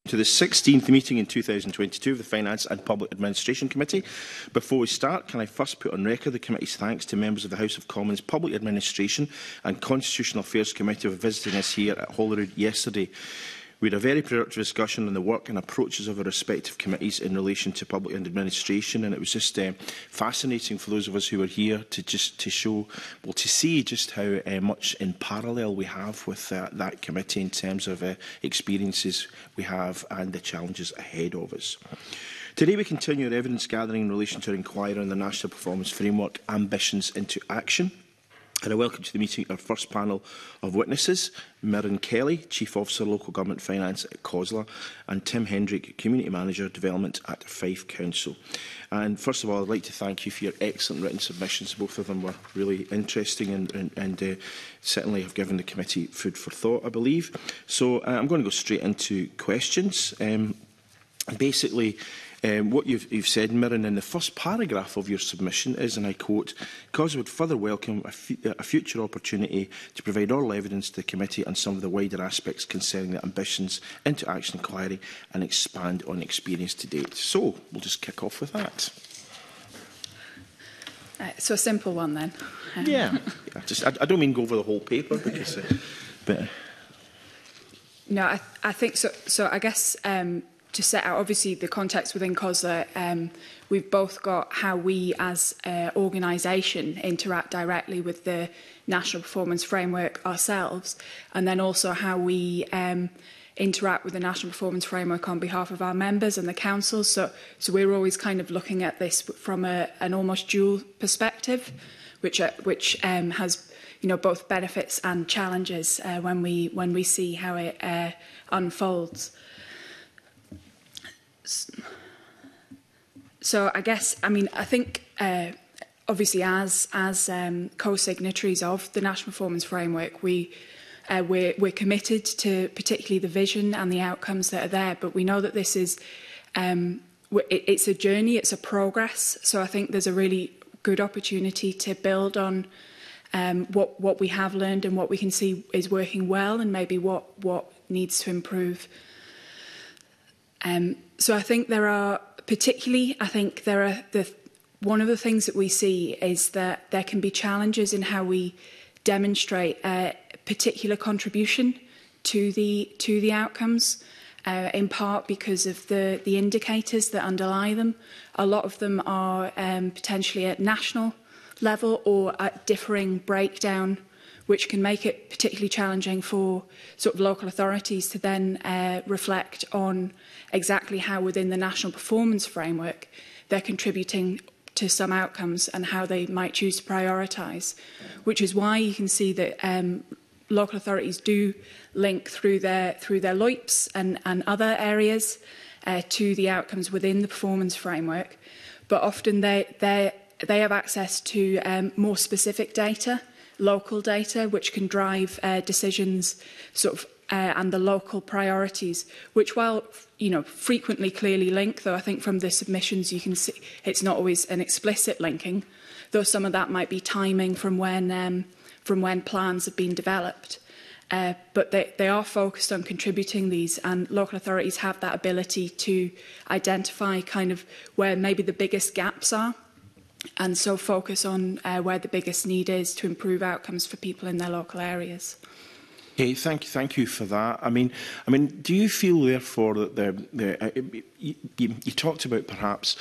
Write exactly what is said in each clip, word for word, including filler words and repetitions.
to the sixteenth meeting in two thousand twenty-two of the Finance and Public Administration Committee. Before we start, can I first put on record the committee's thanks to members of the House of Commons Public Administration and Constitutional Affairs Committee for visiting us here at Holyrood yesterday. We had a very productive discussion on the work and approaches of our respective committees in relation to public administration, and it was just uh, fascinating for those of us who were here to just to show, well, to see just how uh, much in parallel we have with uh, that committee in terms of uh, experiences we have and the challenges ahead of us. Today we continue our evidence gathering in relation to our inquiry on the National Performance Framework Ambitions into Action. And I welcome to the meeting our first panel of witnesses, Mirren Kelly, Chief Officer Local Government Finance at COSLA, and Tim Hendrick, Community Manager Development at Fife Council. And first of all, I'd like to thank you for your excellent written submissions. Both of them were really interesting and, and, and uh, certainly have given the committee food for thought, I believe. So uh, I'm going to go straight into questions. Um, basically, Um, what you've, you've said, Mirren, in the first paragraph of your submission is, and I quote, COSLA would further welcome a, fu a future opportunity to provide oral evidence to the committee on some of the wider aspects concerning the ambitions into action inquiry and expand on experience to date. So, we'll just kick off with that. Uh, so a simple one then. Um. Yeah, yeah just, I, I don't mean go over the whole paper, because, uh, but... No, I, I think so. So I guess... Um, to set out, obviously, the context within COSLA, um, we've both got how we as an organisation interact directly with the National Performance Framework ourselves, and then also how we um, interact with the National Performance Framework on behalf of our members and the council. So, so we're always kind of looking at this from a, an almost dual perspective, which, uh, which um, has you know, both benefits and challenges uh, when, we, when we see how it uh, unfolds. So I guess, I mean, I think uh, obviously as as um, co-signatories of the National Performance Framework, we uh, we're, we're committed to particularly the vision and the outcomes that are there. But we know that this is um, it, it's a journey, it's a progress. So I think there's a really good opportunity to build on um, what what we have learned and what we can see is working well, and maybe what what needs to improve. Um, so I think there are, particularly, I think there are, the, one of the things that we see is that there can be challenges in how we demonstrate a particular contribution to the, to the outcomes, uh, in part because of the, the indicators that underlie them. A lot of them are um, potentially at national level or at differing breakdown, which can make it particularly challenging for sort of local authorities to then uh, reflect on exactly how within the National Performance Framework they're contributing to some outcomes and how they might choose to prioritise, which is why you can see that um, local authorities do link through their, through their L O I Ps and, and other areas uh, to the outcomes within the performance framework, but often they, they, they have access to um, more specific data, local data, which can drive uh, decisions sort of uh, and the local priorities, which while you know frequently clearly link, though I think from the submissions you can see it's not always an explicit linking, though some of that might be timing from when um, from when plans have been developed. Uh, but they, they are focused on contributing these, and local authorities have that ability to identify kind of where maybe the biggest gaps are, and so focus on uh, where the biggest need is to improve outcomes for people in their local areas. Hey, thank you, thank you for that. I mean, I mean, do you feel therefore that the, the uh, you, you, you talked about perhaps,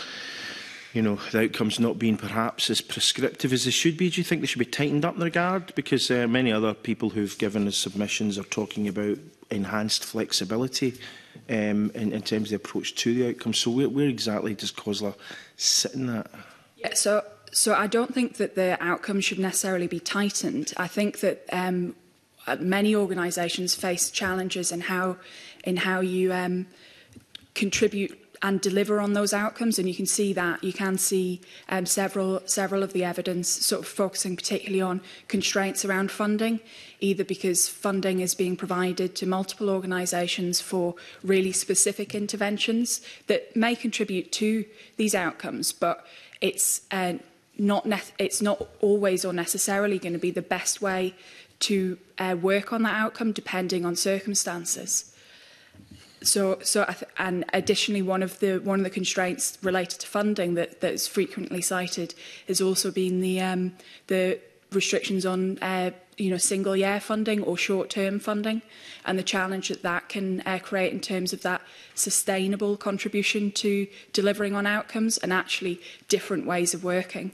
you know, the outcomes not being perhaps as prescriptive as they should be? Do you think they should be tightened up in regard? Because uh, many other people who've given us submissions are talking about enhanced flexibility um, in, in terms of the approach to the outcomes. So where, where exactly does COSLA sit in that? Yeah, so so I don't think that the outcomes should necessarily be tightened. I think that um, many organisations face challenges in how in how you um, contribute and deliver on those outcomes, and you can see that you can see um, several several of the evidence sort of focusing particularly on constraints around funding, either because funding is being provided to multiple organisations for really specific interventions that may contribute to these outcomes, but it's uh, not it's not always or necessarily going to be the best way to uh, work on that outcome, depending on circumstances. So, so I th and additionally, one of the one of the constraints related to funding that that is frequently cited has also been the um, the restrictions on uh, you know single year funding or short term funding, and the challenge that that can uh, create in terms of that sustainable contribution to delivering on outcomes and actually different ways of working.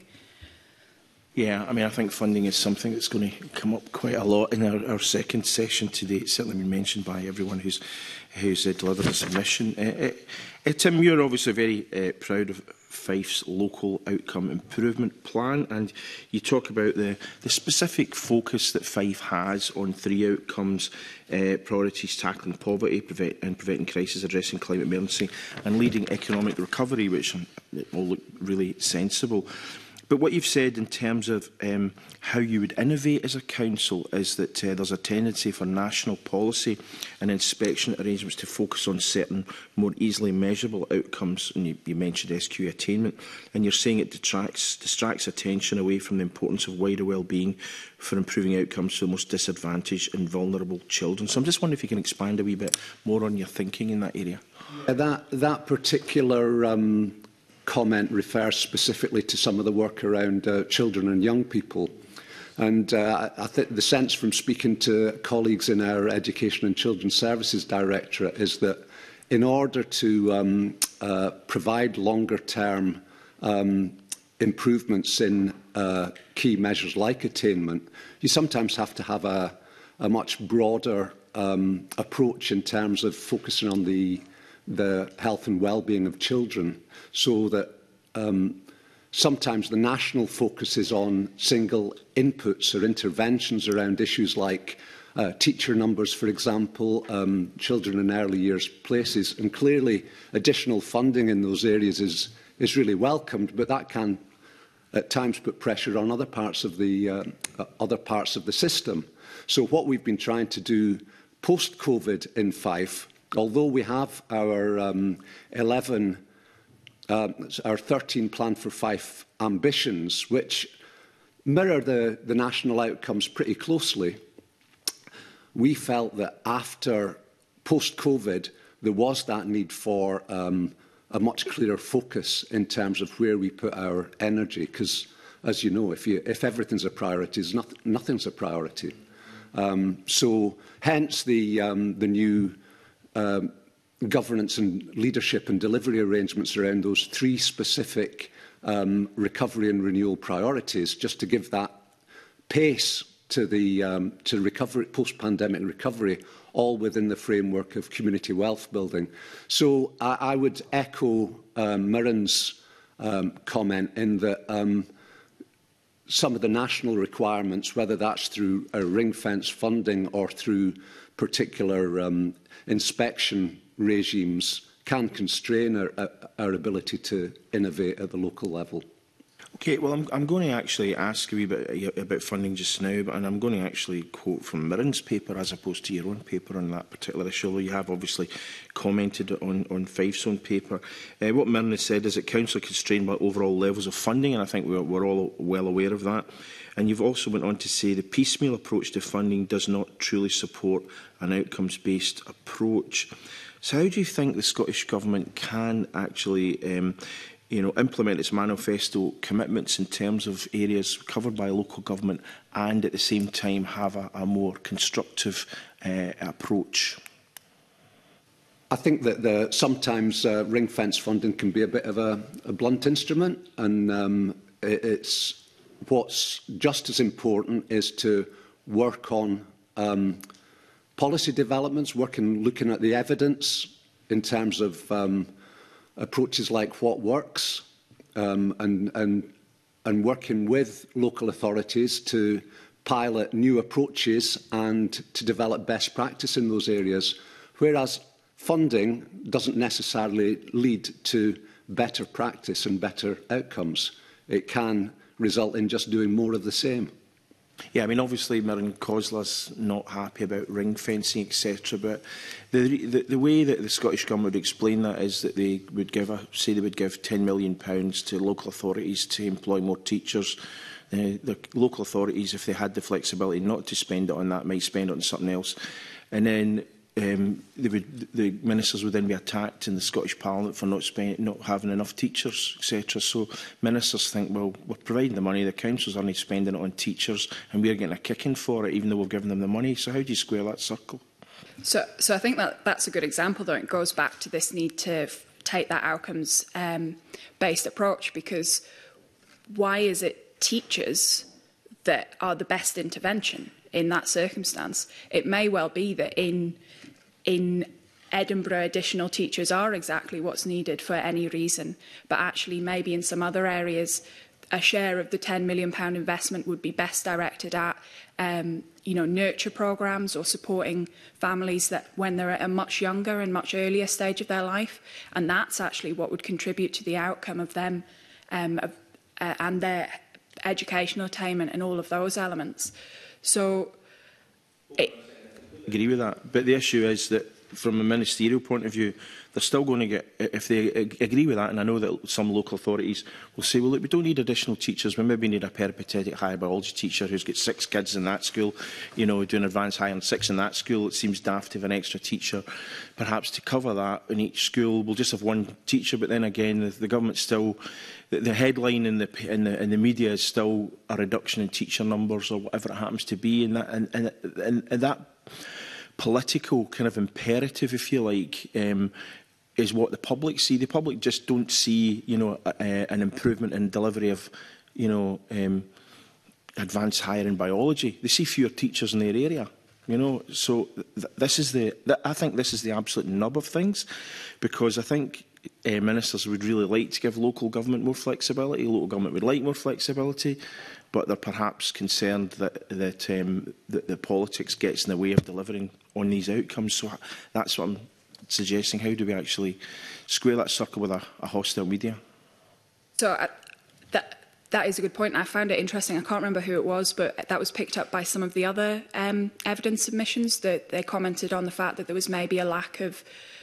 Yeah, I mean, I think funding is something that's going to come up quite a lot in our, our second session today. It's certainly been mentioned by everyone who's who's uh, delivered a submission. Uh, uh, Tim, you're obviously very uh, proud of Fife's local outcome improvement plan, and you talk about the, the specific focus that Fife has on three outcomes, uh, priorities: tackling poverty, prevent, and preventing crisis, addressing climate emergency, and leading economic recovery, which um, all look really sensible. But what you've said in terms of um, how you would innovate as a council is that uh, there's a tendency for national policy and inspection arrangements to focus on certain more easily measurable outcomes. And you, you mentioned S Q attainment, and you're saying it detracts, distracts attention away from the importance of wider well-being for improving outcomes for the most disadvantaged and vulnerable children. So I'm just wondering if you can expand a wee bit more on your thinking in that area. Yeah, that, that particular um comment refers specifically to some of the work around uh, children and young people. And uh, I think the sense from speaking to colleagues in our Education and Children's Services Directorate is that in order to um, uh, provide longer-term um, improvements in uh, key measures like attainment, you sometimes have to have a, a much broader um, approach in terms of focusing on the the health and well-being of children, so that um, sometimes the national focus is on single inputs or interventions around issues like uh, teacher numbers, for example, um, children in early years places, and clearly additional funding in those areas is, is really welcomed, but that can at times put pressure on other parts of the, uh, other parts of the system. So what we've been trying to do post-COVID in Fife, although we have our um, eleven, uh, our thirteen Plan for Fife ambitions, which mirror the, the national outcomes pretty closely, we felt that after post-COVID, there was that need for um, a much clearer focus in terms of where we put our energy. Because, as you know, if, you, if everything's a priority, not, nothing's a priority. Um, so, hence the, um, the new Um, governance and leadership and delivery arrangements around those three specific um, recovery and renewal priorities, just to give that pace to the um, to recovery, post-pandemic recovery, all within the framework of community wealth building. So I, I would echo um, Mirren's um, comment in that um, some of the national requirements, whether that's through a ring-fence funding or through particular um, inspection regimes, can constrain our, our ability to innovate at the local level. Okay, well, I'm, I'm going to actually ask a wee bit about funding just now, but and I'm going to actually quote from Mirren's paper as opposed to your own paper on that particular issue, although you have obviously commented on, on Fife's own paper. Uh, what Mirren has said is that Council are constrained by overall levels of funding, and I think we're, we're all well aware of that. And you've also went on to say the piecemeal approach to funding does not truly support an outcomes-based approach. So how do you think the Scottish Government can actually um, you know, implement its manifesto commitments in terms of areas covered by local government and at the same time have a, a more constructive uh, approach? I think that the, sometimes uh, ring-fence funding can be a bit of a, a blunt instrument, and um, it, it's what's just as important is to work on um, policy developments, working, looking at the evidence in terms of um, approaches like what works, um, and, and, and working with local authorities to pilot new approaches and to develop best practice in those areas, whereas funding doesn't necessarily lead to better practice and better outcomes. It can result in just doing more of the same. Yeah, I mean, obviously, Mirren Cosla's not happy about ring fencing, et cetera. But the, the the way that the Scottish Government would explain that is that they would give a, say they would give ten million pounds to local authorities to employ more teachers. Uh, the local authorities, if they had the flexibility not to spend it on that, might spend it on something else. And then um, they would, the ministers would then be attacked in the Scottish Parliament for not, spend, not having enough teachers, et cetera. So ministers think, well, we're providing the money, the councils aren't spending it on teachers, and we're getting a kicking for it, even though we've given them the money. So how do you square that circle? So, so I think that that's a good example, though. It goes back to this need to f take that outcomes-based um, approach, because why is it teachers that are the best intervention in that circumstance? It may well be that in in Edinburgh, additional teachers are exactly what's needed for any reason, but actually maybe in some other areas a share of the ten million pound investment would be best directed at um, you know, nurture programmes or supporting families that when they're at a much younger and much earlier stage of their life, and that's actually what would contribute to the outcome of them um, of, uh, and their educational attainment and all of those elements. So it, I agree with that, but the issue is that from a ministerial point of view, they're still going to get, if they agree with that, and I know that some local authorities will say, well, look, we don't need additional teachers, we maybe need a peripatetic higher biology teacher who's got six kids in that school, you know, doing advanced higher and six in that school. It seems daft to have an extra teacher, perhaps to cover that in each school. We'll just have one teacher, but then again, the, the government still, the, the headline in the, in, the, in the media is still a reduction in teacher numbers or whatever it happens to be, and that, and, and, and, and that political kind of imperative, if you like, um, is what the public see. The public just don't see, you know, a, a, an improvement in delivery of, you know, um, advanced higher in biology. They see fewer teachers in their area, you know. So th this is the, th I think this is the absolute nub of things, because I think uh, ministers would really like to give local government more flexibility. Local government would like more flexibility, but they're perhaps concerned that, that, um, that the politics gets in the way of delivering on these outcomes. So that's what I'm suggesting. How do we actually square that circle with a, a hostile media? So uh, that, that is a good point. I found it interesting. I can't remember who it was, but that was picked up by some of the other um, evidence submissions, that they commented on the fact that there was maybe a lack of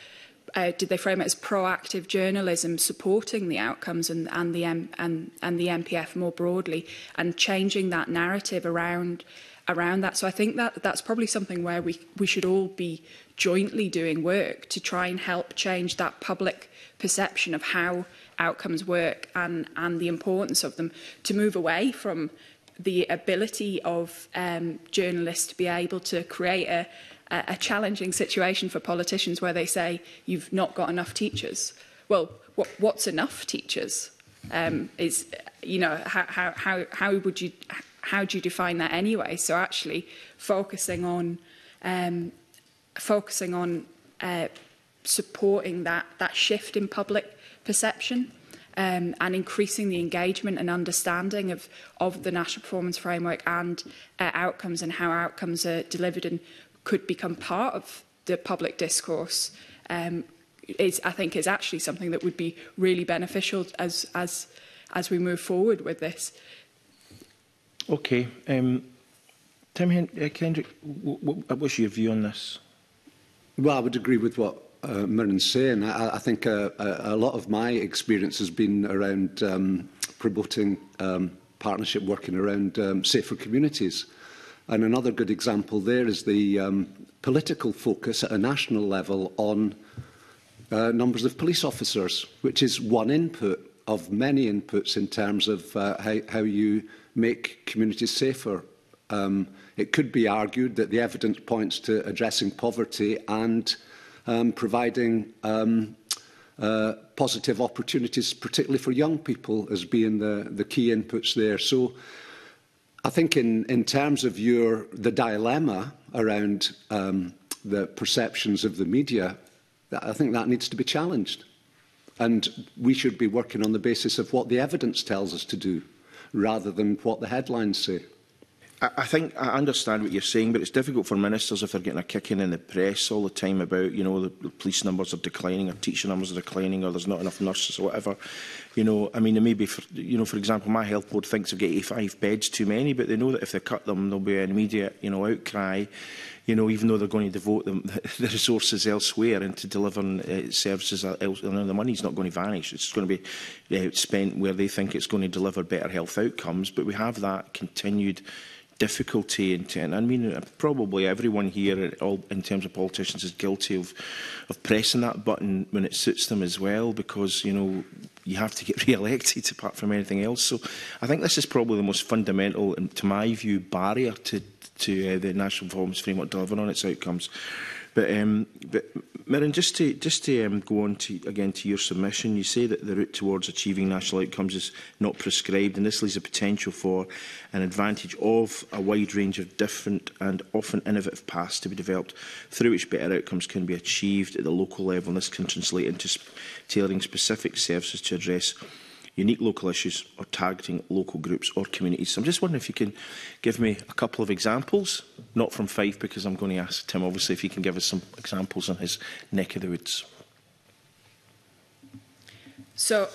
Uh, did they frame it as proactive journalism supporting the outcomes and, and, the M and, and the M P F more broadly, and changing that narrative around around that. So I think that that's probably something where we, we should all be jointly doing work to try and help change that public perception of how outcomes work and, and the importance of them, to move away from the ability of um, journalists to be able to create a a challenging situation for politicians where they say you've not got enough teachers. Well, what, what's enough teachers? Um, is, you know, how, how, how, how would you, how do you define that anyway? So actually focusing on, um, focusing on uh, supporting that, that shift in public perception, um, and increasing the engagement and understanding of, of the National Performance Framework and uh, outcomes, and how outcomes are delivered and could become part of the public discourse, um, is, I think, is actually something that would be really beneficial as as as we move forward with this. Okay, um, Tim Hen uh, Kendrick, what was your view on this? Well, I would agree with what uh, Myrna's saying. I, I think uh, a, a lot of my experience has been around um, promoting um, partnership, working around um, safer communities. And another good example there is the um, political focus at a national level on uh, numbers of police officers, which is one input of many inputs in terms of uh, how, how you make communities safer. Um, it could be argued that the evidence points to addressing poverty and um, providing um, uh, positive opportunities, particularly for young people, as being the, the key inputs there. So I think in, in terms of your, the dilemma around um, the perceptions of the media, I think that needs to be challenged. And we should be working on the basis of what the evidence tells us to do, rather than what the headlines say. I think I understand what you're saying, but it's difficult for ministers if they're getting a kicking in the press all the time about, you know, the, the police numbers are declining, or teacher numbers are declining, or there's not enough nurses or whatever. You know, I mean, maybe, for, you know, for example, my health board thinks they've got eighty-five beds too many, but they know that if they cut them, there'll be an immediate, you know, outcry. you know, even though they're going to devote them, the resources elsewhere into delivering uh, services, else, you know, the money's not going to vanish. It's going to be uh, spent where they think it's going to deliver better health outcomes. But we have that continued difficulty in ten. I mean, probably everyone here, all in terms of politicians, is guilty of of pressing that button when it suits them as well, because you know you have to get re-elected apart from anything else. So I think this is probably the most fundamental, and to my view, barrier to to uh, the National Performance Framework delivering on its outcomes. But, um, but Mirren, just to just to um, go on to again to your submission, you say that the route towards achieving national outcomes is not prescribed, and this leaves a potential for an advantage of a wide range of different and often innovative paths to be developed, through which better outcomes can be achieved at the local level. And this can translate into sp tailoring specific services to address unique local issues or targeting local groups or communities. So I'm just wondering if you can give me a couple of examples, not from Fife, because I'm going to ask Tim, obviously, if he can give us some examples on his neck of the woods. So,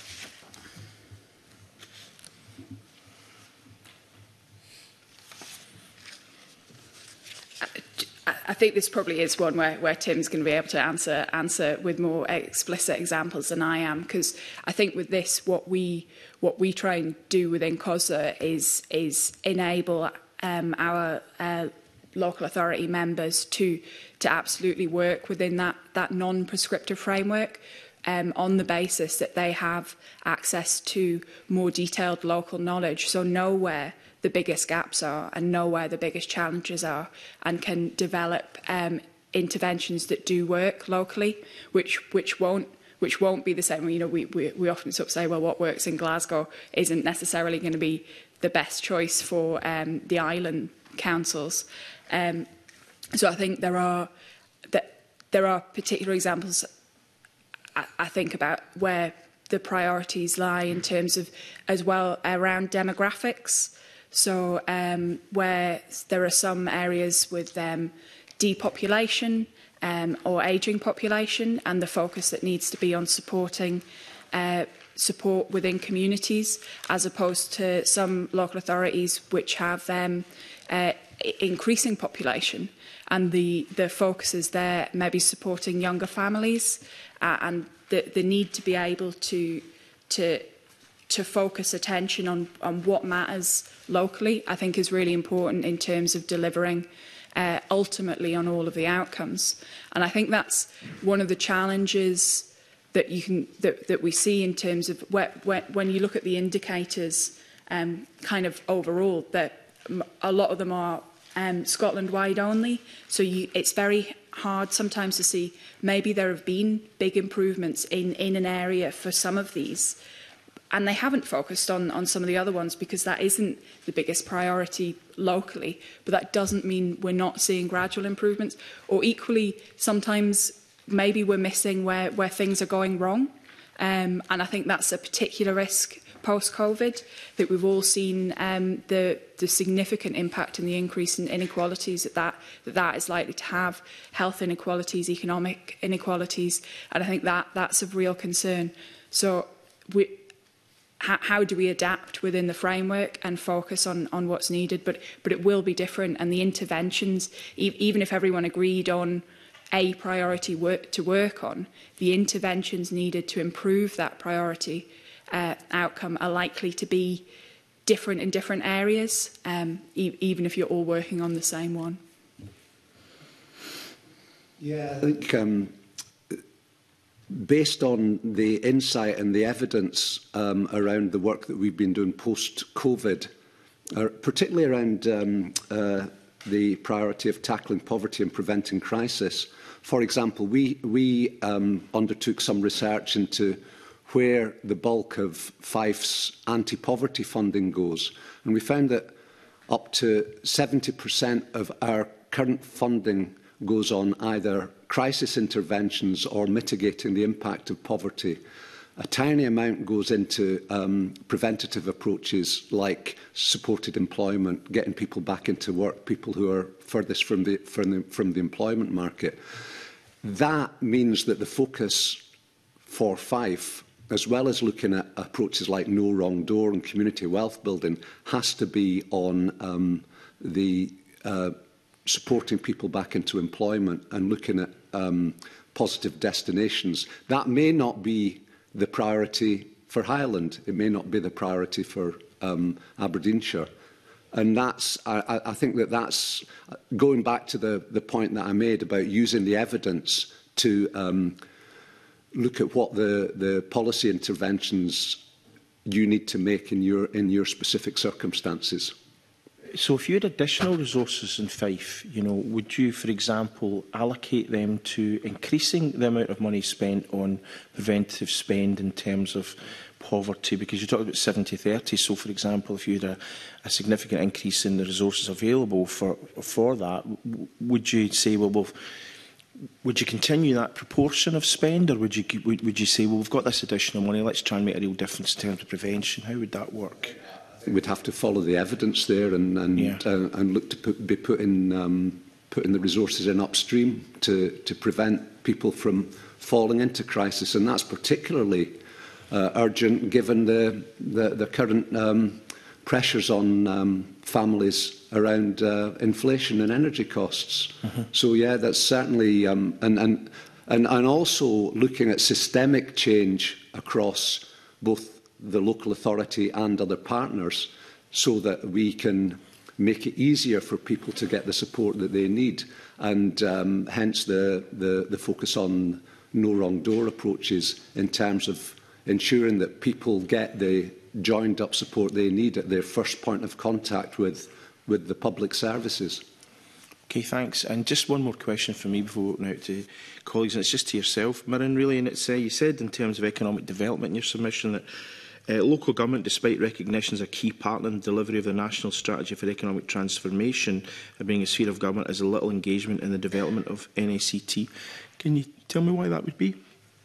I think this probably is one where, where Tim's going to be able to answer answer with more explicit examples than I am, because I think with this, what we what we try and do within COSLA is is enable um, our uh, local authority members to to absolutely work within that that non-prescriptive framework, um, on the basis that they have access to more detailed local knowledge, so know where the biggest gaps are and know where the biggest challenges are, and can develop um, interventions that do work locally, which which won't which won't be the same. You know, we we, we often sort of say, well, what works in Glasgow isn't necessarily going to be the best choice for um, the island councils. Um, so I think there are that there are particular examples I, I think about where the priorities lie in terms of as well around demographics. So um, where there are some areas with um, depopulation um, or ageing population, and the focus that needs to be on supporting uh, support within communities, as opposed to some local authorities which have um, uh, increasing population, and the, the focus is there maybe supporting younger families, uh, and the, the need to be able to to to focus attention on, on what matters locally, I think is really important in terms of delivering uh, ultimately on all of the outcomes. And I think that's one of the challenges that you can that, that we see in terms of where, where, when you look at the indicators um, kind of overall, that a lot of them are um, Scotland-wide only. So you, it's very hard sometimes to see maybe there have been big improvements in, in an area for some of these, and they haven't focused on, on some of the other ones because that isn't the biggest priority locally. But that doesn't mean we're not seeing gradual improvements. Or equally, sometimes maybe we're missing where, where things are going wrong. Um, and I think that's a particular risk post-COVID, that we've all seen um, the, the significant impact and the increase in inequalities that that, that that is likely to have, health inequalities, economic inequalities. And I think that that's of real concern. So we... How, how do we adapt within the framework and focus on, on what's needed? But, but it will be different, and the interventions, e even if everyone agreed on a priority work to work on, the interventions needed to improve that priority uh, outcome are likely to be different in different areas, um, e even if you're all working on the same one. Yeah, I think... Um Based on the insight and the evidence um, around the work that we've been doing post-COVID, uh, particularly around um, uh, the priority of tackling poverty and preventing crisis, for example, we, we um, undertook some research into where the bulk of Fife's anti-poverty funding goes, and we found that up to seventy percent of our current funding goes on either crisis interventions or mitigating the impact of poverty. A tiny amount goes into um, preventative approaches like supported employment, getting people back into work, people who are furthest from the, from the, from the employment market. That means that the focus for Fife, as well as looking at approaches like No Wrong Door and community wealth building, has to be on um, the uh, supporting people back into employment and looking at um, positive destinations. That may not be the priority for Highland. It may not be the priority for um, Aberdeenshire. And that's, I, I think that that's, going back to the, the point that I made about using the evidence to um, look at what the, the policy interventions you need to make in your, in your specific circumstances. So if you had additional resources in Fife, you know, would you, for example, allocate them to increasing the amount of money spent on preventative spend in terms of poverty? Because you talked about seventy thirty, so for example, if you had a, a significant increase in the resources available for, for that, would you say, well, well, would you continue that proportion of spend, or would you, would, would you say, well, we've got this additional money, let's try and make a real difference in terms of prevention? How would that work? We'd have to follow the evidence there and, and, yeah. uh, and look to put, be putting, um, putting the resources in upstream to, to prevent people from falling into crisis. And that's particularly uh, urgent given the, the, the current um, pressures on um, families around uh, inflation and energy costs. Mm-hmm. So, yeah, that's certainly... Um, and, and, and, and also looking at systemic change across both the local authority and other partners so that we can make it easier for people to get the support that they need, and um, hence the, the, the focus on no wrong door approaches in terms of ensuring that people get the joined up support they need at their first point of contact with, with the public services. Okay, thanks. And just one more question from me before we open out to colleagues, and it's just to yourself, Mirren, really, and it's uh, you said in terms of economic development in your submission that Uh, local government, despite recognition as a key partner in the delivery of the National Strategy for Economic Transformation, uh, being a sphere of government, has a little engagement in the development of N A C T. Can you tell me why that would be?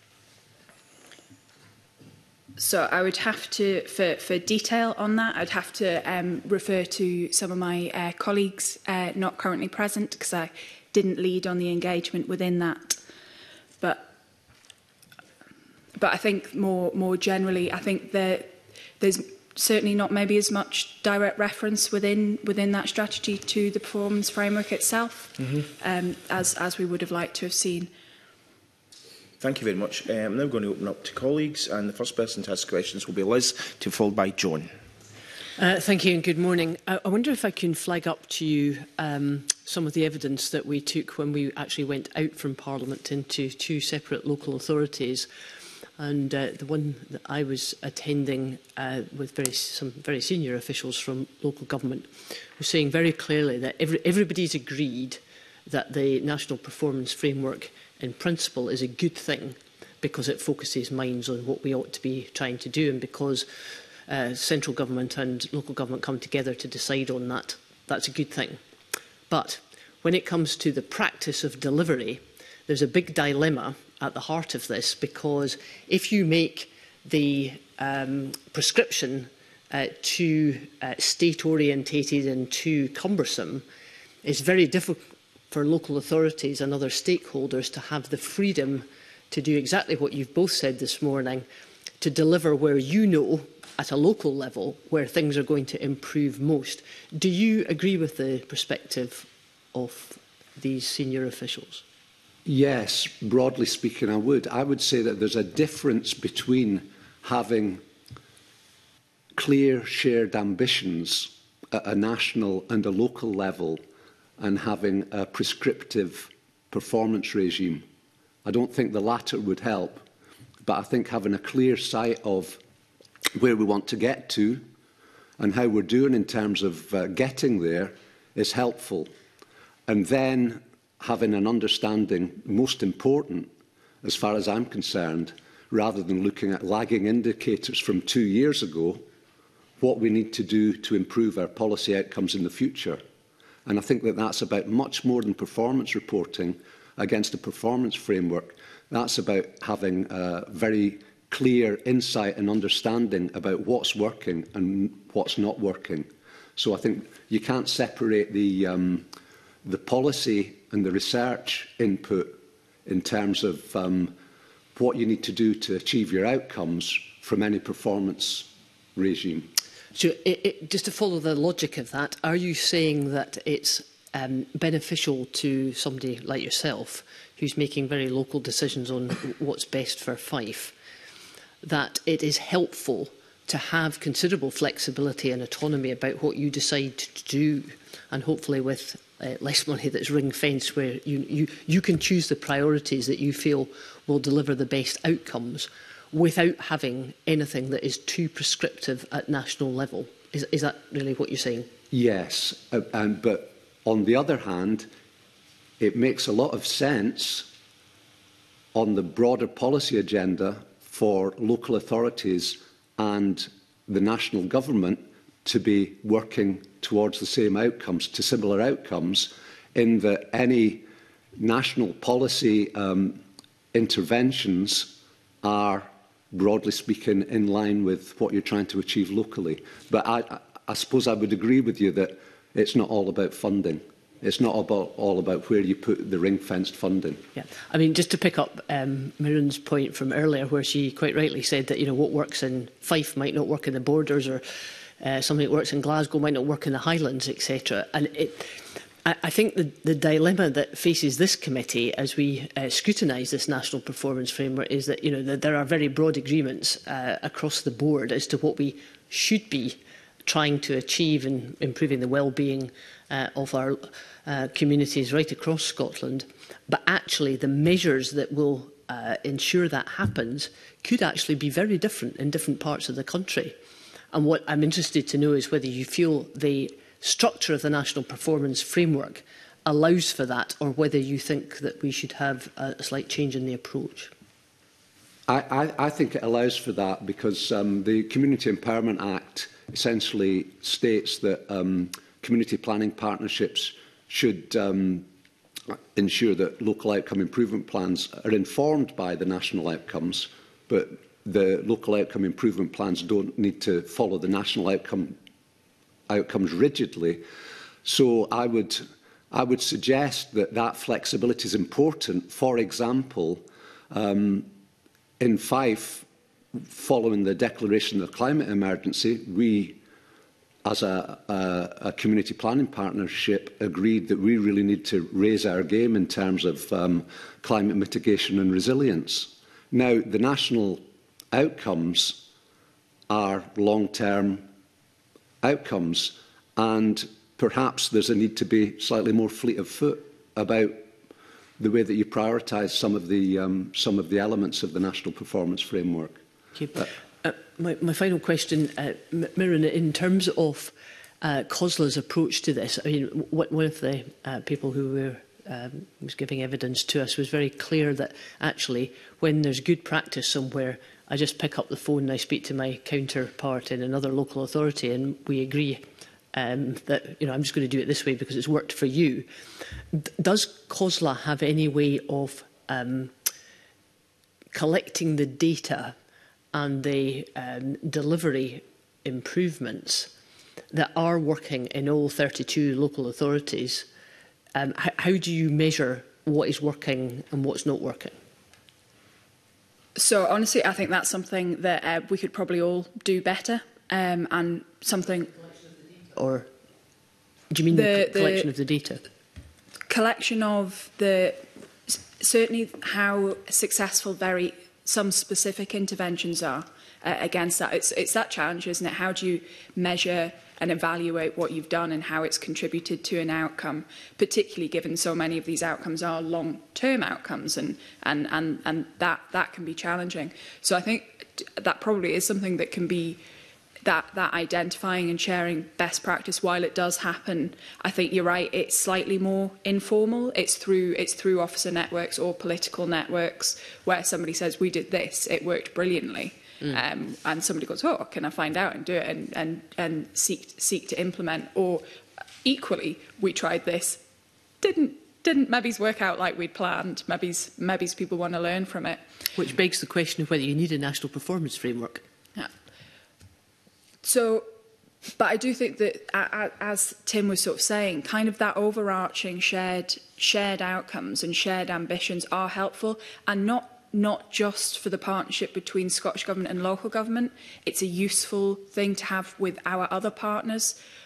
So I would have to, for, for detail on that, I'd have to um, refer to some of my uh, colleagues uh, not currently present, because I didn't lead on the engagement within that. But But I think more more generally, I think that there's certainly not maybe as much direct reference within within that strategy to the performance framework itself, mm-hmm. um, as as we would have liked to have seen. Thank you very much. Um, I'm now going to open up to colleagues, and the first person to ask questions will be Liz, to be followed by John. Uh, thank you and good morning. I, I wonder if I can flag up to you um, some of the evidence that we took when we actually went out from Parliament into two separate local authorities. And uh, the one that I was attending uh, with very, some very senior officials from local government was saying very clearly that every, everybody's agreed that the National Performance Framework in principle is a good thing because it focuses minds on what we ought to be trying to do, and because uh, central government and local government come together to decide on that, that's a good thing. But when it comes to the practice of delivery, there's a big dilemma at the heart of this, because if you make the um, prescription uh, too uh, state-orientated and too cumbersome, it's very difficult for local authorities and other stakeholders to have the freedom to do exactly what you've both said this morning, to deliver where you know, at a local level, where things are going to improve most. Do you agree with the perspective of these senior officials? Yes, broadly speaking, I would. I would say that there's a difference between having clear shared ambitions at a national and a local level and having a prescriptive performance regime. I don't think the latter would help, but I think having a clear sight of where we want to get to and how we're doing in terms of uh, getting there is helpful. And then having an understanding, most important, as far as I'm concerned, rather than looking at lagging indicators from two years ago, what we need to do to improve our policy outcomes in the future. And I think that that's about much more than performance reporting against a performance framework. That's about having a very clear insight and understanding about what's working and what's not working. So I think you can't separate the, um, the policy and the research input in terms of um, what you need to do to achieve your outcomes from any performance regime. So, it, it, just to follow the logic of that, are you saying that it's um, beneficial to somebody like yourself, who's making very local decisions on what's best for Fife, that it is helpful to have considerable flexibility and autonomy about what you decide to do, and hopefully with uh, less money that's ring-fenced, where you, you, you can choose the priorities that you feel will deliver the best outcomes without having anything that is too prescriptive at national level. Is, is that really what you're saying? Yes, uh, and, but on the other hand, it makes a lot of sense on the broader policy agenda for local authorities and the national government to be working towards the same outcomes, to similar outcomes, in that any national policy um, interventions are, broadly speaking, in line with what you're trying to achieve locally. But I, I suppose I would agree with you that it's not all about funding. It's not about, all about where you put the ring-fenced funding. Yeah, I mean, just to pick up um, Miriam's point from earlier, where she quite rightly said that, you know, what works in Fife might not work in the Borders, or uh, something that works in Glasgow might not work in the Highlands, et cetera. And it, I, I think the, the dilemma that faces this committee as we uh, scrutinise this national performance framework is that, you know, that there are very broad agreements uh, across the board as to what we should be trying to achieve in improving the well-being uh, of our uh, communities right across Scotland. But actually, the measures that will uh, ensure that happens could actually be very different in different parts of the country. And what I'm interested to know is whether you feel the structure of the National Performance Framework allows for that, or whether you think that we should have a, a slight change in the approach. I, I, I think it allows for that because um, the Community Empowerment Act essentially states that um, community planning partnerships should um, ensure that local outcome improvement plans are informed by the national outcomes, but the local outcome improvement plans don't need to follow the national outcome outcomes rigidly. So I would, I would suggest that that flexibility is important. For example, um, in Fife, following the declaration of the climate emergency, we, as a, a, a community planning partnership, agreed that we really need to raise our game in terms of um, climate mitigation and resilience. Now, the national outcomes are long-term outcomes, and perhaps there's a need to be slightly more fleet of foot about the way that you prioritise some of the um, some of the elements of the national performance framework. Okay. Uh, uh, my, my final question, uh, Mirren, in terms of uh, COSLA's approach to this, I mean, one of the uh, people who were um, was giving evidence to us was very clear that actually, when there's good practice somewhere, I just pick up the phone and I speak to my counterpart in another local authority, and we agree um, that, you know, I'm just going to do it this way because it's worked for you. D does COSLA have any way of um, collecting the data and the um, delivery improvements that are working in all thirty-two local authorities? Um, how, how do you measure what is working and what's not working? So honestly, I think that's something that uh, we could probably all do better, um, and something. Or do you mean the, the collection the of the data? Collection of the certainly how successful very some specific interventions are uh, against that. It's it's that challenge, isn't it? How do you measure and evaluate what you've done and how it's contributed to an outcome, particularly given so many of these outcomes are long-term outcomes, and, and, and, and that, that can be challenging. So I think that probably is something that can be, that, that identifying and sharing best practice while it does happen. I think you're right, it's slightly more informal. It's through, it's through officer networks or political networks where somebody says, we did this, it worked brilliantly. Mm. Um, and somebody goes, oh, can I find out and do it and, and, and seek, seek to implement? Or equally, we tried this, didn't, didn't maybe work out like we'd planned. Maybe, maybe people want to learn from it. Which begs the question of whether you need a national performance framework. Yeah. So, but I do think that, as Tim was sort of saying, kind of that overarching shared, shared outcomes and shared ambitions are helpful, and not not just for the partnership between Scottish Government and local government. It's a useful thing to have with our other partners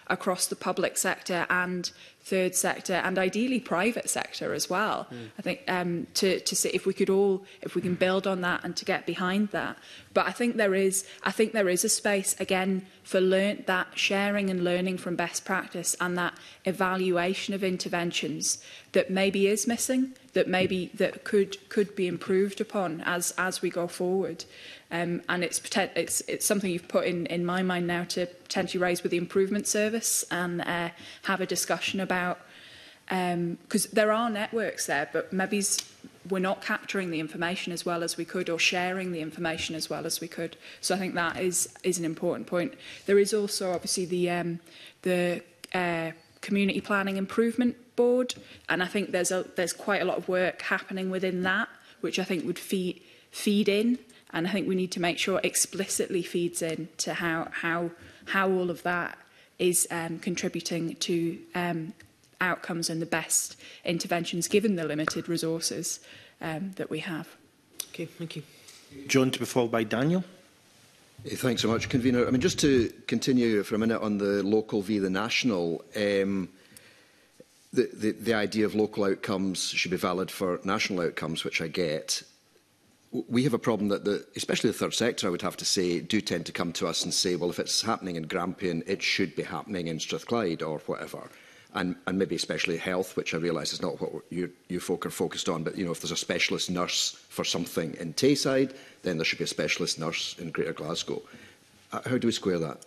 across the public sector and third sector, and ideally private sector as well. Mm. I think um, to to see if we could all, if we can build on that and to get behind that. But I think there is, I think there is a space again for learn that sharing and learning from best practice and that evaluation of interventions that maybe is missing, that maybe that could could be improved upon as as we go forward. Um, and it's, it's it's something you've put in in my mind now to potentially raise with the improvement service and uh, have a discussion about, because um, there are networks there, but maybe we're not capturing the information as well as we could, or sharing the information as well as we could. So I think that is is an important point. There is also obviously the um, the uh, Community Planning Improvement Board, and I think there's a there's quite a lot of work happening within that, which I think would feed feed in. And I think we need to make sure explicitly feeds in to how how how all of that is um, contributing to um, outcomes and the best interventions, given the limited resources um, that we have. Okay, thank you. John, to be followed by Daniel. Hey, thanks so much, Convener. I mean, just to continue for a minute on the local v the national. Um, the, the the idea of local outcomes should be valid for national outcomes, which I get. We have a problem that, the, especially the third sector, I would have to say, do tend to come to us and say, well, if it's happening in Grampian, it should be happening in Strathclyde or whatever. And, and maybe especially health, which I realise is not what you, you folk are focused on. But, you know, if there's a specialist nurse for something in Tayside, then there should be a specialist nurse in Greater Glasgow. Uh, how do we square that?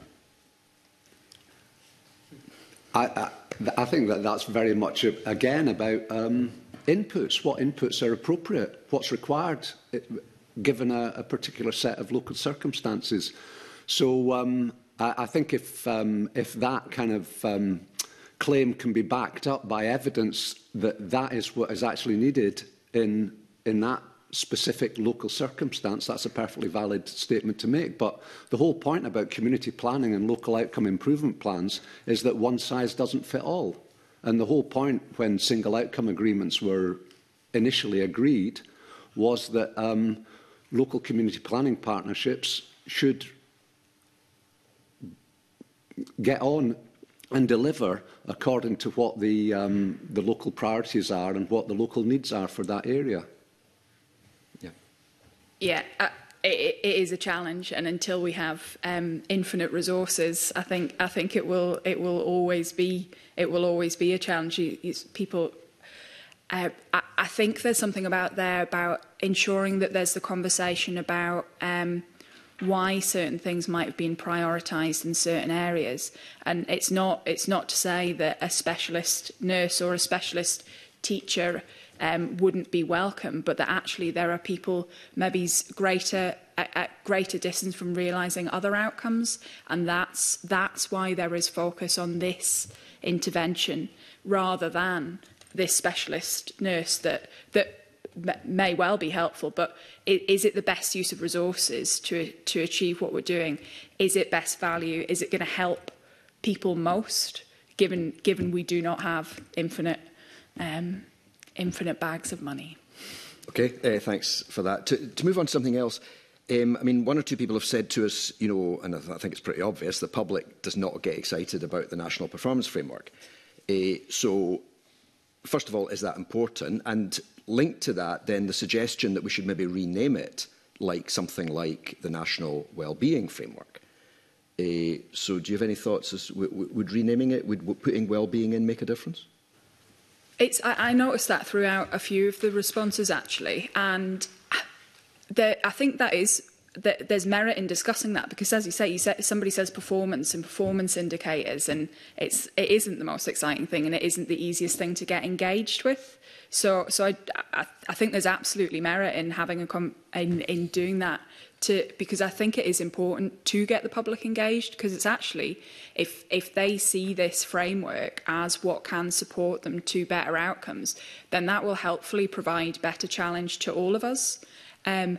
I, I, I think that that's very much, again, about um, inputs. What inputs are appropriate? What's required, it, given a, a particular set of local circumstances? So um, I, I think if, um, if that kind of um, claim can be backed up by evidence that that is what is actually needed in, in that specific local circumstance, that's a perfectly valid statement to make. But the whole point about community planning and local outcome improvement plans is that one size doesn't fit all. And the whole point when single outcome agreements were initially agreed was that um, local community planning partnerships should get on and deliver according to what the, um, the local priorities are and what the local needs are for that area. Yeah, uh, it, it is a challenge, and until we have um, infinite resources, I think I think it will it will always be it will always be a challenge. You, you, people, uh, I, I think there's something about there about ensuring that there's the conversation about um, why certain things might have been prioritised in certain areas, and it's not it's not to say that a specialist nurse or a specialist teacher Um, wouldn't be welcome, but that actually there are people maybe greater at, at greater distance from realising other outcomes, and that's that's why there is focus on this intervention rather than this specialist nurse that that may well be helpful. But is it the best use of resources to to achieve what we're doing? Is it best value? Is it going to help people most? Given given we do not have infinite. Um, infinite bags of money. Okay, uh, thanks for that. To, to move on to something else, um, I mean, one or two people have said to us, you know, and I, th I think it's pretty obvious, the public does not get excited about the National Performance Framework. Uh, so, first of all, is that important? And linked to that, then the suggestion that we should maybe rename it like something like the National Wellbeing Framework. Uh, so, do you have any thoughts? As, w w would renaming it, would, would putting wellbeing in make a difference? It's, I, I noticed that throughout a few of the responses, actually, and there, I think that is that there's merit in discussing that, because, as you say, you say, somebody says performance and performance indicators, and it's it isn't the most exciting thing, and it isn't the easiest thing to get engaged with. So, so I, I, I think there's absolutely merit in having a com in, in doing that. To, because I think it is important to get the public engaged, because it's actually, if, if they see this framework as what can support them to better outcomes, then that will helpfully provide better challenge to all of us. Um,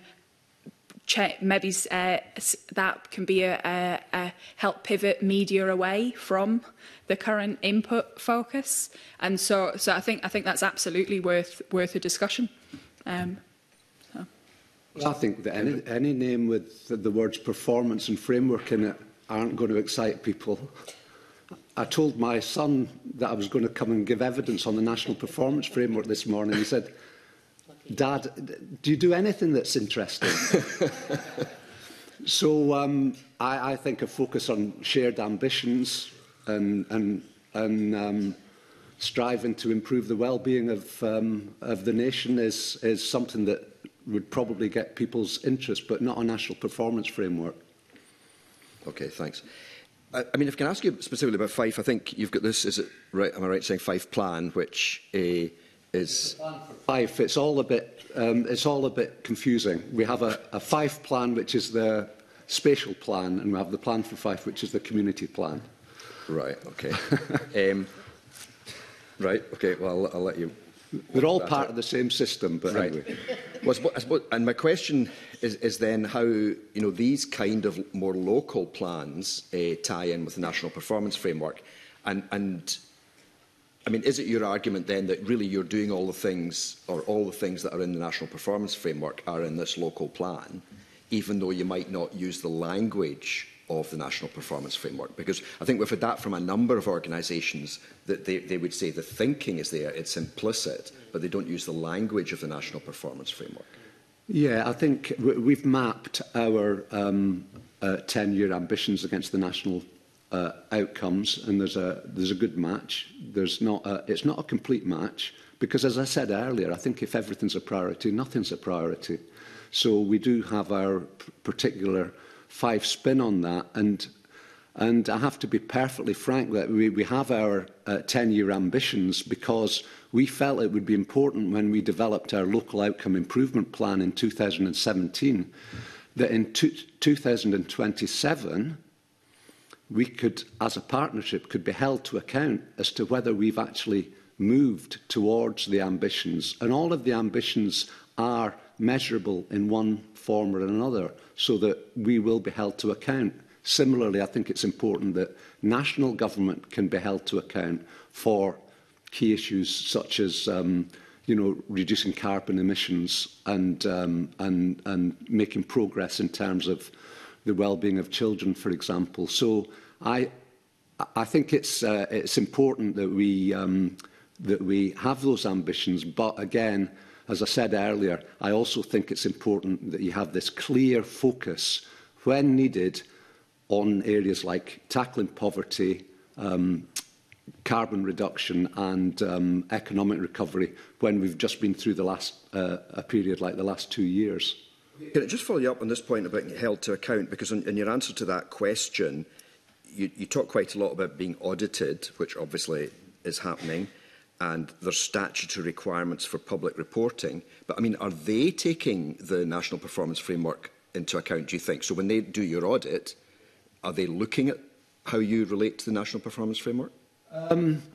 maybe uh, that can be a, a, a help pivot media away from the current input focus, and so so I think I think that's absolutely worth worth a discussion. Um, I think that any, any name with the words performance and framework in it aren't going to excite people. I told my son that I was going to come and give evidence on the National Performance Framework this morning. He said, "Dad, do you do anything that's interesting?" So um, I, I think a focus on shared ambitions and, and, and um, striving to improve the well-being of, um, of the nation is, is something that would probably get people's interest, but not a national performance framework. Okay, thanks. I, I mean, if I can ask you specifically about Fife, I think you've got this, is it right, am I right saying Fife Plan, which uh, is... Fife, it's all a bit, um, it's all a bit confusing. We have a, a Fife Plan, which is the spatial plan, and we have the Plan for Fife, which is the community plan. Right, okay. um, right, okay, well, I'll, I'll let you... They're all part of the same system, but right. Anyway. Well, I suppose, I suppose, and my question is, is then how, you know, these kind of more local plans uh, tie in with the National Performance Framework. And, and, I mean, is it your argument then that really you're doing all the things, or all the things that are in the National Performance Framework are in this local plan, even though you might not use the language of the National Performance Framework? Because I think we've had that from a number of organisations, that they, they would say the thinking is there, it's implicit, but they don't use the language of the National Performance Framework. Yeah, I think we've mapped our um, uh, ten-year ambitions against the national uh, outcomes, and there's a, there's a good match. There's not a, it's not a complete match, because as I said earlier, I think if everything's a priority, nothing's a priority. So we do have our particular Five spin on that, and and I have to be perfectly frank that we, we have our ten-year uh, ambitions because we felt it would be important when we developed our local outcome improvement plan in two thousand seventeen that in two thousand twenty-seven we could, as a partnership, could be held to account as to whether we've actually moved towards the ambitions, and all of the ambitions are measurable in one form or another, so that we will be held to account. Similarly, I think it's important that national government can be held to account for key issues such as, um, you know, reducing carbon emissions and, um, and, and making progress in terms of the well-being of children, for example. So I, I think it's, uh, it's important that we, um, that we have those ambitions, but again, as I said earlier, I also think it's important that you have this clear focus, when needed, on areas like tackling poverty, um, carbon reduction and um, economic recovery, when we've just been through the last, uh, a period like the last two years. Can I just follow you up on this point about held to account? Because in, in your answer to that question, you, you talk quite a lot about being audited, which obviously is happening, and there's statutory requirements for public reporting. But, I mean, are they taking the National Performance Framework into account, do you think? So when they do your audit, are they looking at how you relate to the National Performance Framework? Um,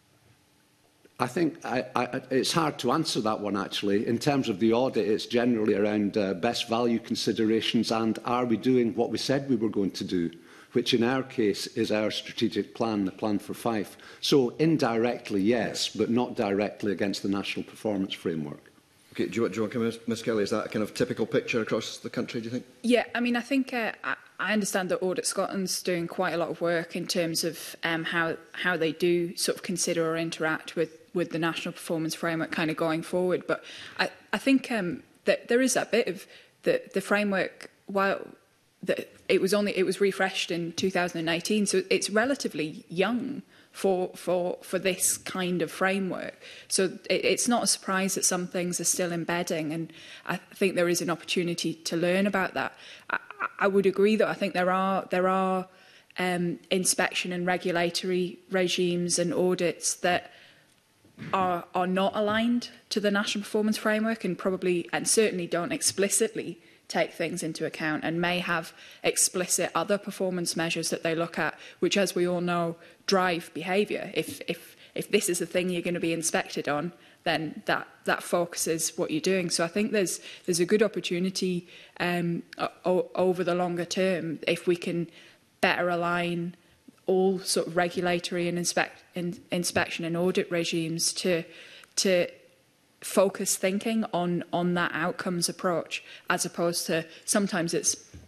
I think I, I, it's hard to answer that one, actually. In terms of the audit, it's generally around uh, best value considerations and are we doing what we said we were going to do, which in our case is our strategic plan, the Plan for Fife. So indirectly, yes, but not directly against the National Performance Framework. Okay, do you, do you want to come in, Miz Kelly? Is that a kind of typical picture across the country, do you think? Yeah, I mean, I think uh, I, I understand that Audit Scotland's doing quite a lot of work in terms of um, how, how they do sort of consider or interact with, with the National Performance Framework kind of going forward. But I, I think um, that there is that bit of the, the framework, while the, it was only it was refreshed in two thousand eighteen, so it's relatively young for for for this kind of framework. So it, it's not a surprise that some things are still embedding, and I think there is an opportunity to learn about that. I, I would agree that I think there are there are um, inspection and regulatory regimes and audits that are are not aligned to the National Performance Framework, and probably and certainly don't explicitly take things into account, and may have explicit other performance measures that they look at, which, as we all know, drive behaviour. If, if, if this is the thing you're going to be inspected on, then that, that focuses what you're doing. So I think there's, there's a good opportunity um, o over the longer term if we can better align all sort of regulatory and inspect, in, inspection and audit regimes to, to focus thinking on on that outcomes approach, as opposed to sometimes it's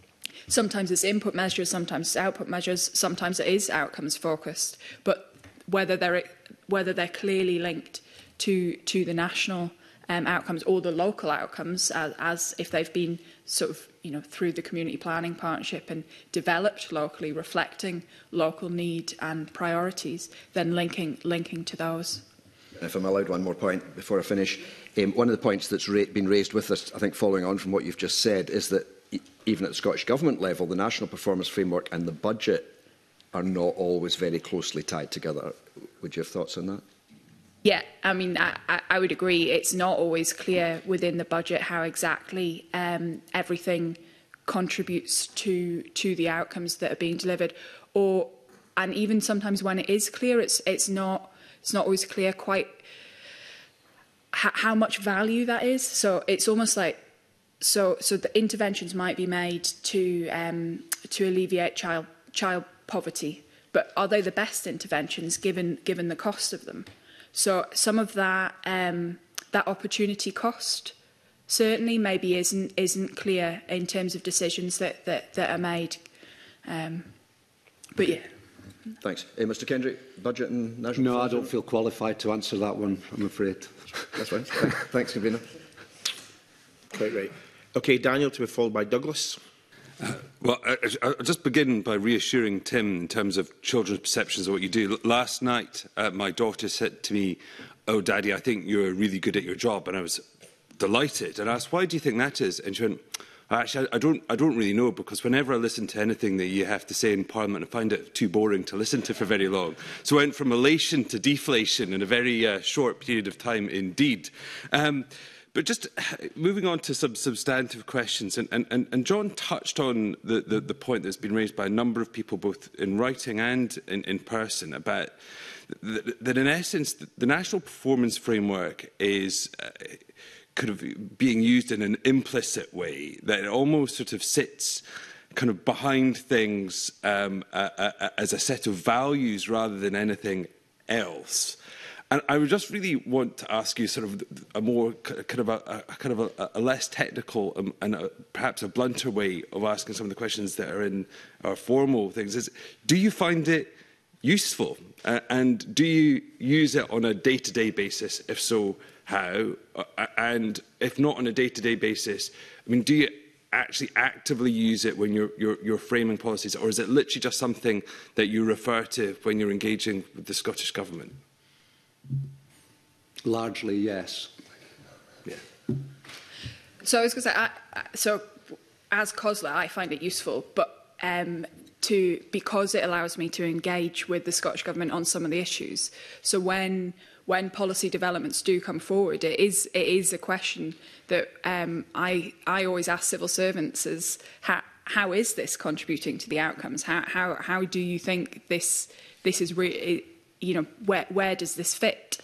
sometimes it's input measures, sometimes it's output measures, sometimes it is outcomes focused. But whether they're whether they're clearly linked to to the national um, outcomes or the local outcomes, as, as if they've been sort of you know through the community planning partnership and developed locally, reflecting local need and priorities, then linking linking to those. If I'm allowed one more point before I finish, um, one of the points that's ra been raised with us, I think following on from what you've just said, is that e even at the Scottish Government level, the National Performance Framework and the budget are not always very closely tied together. Would you have thoughts on that? Yeah, I mean, I, I would agree. It's not always clear within the budget how exactly um, everything contributes to to the outcomes that are being delivered, or and even sometimes when it is clear, it's it's not. It's not always clear quite how much value that is. So it's almost like so. So the interventions might be made to um, to alleviate child child poverty, but are they the best interventions given given the cost of them? So some of that um, that opportunity cost certainly maybe isn't isn't clear in terms of decisions that that, that are made. Um, but yeah. Thanks. Uh, Mr Kendrick, budget and national... No, I don't feel qualified to answer that one, I'm afraid. That's fine. Thanks, Convener. Quite right. Okay, Daniel, to be followed by Douglas. Uh, well, I, I'll just begin by reassuring Tim in terms of children's perceptions of what you do. L last night, uh, my daughter said to me, "Oh, Daddy, I think you're really good at your job." And I was delighted. And I asked, "Why do you think that is?" And she went, Actually, I don't, I don't really know, because whenever I listen to anything that you have to say in Parliament, I find it too boring to listen to for very long. So I went from elation to deflation in a very uh, short period of time indeed. Um, but just moving on to some substantive questions, and, and, and John touched on the, the, the point that's been raised by a number of people, both in writing and in, in person, about that, that in essence, the National Performance Framework is... Uh, kind of being used in an implicit way, that it almost sort of sits kind of behind things um, uh, uh, as a set of values rather than anything else. And I would just really want to ask you sort of a more kind of a, a kind of a, a less technical um, and a, perhaps a blunter way of asking some of the questions that are in our formal things. Is, do you find it useful? Uh, and do you use it on a day-to-day basis? If so, how? Uh, and if not on a day-to-day basis, I mean, do you actually actively use it when you're, you're, you're framing policies, or is it literally just something that you refer to when you're engaging with the Scottish Government? Largely, yes. Yeah. So I was going to say, I, I, so as COSLA, I find it useful, but um, to because it allows me to engage with the Scottish Government on some of the issues. So when when policy developments do come forward, it is it is a question that um, I I always ask civil servants: is how how is this contributing to the outcomes? How how how do you think this this is re you know where where does this fit?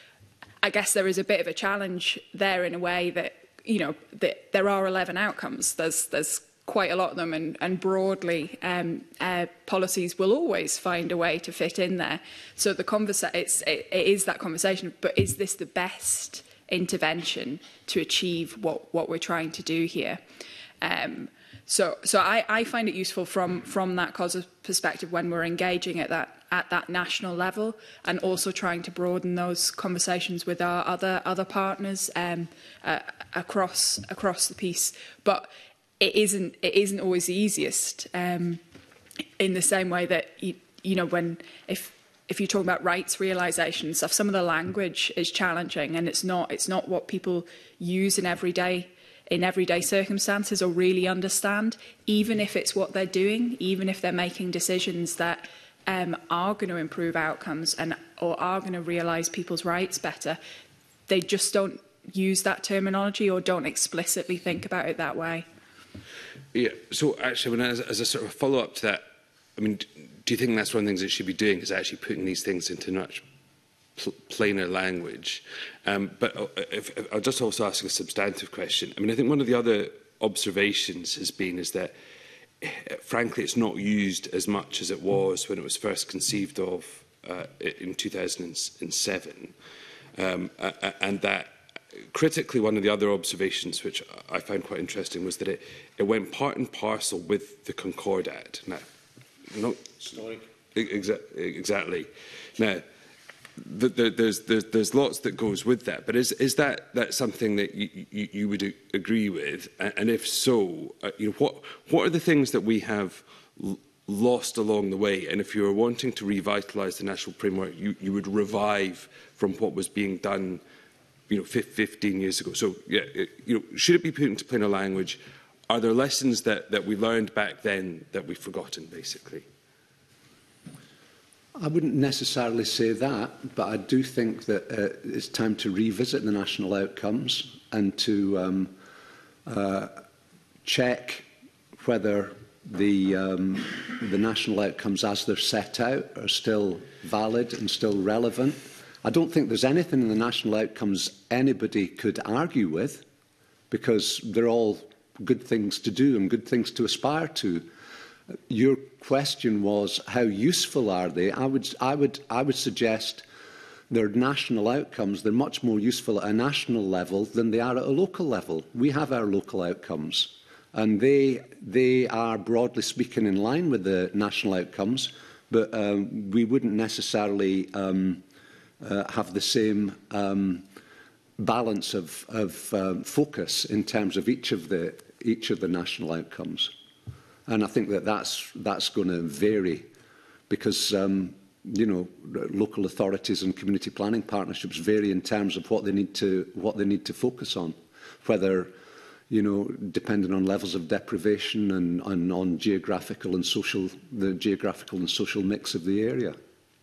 I guess there is a bit of a challenge there in a way that you know that there are eleven outcomes. There's there's quite a lot of them, and, and broadly, um, uh, policies will always find a way to fit in there. So the conversa it's, it, it is that conversation, but is this the best intervention to achieve what, what we're trying to do here? Um, so so I, I find it useful from, from that cause of perspective when we're engaging at that, at that national level, and also trying to broaden those conversations with our other, other partners um, uh, across, across the piece. But It isn't. It isn't always the easiest. Um, in the same way that you, you know, when if if you talk about rights realisation and stuff, some of the language is challenging, and it's not. It's not what people use in everyday in everyday circumstances or really understand. Even if it's what they're doing, even if they're making decisions that um, are going to improve outcomes and or are going to realise people's rights better, they just don't use that terminology or don't explicitly think about it that way. Yeah, so actually, when, as, as a sort of follow-up to that, I mean, do you think that's one of the things it should be doing, is actually putting these things into much pl plainer language? Um, but if, if, I'll just also ask a substantive question. I mean, I think one of the other observations has been is that, frankly, it's not used as much as it was when it was first conceived of uh, in two thousand seven, um, uh, and that critically, one of the other observations which I found quite interesting was that it, it went part and parcel with the Concordat. Now, not historic. Exa exactly. Now, the, the, there's, there's there's lots that goes with that, but is is that that something that you, you, you would agree with? And if so, uh, you know, what what are the things that we have l lost along the way? And if you were wanting to revitalise the national framework, you you would revive from what was being done, you know, fifteen years ago. So, yeah, it, you know, should it be put into plainer language? Are there lessons that that we learned back then that we've forgotten, basically? I wouldn't necessarily say that, but I do think that uh, it's time to revisit the national outcomes and to um, uh, check whether the, um, the national outcomes as they're set out are still valid and still relevant. I don't think there's anything in the national outcomes anybody could argue with, because they're all good things to do and good things to aspire to. Your question was, how useful are they? I would, I would, I would suggest they're national outcomes. They're much more useful at a national level than they are at a local level. We have our local outcomes, and they, they are, broadly speaking, in line with the national outcomes, but um, we wouldn't necessarily um, uh, have the same um, balance of, of um, focus in terms of each of the, each of the national outcomes. And I think that that's, that's going to vary because, um, you know, local authorities and community planning partnerships vary in terms of what they need to, what they need to focus on, whether, you know, depending on levels of deprivation and, and on geographical and social, the geographical and social mix of the area.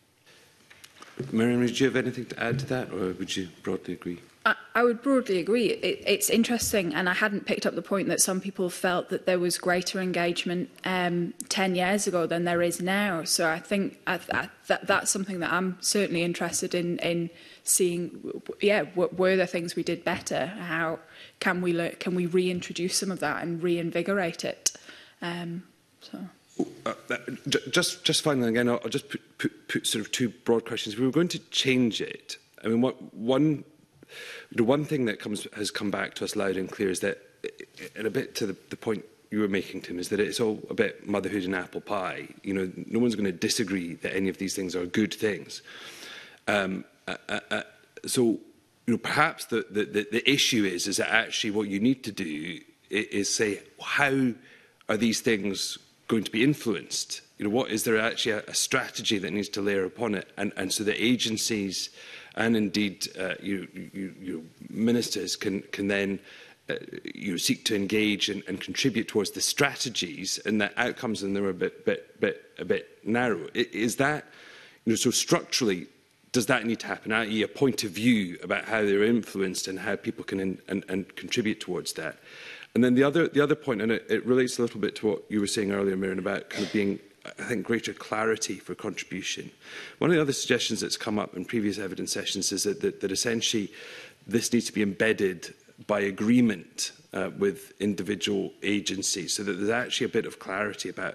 Miriam, would you have anything to add to that, or would you broadly agree? I, I would broadly agree. It, it's interesting, and I hadn't picked up the point that some people felt that there was greater engagement um, ten years ago than there is now. So I think I, I, that that's something that I'm certainly interested in in seeing. Yeah, were there things we did better? How can we learn, can we reintroduce some of that and reinvigorate it? Um, so. Uh, just, just finally, again, I'll, I'll just put, put, put sort of two broad questions. If we were going to change it, I mean, what, one, the one thing that comes, has come back to us loud and clear is that, and a bit to the, the point you were making, Tim, is that it's all a bit motherhood and apple pie. You know, no one's going to disagree that any of these things are good things. Um, uh, uh, so, you know, perhaps the, the, the, the issue is, is that actually what you need to do is, is say, how are these things going to be influenced? You know, what is there actually a, a strategy that needs to layer upon it, and, and so the agencies and indeed uh, you, you, you ministers can can then uh, you know, seek to engage and, and contribute towards the strategies, and that outcomes in them are a bit bit bit a bit narrow. Is that, you know, so structurally, does that need to happen? that is a point of view about how they're influenced and how people can in, and, and contribute towards that. And then the other, the other point, and it, it relates a little bit to what you were saying earlier, Miriam, about kind of being, I think, greater clarity for contribution. One of the other suggestions that's come up in previous evidence sessions is that, that, that essentially this needs to be embedded by agreement uh, with individual agencies, so that there's actually a bit of clarity about,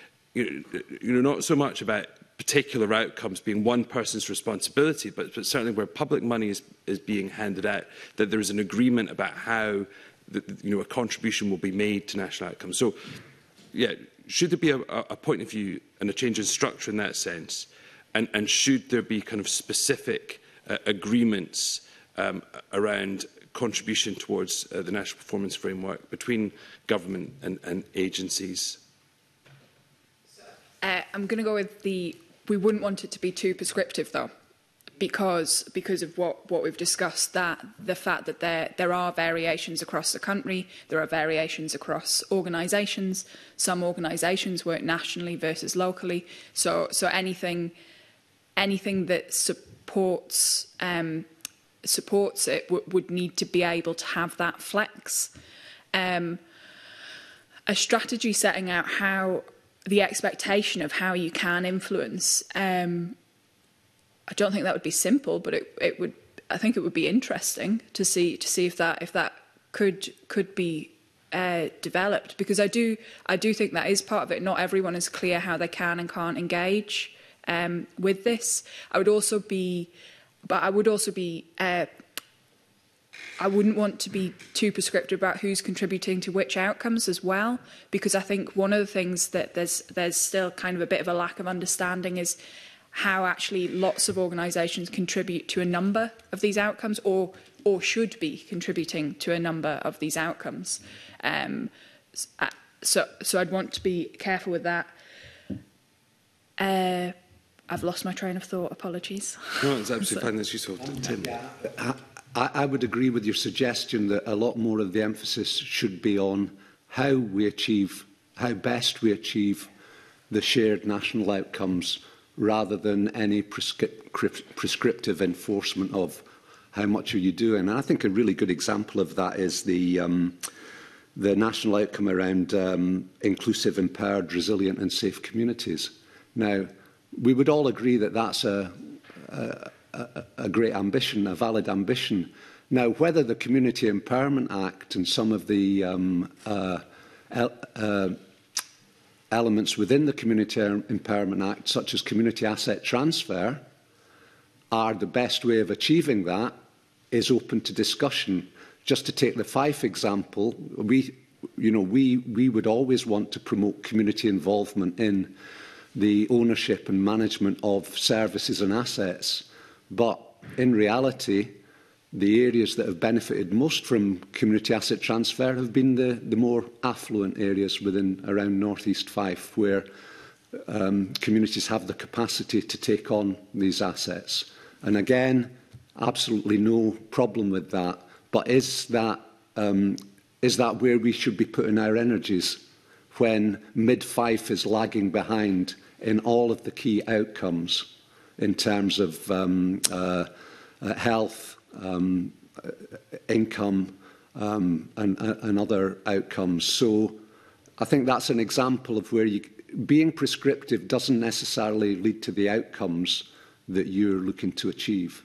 you know, you know, not so much about particular outcomes being one person's responsibility, but, but certainly where public money is, is being handed out, that there is an agreement about how that, you know, a contribution will be made to national outcomes. So, yeah, should there be a, a point of view and a change in structure in that sense? And, and should there be kind of specific uh, agreements um, around contribution towards uh, the National Performance Framework between government and, and agencies? Uh, I'm going to go with the, we wouldn't want it to be too prescriptive, though. Because, because of what, what we've discussed, that the fact that there, there are variations across the country, there are variations across organisations. Some organisations work nationally versus locally. So, so anything, anything that supports, um, supports it w would need to be able to have that flex. Um, a strategy setting out how the expectation of how you can influence. Um, I don't think that would be simple, but it, it would. I think it would be interesting to see to see if that if that could could be uh, developed, because I do I do think that is part of it. Not everyone is clear how they can and can't engage um, with this. I would also be, but I would also be uh, I wouldn't want to be too prescriptive about who's contributing to which outcomes as well, because I think one of the things that there's there's still kind of a bit of a lack of understanding is how actually lots of organisations contribute to a number of these outcomes, or or should be contributing to a number of these outcomes. Um, so so I'd want to be careful with that. Uh, I've lost my train of thought. Apologies. No, it's absolutely fine. That's useful. Tim. I, I would agree with your suggestion that a lot more of the emphasis should be on how we achieve, how best we achieve the shared national outcomes, rather than any prescri prescriptive enforcement of how much are you doing. And I think a really good example of that is the, um, the national outcome around um, inclusive, empowered, resilient and safe communities. Now, we would all agree that that's a, a, a, a great ambition, a valid ambition. Now, whether the Community Empowerment Act and some of the um, uh, uh, elements within the Community Empowerment Act, such as community asset transfer, are the best way of achieving that is open to discussion. Just to take the Fife example, we, you know, we, we would always want to promote community involvement in the ownership and management of services and assets. But in reality, the areas that have benefited most from community asset transfer have been the, the more affluent areas within around North East Fife, where um, communities have the capacity to take on these assets. And again, absolutely no problem with that. But is that, um, is that where we should be putting our energies when Mid-Fife is lagging behind in all of the key outcomes in terms of um, uh, uh, health, um, uh, income um, and, uh, and other outcomes? So I think that's an example of where you, being prescriptive doesn't necessarily lead to the outcomes that you're looking to achieve.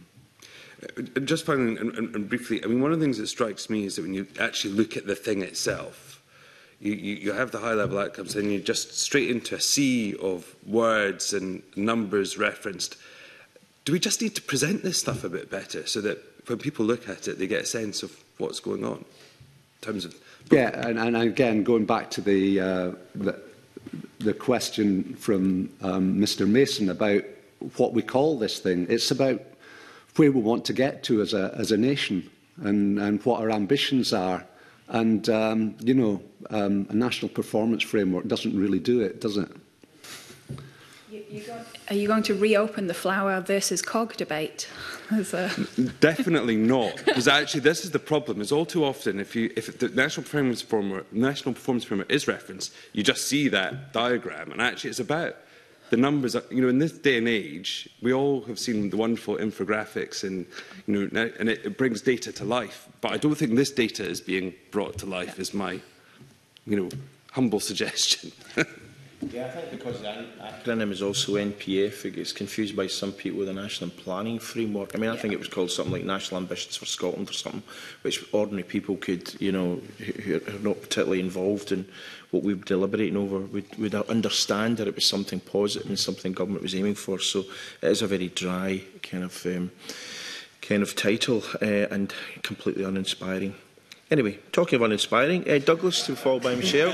Uh, just finally and, and, and briefly, I mean, one of the things that strikes me is that when you actually look at the thing itself, You, you, you have the high-level outcomes, and you're just straight into a sea of words and numbers referenced. Do we just need to present this stuff a bit better so that when people look at it, they get a sense of what's going on in terms of? Yeah, and, and again, going back to the uh, the, the question from um, Mr Mason about what we call this thing, it's about where we want to get to as a as a nation, and and what our ambitions are. And, um, you know, um, a national performance framework doesn't really do it, does it? You, you going, are you going to reopen the flour versus cog debate? a... Definitely not, because actually this is the problem. Is all too often, if you if the national performance framework, national performance framework is referenced, you just see that diagram, and actually it's about the numbers. You know, in this day and age, we all have seen the wonderful infographics, and you know, and it, it brings data to life. But I don't think this data is being brought to life. Yeah. Is my, you know, humble suggestion. Yeah, I think because the acronym is also N P F, it gets confused by some people with the National Planning Framework. I mean, I think it was called something like National Ambitions for Scotland or something, which ordinary people could, you know, who are not particularly involved in what we were deliberating over, would, would understand that it was something positive and something government was aiming for. So it is a very dry kind of um, kind of title uh, and completely uninspiring. Anyway, talking of uninspiring, uh, Douglas, to be followed by Michelle.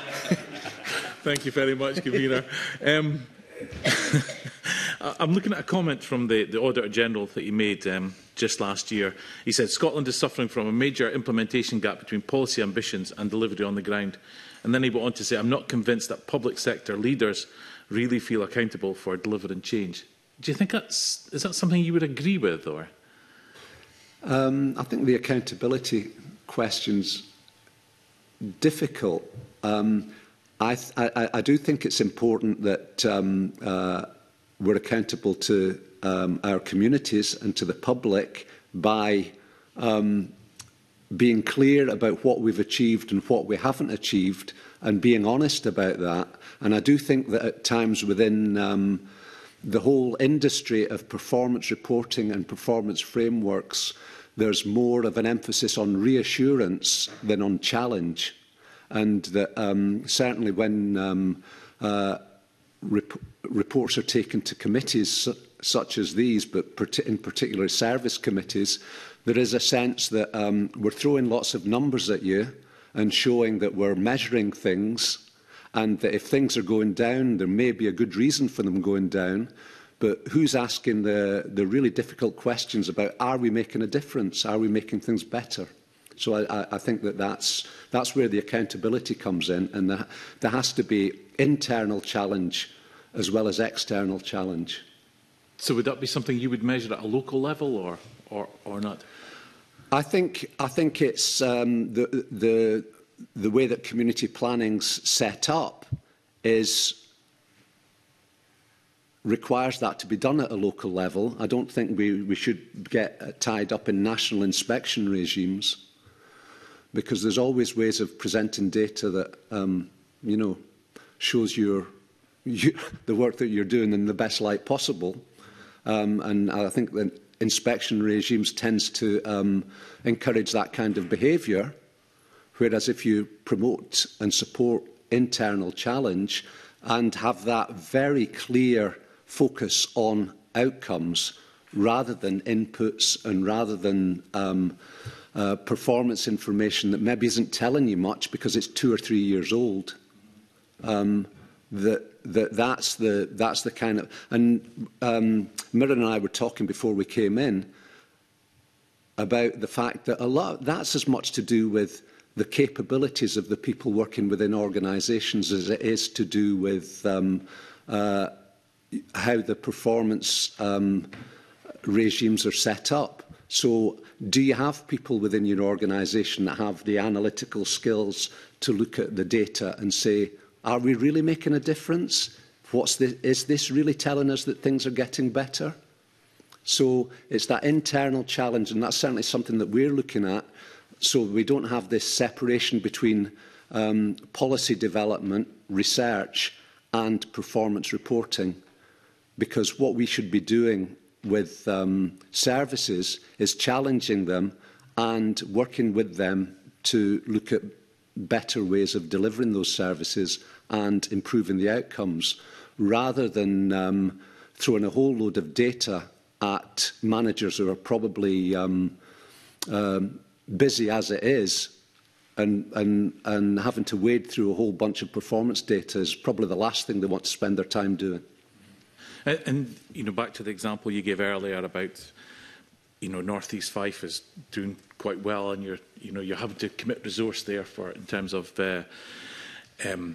Thank you very much, Convener. Um, I'm looking at a comment from the, the Auditor General that he made um, just last year. He said, Scotland is suffering from a major implementation gap between policy ambitions and delivery on the ground. And then he went on to say, I'm not convinced that public sector leaders really feel accountable for delivering change. Do you think that's, is that something you would agree with, or? Um, I think the accountability question's difficult. Um, I, th I, I do think it's important that um, uh, we're accountable to um, our communities and to the public by um, being clear about what we've achieved and what we haven't achieved, and being honest about that. And I do think that at times within um, the whole industry of performance reporting and performance frameworks, there's more of an emphasis on reassurance than on challenge. And that um, certainly when um, uh, rep reports are taken to committees su such as these, but in particular service committees, there is a sense that um, we're throwing lots of numbers at you and showing that we're measuring things, and that if things are going down, there may be a good reason for them going down. But who's asking the, the really difficult questions about, are we making a difference? Are we making things better? So I, I think that that's, that's where the accountability comes in, and the, there has to be internal challenge as well as external challenge. So would that be something you would measure at a local level, or, or, or not? I think, I think it's um, the, the, the way that community planning's set up is requires that to be done at a local level. I don't think we, we should get tied up in national inspection regimes, because there's always ways of presenting data that, um, you know, shows your, you, the work that you're doing in the best light possible. Um, and I think that inspection regimes tends to um, encourage that kind of behaviour, whereas if you promote and support internal challenge and have that very clear focus on outcomes rather than inputs and rather than um, uh, performance information that maybe isn't telling you much because it's two or three years old, um, that, that that's the that's the kind of, and um, Mirren and I were talking before we came in about the fact that a lot that's as much to do with the capabilities of the people working within organisations as it is to do with um, uh, how the performance um, regimes are set up. So do you have people within your organisation that have the analytical skills to look at the data and say, are we really making a difference? What's the, is this really telling us that things are getting better? So it's that internal challenge, and that's certainly something that we're looking at, so we don't have this separation between um, policy development, research and performance reporting. Because what we should be doing with um, services is challenging them and working with them to look at better ways of delivering those services and improving the outcomes, rather than um, throwing a whole load of data at managers who are probably um, um, busy as it is, and, and, and having to wade through a whole bunch of performance data is probably the last thing they want to spend their time doing. And, and you know, back to the example you gave earlier about, you know, North East Fife is doing quite well, and you're, you know, you're having to commit resource there for in terms of, uh, um,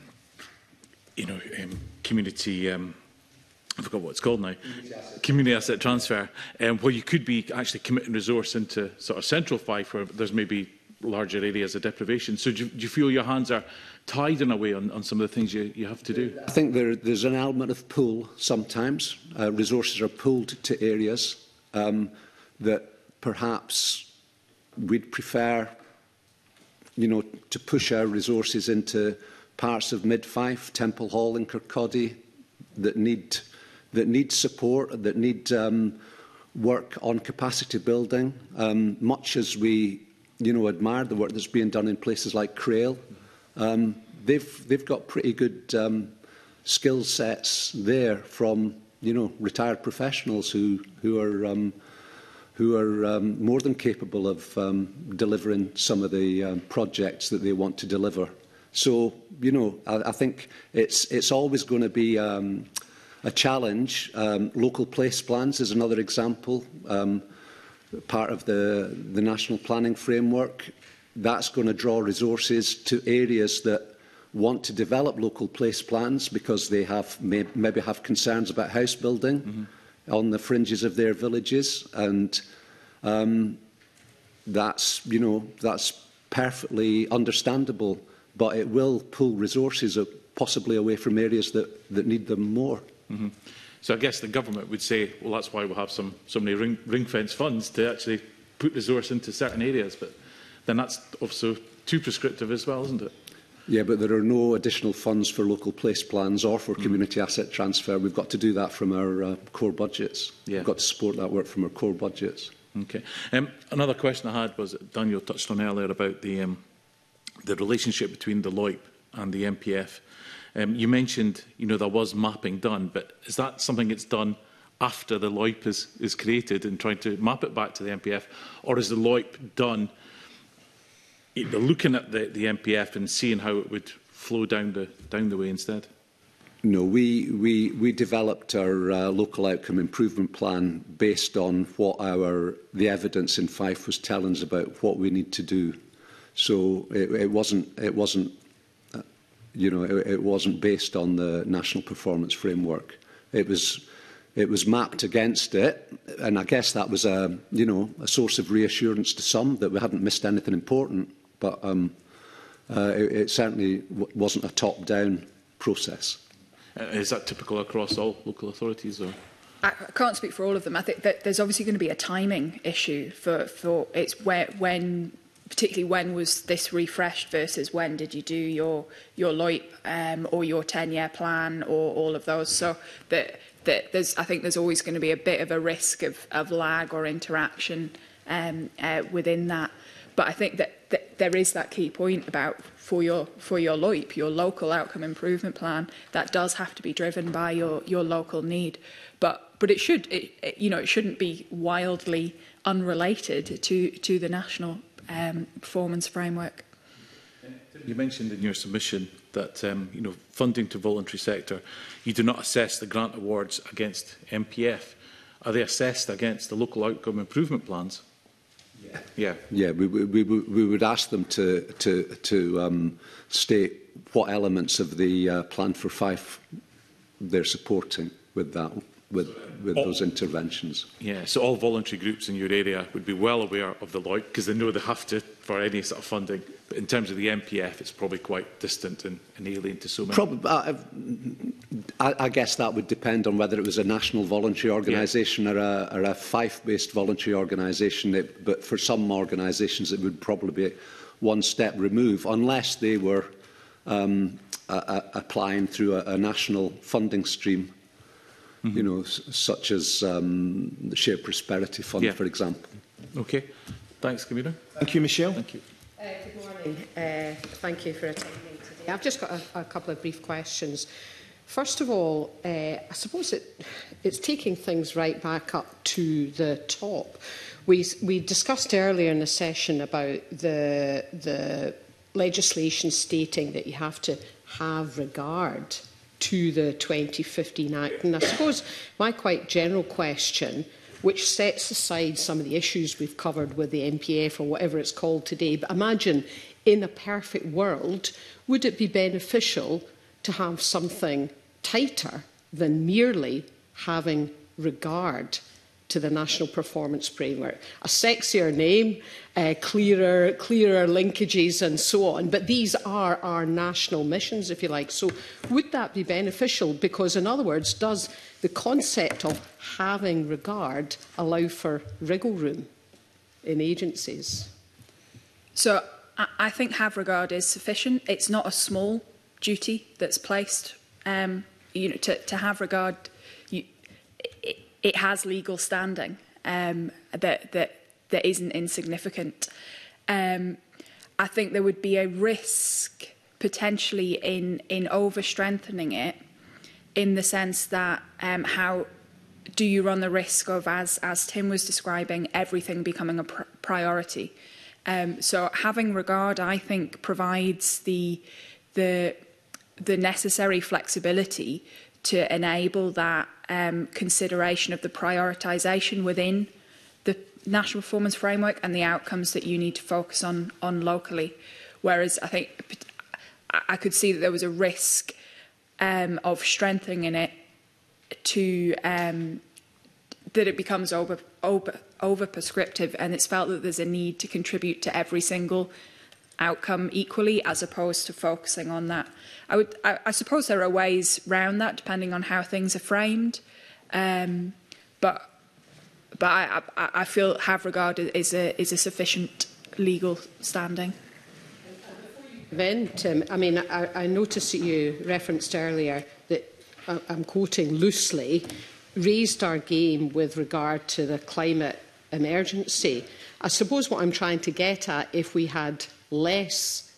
you know, um, community. Um, I forgot what it's called now. Community asset, community asset transfer. Um, where you could be actually committing resource into sort of central Fife, where there's maybe larger areas of deprivation. So do you, do you feel your hands are tied in a way on, on some of the things you, you have to do? I think there, there's an element of pull sometimes. Uh, resources are pulled to areas um, that perhaps we'd prefer, you know, to push our resources into parts of Mid-Fife, Temple Hall and Kirkcaldy that need, that need support, that need um, work on capacity building, um, much as we you know, admire the work that's being done in places like Crail. Um, they've, they've got pretty good um, skill sets there from, you know, retired professionals who, who are, um, who are um, more than capable of um, delivering some of the um, projects that they want to deliver. So, you know, I, I think it's, it's always going to be um, a challenge. Um, local place plans is another example. Um, part of the, the national planning framework. That's going to draw resources to areas that want to develop local place plans because they have may, maybe have concerns about house building mm-hmm. on the fringes of their villages, and um, that's you know that's perfectly understandable. But it will pull resources possibly away from areas that, that need them more. Mm-hmm. So I guess the government would say, well, that's why we'll have some, so many ring, ring-fence funds to actually put resource into certain areas. But then that's also too prescriptive as well, isn't it? Yeah, but there are no additional funds for local place plans or for community mm. asset transfer. We've got to do that from our uh, core budgets. Yeah. We've got to support that work from our core budgets. Okay. Um, another question I had was that Daniel touched on earlier about the, um, the relationship between the L O I P and the M P F. Um, you mentioned, you know, there was mapping done, but is that something that's done after the L O I P is, is created and trying to map it back to the M P F? Or is the L O I P done looking at the, the M P F and seeing how it would flow down the, down the way instead? No, we, we, we developed our uh, local outcome improvement plan based on what our, the evidence in Fife was telling us about what we need to do. So it, it wasn't, it wasn't, uh, you know, it, it wasn't based on the National Performance Framework. It was, it was mapped against it, and I guess that was a, you know, a source of reassurance to some that we hadn't missed anything important. But um, uh, it, it certainly w wasn't a top-down process. Uh, is that typical across all local authorities? Or? I can't speak for all of them. I think that there's obviously going to be a timing issue for, for it's where, when, particularly when was this refreshed versus when did you do your, your L O I P um, or your ten-year plan or all of those. So that, that there's, I think there's always going to be a bit of a risk of, of lag or interaction um, uh, within that. But I think that, that there is that key point about for your for your L O I P, your local outcome improvement plan, that does have to be driven by your your local need. But but it should it, it, you know it shouldn't be wildly unrelated to to the national um, performance framework. You mentioned in your submission that um, you know funding to voluntary sector, you do not assess the grant awards against M P F. Are they assessed against the local outcome improvement plans? Yeah, yeah, yeah. We, we, we would ask them to to to um, state what elements of the uh, plan for Fife they're supporting with that, with with all, those interventions. Yeah. So all voluntary groups in your area would be well aware of the L O I P because they know they have to for any sort of funding. But in terms of the M P F, it's probably quite distant and, and alien to so many. Probably, uh, I, I guess that would depend on whether it was a national voluntary organisation yeah. or a, or a Fife-based voluntary organisation. It, but for some organisations, it would probably be one step remove, unless they were um, a, a, applying through a, a national funding stream, mm-hmm. you know, s such as um, the Shared Prosperity Fund, yeah. for example. Okay. Thanks, Commissioner. Thank you, Michelle. Thank you. Uh, good morning. Uh, thank you for attending today. I've just got a, a couple of brief questions. First of all, uh, I suppose it, it's taking things right back up to the top. We, we discussed earlier in the session about the, the legislation stating that you have to have regard to the twenty fifteen Act. And I suppose my quite general question, which sets aside some of the issues we've covered with the M P F or whatever it's called today. But imagine, in a perfect world, would it be beneficial to have something tighter than merely having regard to the National Performance Framework? A sexier name, uh, clearer, clearer linkages and so on, but these are our national missions, if you like. So would that be beneficial? Because, in other words, does the concept of having regard allow for wriggle room in agencies? So I, I think have regard is sufficient. It's not a small duty that's placed. Um, you know, to, to have regard, you, it, it has legal standing um, that, that, that isn't insignificant. Um, I think there would be a risk potentially in, in over-strengthening it, in the sense that um, how do you run the risk of, as, as Tim was describing, everything becoming a pr priority? Um, so having regard, I think, provides the, the, the necessary flexibility to enable that um, consideration of the prioritisation within the National Performance Framework and the outcomes that you need to focus on, on locally. Whereas I think I could see that there was a risk Um, of strengthening it to um, that it becomes over, over, over prescriptive, and it's felt that there's a need to contribute to every single outcome equally, as opposed to focusing on that. I would, I, I suppose there are ways round that depending on how things are framed, um, but but I, I, I feel have regard is a is a sufficient legal standing. Then, Tim, I mean, I, I noticed that you referenced earlier that, uh, I'm quoting loosely, raised our game with regard to the climate emergency. I suppose what I'm trying to get at, if we had less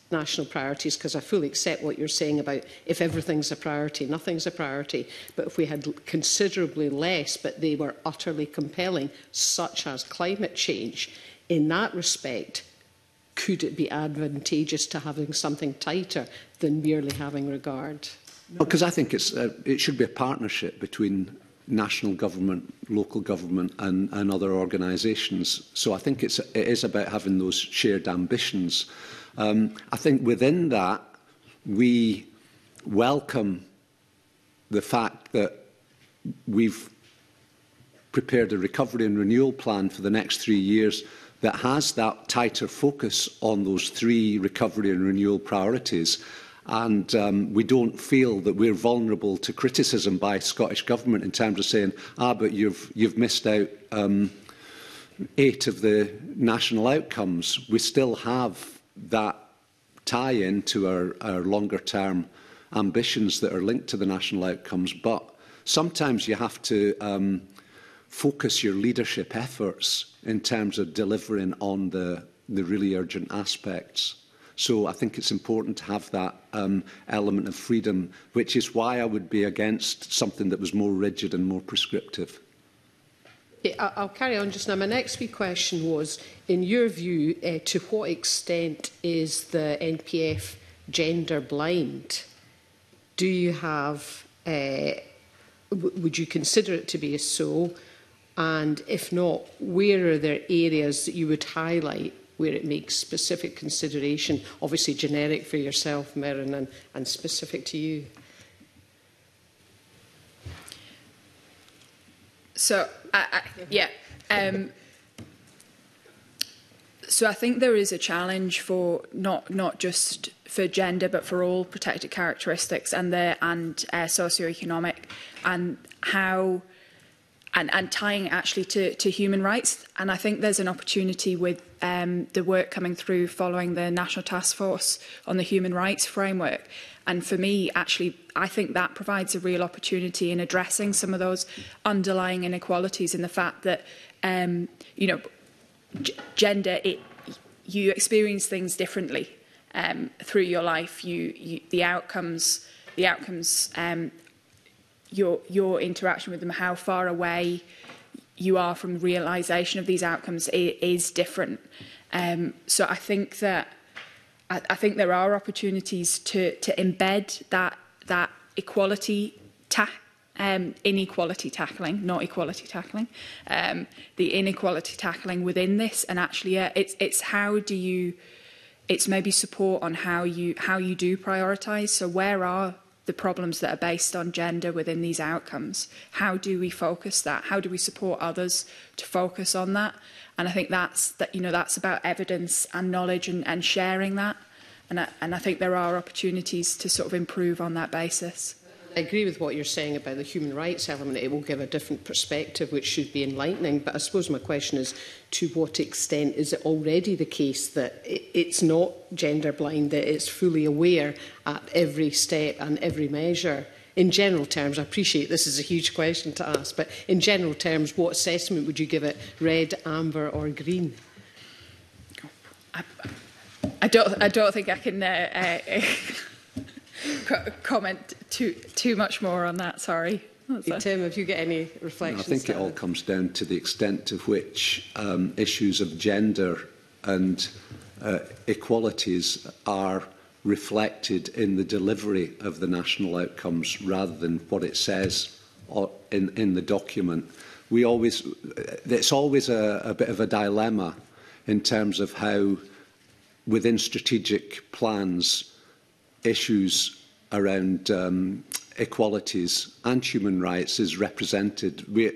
national priorities, because I fully accept what you're saying about if everything's a priority, nothing's a priority. But if we had considerably less, but they were utterly compelling, such as climate change, in that respect, could it be advantageous to having something tighter than merely having regard? Because well, I think it's, uh, it should be a partnership between national government, local government and, and other organisations. So I think it's, it is about having those shared ambitions. Um, I think within that, we welcome the fact that we've prepared a recovery and renewal plan for the next three years that has that tighter focus on those three recovery and renewal priorities. And um, we don't feel that we're vulnerable to criticism by Scottish Government in terms of saying, ah, but you've, you've missed out um, eight of the national outcomes. We still have that tie-in to our, our longer-term ambitions that are linked to the national outcomes. But sometimes you have to um, focus your leadership efforts in terms of delivering on the, the really urgent aspects. So I think it's important to have that um, element of freedom, which is why I would be against something that was more rigid and more prescriptive. Okay, I'll carry on just now. My next wee question was, in your view, uh, to what extent is the N P F gender blind? Do you have, uh, w would you consider it to be so? And if not, where are there areas that you would highlight where it makes specific consideration, obviously generic for yourself, Merrin, and, and specific to you? So, I, I, yeah. Um, so I think there is a challenge for not not just for gender, but for all protected characteristics and the and uh, socioeconomic, and how. And, and tying actually to, to human rights. And I think there's an opportunity with um, the work coming through following the National Task Force on the Human Rights Framework. And for me, actually, I think that provides a real opportunity in addressing some of those underlying inequalities in the fact that, um, you know, g gender, it, you experience things differently um, through your life. You, you, the outcomes, the outcomes um, Your, your interaction with them, how far away you are from realisation of these outcomes is, is different. Um, so I think that I, I think there are opportunities to to embed that that equality, ta um, inequality tackling, not equality tackling, um, the inequality tackling within this, and actually, uh, it's it's how do you, it's maybe support on how you how you do prioritise. So where are the problems that are based on gender within these outcomes? How do we focus that? How do we support others to focus on that? And I think that's that. You know, that's about evidence and knowledge and, and sharing that. And I, and I think there are opportunities to sort of improve on that basis. I agree with what you're saying about the human rights element. It will give a different perspective, which should be enlightening. But I suppose my question is, to what extent is it already the case that it's not gender blind, that it's fully aware at every step and every measure? In general terms, I appreciate this is a huge question to ask, but in general terms, what assessment would you give it, red, amber or green? I, I, don't, I don't think I can... Uh, uh, comment too too much more on that, sorry. Hey, Tim, have you got any reflections? No, I think it all comes down to the extent to which um, issues of gender and uh, equalities are reflected in the delivery of the national outcomes rather than what it says in, in the document. We always, it's always a, a bit of a dilemma in terms of how within strategic plans issues around um, equalities and human rights is represented. We,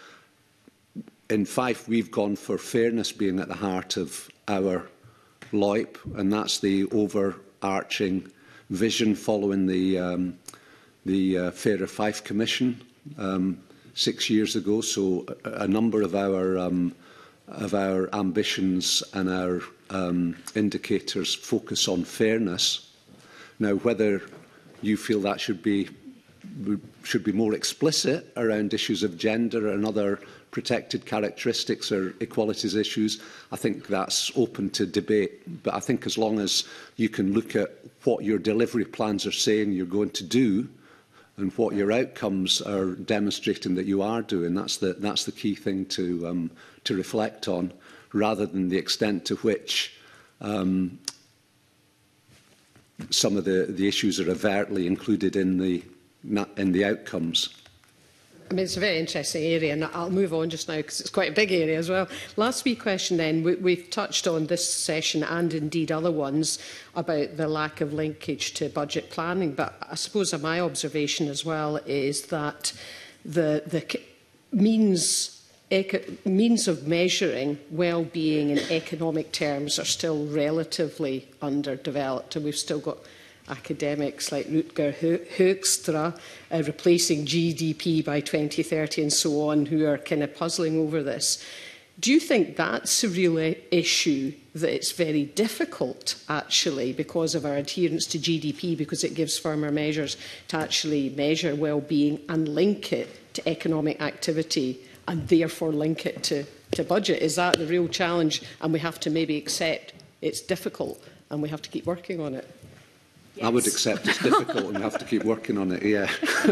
in Fife, we've gone for fairness being at the heart of our L O I P, and that's the overarching vision following the, um, the uh, Fairer Fife Commission um, six years ago. So a, a number of our, um, of our ambitions and our um, indicators focus on fairness. Now, whether you feel that should be should be more explicit around issues of gender and other protected characteristics or equalities issues, I think that's open to debate. But I think as long as you can look at what your delivery plans are saying you're going to do and what your outcomes are demonstrating that you are doing, that's the, that's the key thing to, um, to reflect on, rather than the extent to which um, some of the, the issues are overtly included in the, in the outcomes. I mean, it's a very interesting area, and I'll move on just now because it's quite a big area as well. Last wee question then. We, we've touched on this session and indeed other ones about the lack of linkage to budget planning, but I suppose my observation as well is that the, the means, eco means of measuring well-being in economic terms are still relatively underdeveloped, and we've still got academics like Rutger Hoekstra uh, replacing G D P by twenty thirty and so on, who are kind of puzzling over this. Do you think that's a real issue, that it's very difficult, actually, because of our adherence to G D P, because it gives firmer measures to actually measure well-being and link it to economic activity and therefore link it to, to budget? Is that the real challenge, and we have to maybe accept it's difficult and we have to keep working on it? Yes. I would accept it's difficult and have to keep working on it, yeah.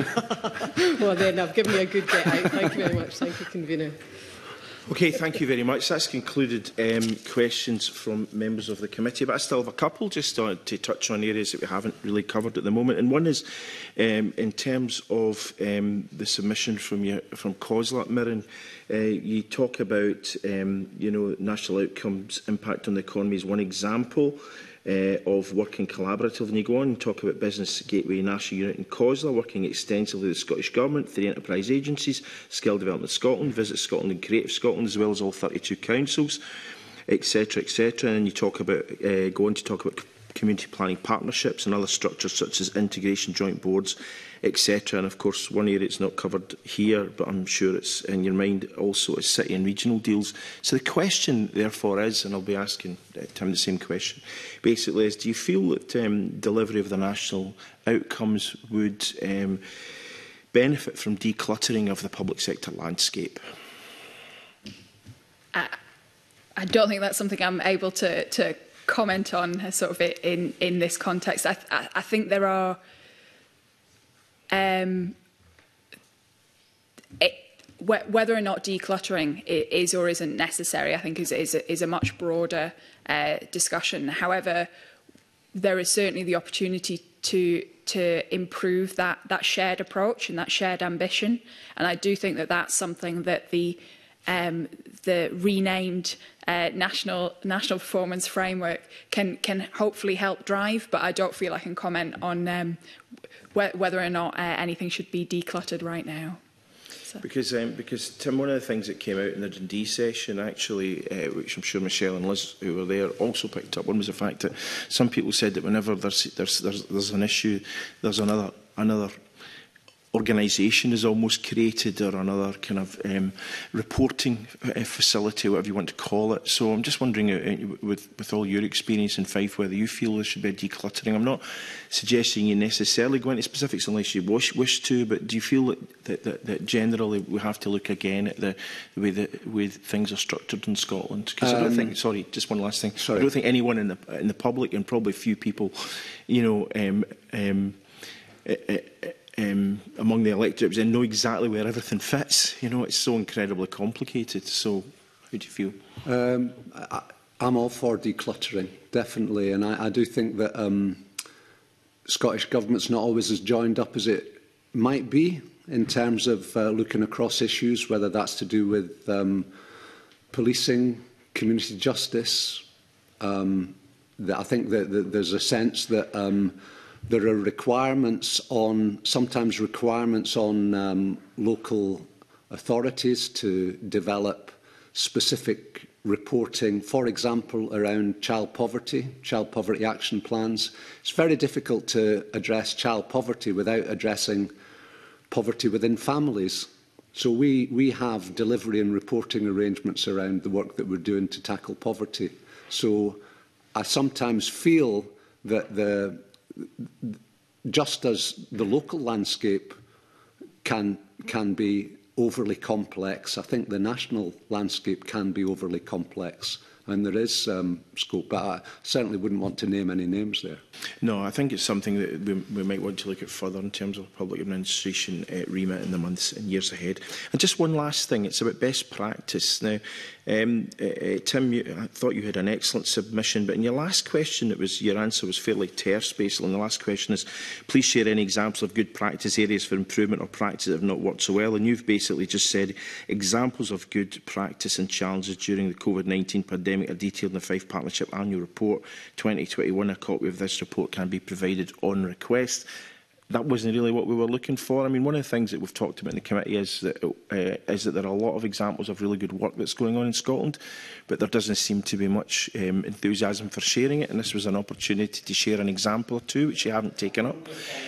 Well, then, I've given you a good get out. Thank you very much. Thank you, Convener. Okay, thank you very much. That's concluded um, questions from members of the committee, but I still have a couple just to, to touch on areas that we haven't really covered at the moment. And one is um, in terms of um, the submission from, your, from COSLA, Mirren. Uh, you talk about um, you know, national outcomes impact on the economy as one example. Uh, of working collaboratively. And you go on and talk about Business Gateway National Unit in COSLA, working extensively with the Scottish Government, three enterprise agencies, Skill Development Scotland, Visit Scotland and Creative Scotland, as well as all thirty-two councils, et cetera, et cetera. And you talk about, uh, go on to talk about community planning partnerships and other structures such as integration joint boards, et cetera. And of course, one area it's not covered here, but I'm sure it's in your mind also, is city and regional deals. So the question, therefore, is, and I'll be asking uh, Tim the same question, basically is, do you feel that um, delivery of the national outcomes would um, benefit from decluttering of the public sector landscape? I, I don't think that's something I'm able to, to comment on sort of in, in this context. I, I, I think there are Um, it, wh whether or not decluttering is or isn't necessary, I think is, is, a, is a much broader uh, discussion. However, there is certainly the opportunity to, to improve that, that shared approach and that shared ambition. And I do think that that's something that the, um, the renamed uh, national, national performance framework can, can hopefully help drive, but I don't feel I can comment on um, whether or not uh, anything should be decluttered right now. So. Because, um, because, Tim, one of the things that came out in the Dundee session, actually, uh, which I'm sure Michelle and Liz, who were there, also picked up, one was the fact that some people said that whenever there's, there's, there's, there's an issue, there's another, another organisation is almost created, or another kind of um, reporting uh, facility, whatever you want to call it. So I'm just wondering, uh, with, with all your experience in Fife, whether you feel there should be a decluttering. I'm not suggesting you necessarily go into specifics unless you wish, wish to, but do you feel that, that, that, that generally we have to look again at the, the way that way things are structured in Scotland? Because um, I don't think, sorry, just one last thing. Sorry. I don't think anyone in the, in the public, and probably few people, you know, um, um, uh, uh, Um, among the electorate, they know exactly where everything fits. You know, it's so incredibly complicated. So, how do you feel? Um, I, I'm all for decluttering, definitely, and I, I do think that um, Scottish Government's not always as joined up as it might be in terms of uh, looking across issues, whether that's to do with um, policing, community justice. Um, that I think that, that there's a sense that um, there are requirements on, sometimes requirements on um, local authorities to develop specific reporting, for example, around child poverty, child poverty action plans. It's very difficult to address child poverty without addressing poverty within families. So we, we have delivery and reporting arrangements around the work that we're doing to tackle poverty. So I sometimes feel that the just as the local landscape can, can be overly complex. I think the national landscape can be overly complex, and there is um, scope, but I certainly wouldn't want to name any names there. No, I think it's something that we, we might want to look at further in terms of public administration uh, remit in the months and years ahead. And just one last thing, it's about best practice. Now, um, uh, Tim, you, I thought you had an excellent submission, but in your last question, it was your answer was fairly terse, basically. And the last question is, please share any examples of good practice areas for improvement or practice that have not worked so well. And you've basically just said examples of good practice and challenges during the COVID nineteen pandemic are detailed in the Fife Partnership Annual Report twenty twenty-one. A copy of this report can be provided on request. That wasn't really what we were looking for. I mean, one of the things that we've talked about in the committee is that, uh, is that there are a lot of examples of really good work that's going on in Scotland, but there doesn't seem to be much um, enthusiasm for sharing it, and this was an opportunity to share an example or two, which you haven't taken up.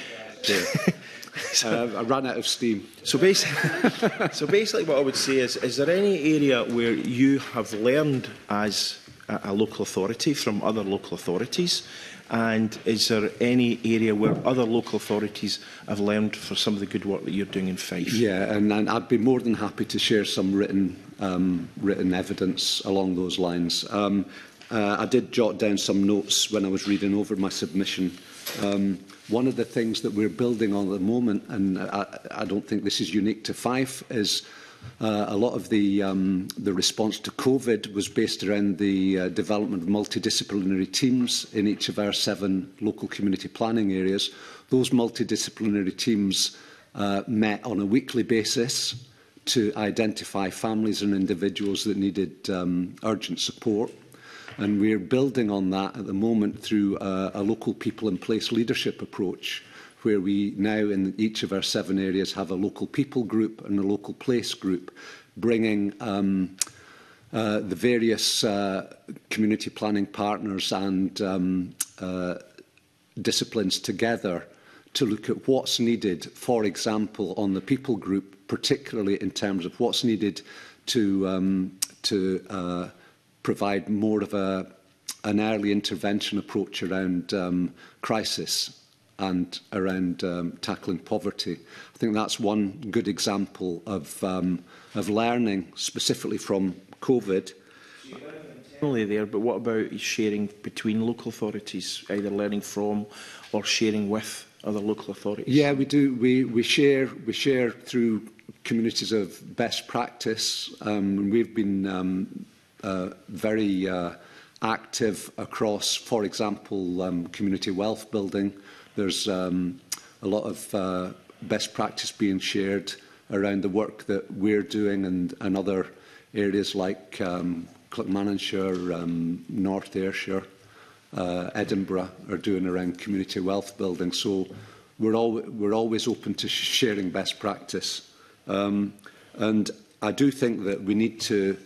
So, uh, I ran out of steam. So basically, so basically what I would say is, is there any area where you have learned as a, a local authority from other local authorities? And is there any area where other local authorities have learned for some of the good work that you're doing in Fife? Yeah, and, and I'd be more than happy to share some written, um, written evidence along those lines. Um, uh, I did jot down some notes when I was reading over my submission. Um, one of the things that we're building on at the moment, and I, I don't think this is unique to Fife, is Uh, a lot of the, um, the response to COVID was based around the uh, development of multidisciplinary teams in each of our seven local community planning areas. Those multidisciplinary teams uh, met on a weekly basis to identify families and individuals that needed um, urgent support. And we're building on that at the moment through uh, a local people in place leadership approach, where we now in each of our seven areas have a local people group and a local place group, bringing um, uh, the various uh, community planning partners and um, uh, disciplines together to look at what's needed, for example, on the people group, particularly in terms of what's needed to, um, to uh, provide more of a, an early intervention approach around um, crisis and around um, tackling poverty. I think that's one good example of, um, of learning specifically from COVID. Only there, but what about sharing between local authorities, either learning from or sharing with other local authorities? Yeah, we do. We, we, share, we share through communities of best practice. Um, we've been um, uh, very uh, active across, for example, um, community wealth building. There's um, a lot of uh, best practice being shared around the work that we're doing, and, and other areas like um, Clackmannanshire, um, North Ayrshire, uh, Edinburgh are doing around community wealth building. So we're, al we're always open to sh sharing best practice. Um, and I do think that we need to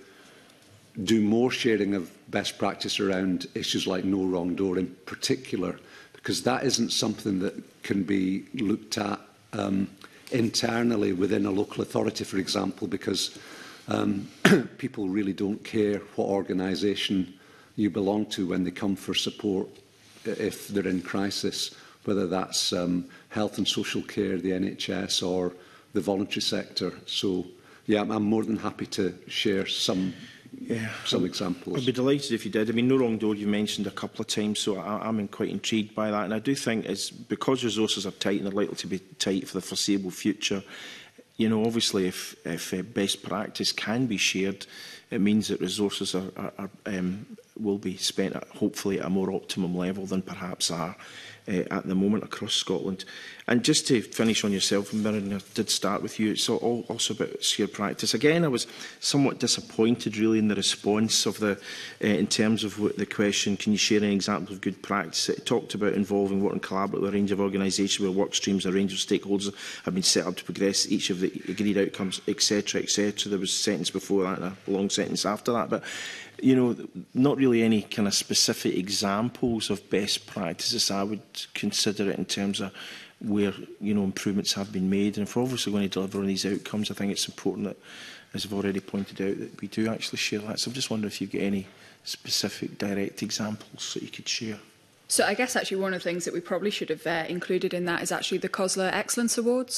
do more sharing of best practice around issues like No Wrong Door in particular, because that isn't something that can be looked at um, internally within a local authority, for example, because um, people really don't care what organisation you belong to when they come for support if they're in crisis, whether that's um, health and social care, the N H S or the voluntary sector. So, yeah, I'm, I'm more than happy to share some Yeah, some examples. I'd be delighted if you did. I mean, No Wrong Door you mentioned a couple of times, so I, I'm quite intrigued by that. And I do think it's because resources are tight and they're likely to be tight for the foreseeable future. You know, obviously, if, if uh, best practice can be shared, it means that resources are, are, are, um, will be spent, at, hopefully, at a more optimum level than perhaps are uh, at the moment across Scotland. And just to finish on yourself, Mirren, I did start with you, it's all, also about shared practice. Again, I was somewhat disappointed, really, in the response of the, uh, in terms of what the question, can you share any examples of good practice? It talked about involving working collaboratively with a range of organisations where work streams, a range of stakeholders have been set up to progress each of the agreed outcomes, et cetera, et cetera. There was a sentence before that and a long sentence after that. But you know, not really any kind of specific examples of best practices. I would consider it in terms of where, you know, improvements have been made. And if we're obviously going to deliver on these outcomes, I think it's important that, as I've already pointed out, that we do actually share that. So I'm just wondering if you've got any specific direct examples that you could share. So I guess actually one of the things that we probably should have uh, included in that is actually the COSLA Excellence Awards.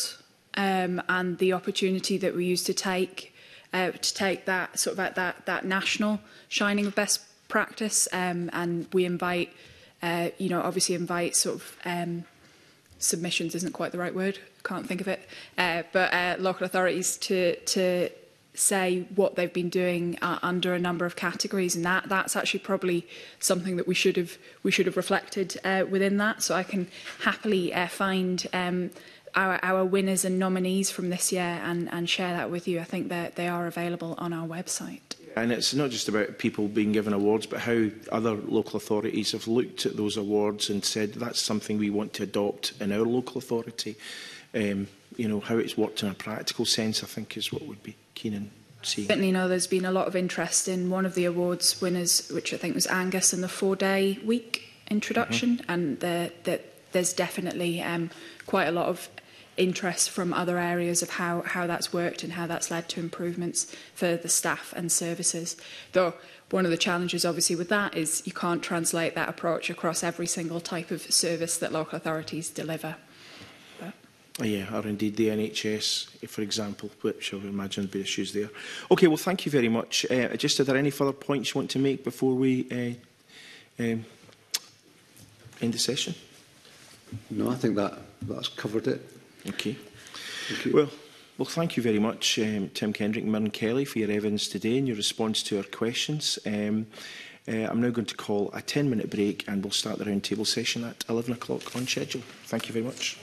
um, and the opportunity that we use to take uh, to take that sort of at that that national shining of best practice, um, and we invite, uh, you know, obviously invite sort of um, submissions isn't quite the right word, can't think of it, uh, but uh, local authorities to to say what they've been doing uh, under a number of categories, and that that's actually probably something that we should have we should have reflected uh, within that. So I can happily uh, find um, our our winners and nominees from this year and and share that with you. I think that they are available on our website. And it's not just about people being given awards, but how other local authorities have looked at those awards and said that's something we want to adopt in our local authority. Um, you know, how it's worked in a practical sense, I think, is what would be keen in seeing. Certainly know there's been a lot of interest in one of the awards winners, which I think was Angus, in the four-day week introduction, mm-hmm. and the, the, there's definitely um, quite a lot of interest from other areas of how, how that's worked and how that's led to improvements for the staff and services. Though one of the challenges obviously with that is you can't translate that approach across every single type of service that local authorities deliver. But Oh, yeah, or indeed the N H S, for example, which I would imagine would be issues there. OK, well, thank you very much. Uh, just, are there any further points you want to make before we uh, um, end the session? No, I think that that's covered it. OK. Thank you. Well, well, thank you very much, um, Tim Kendrick and Myrne Kelly, for your evidence today and your response to our questions. Um, uh, I'm now going to call a ten minute break, and we'll start the round-table session at eleven o'clock on schedule. Thank you very much.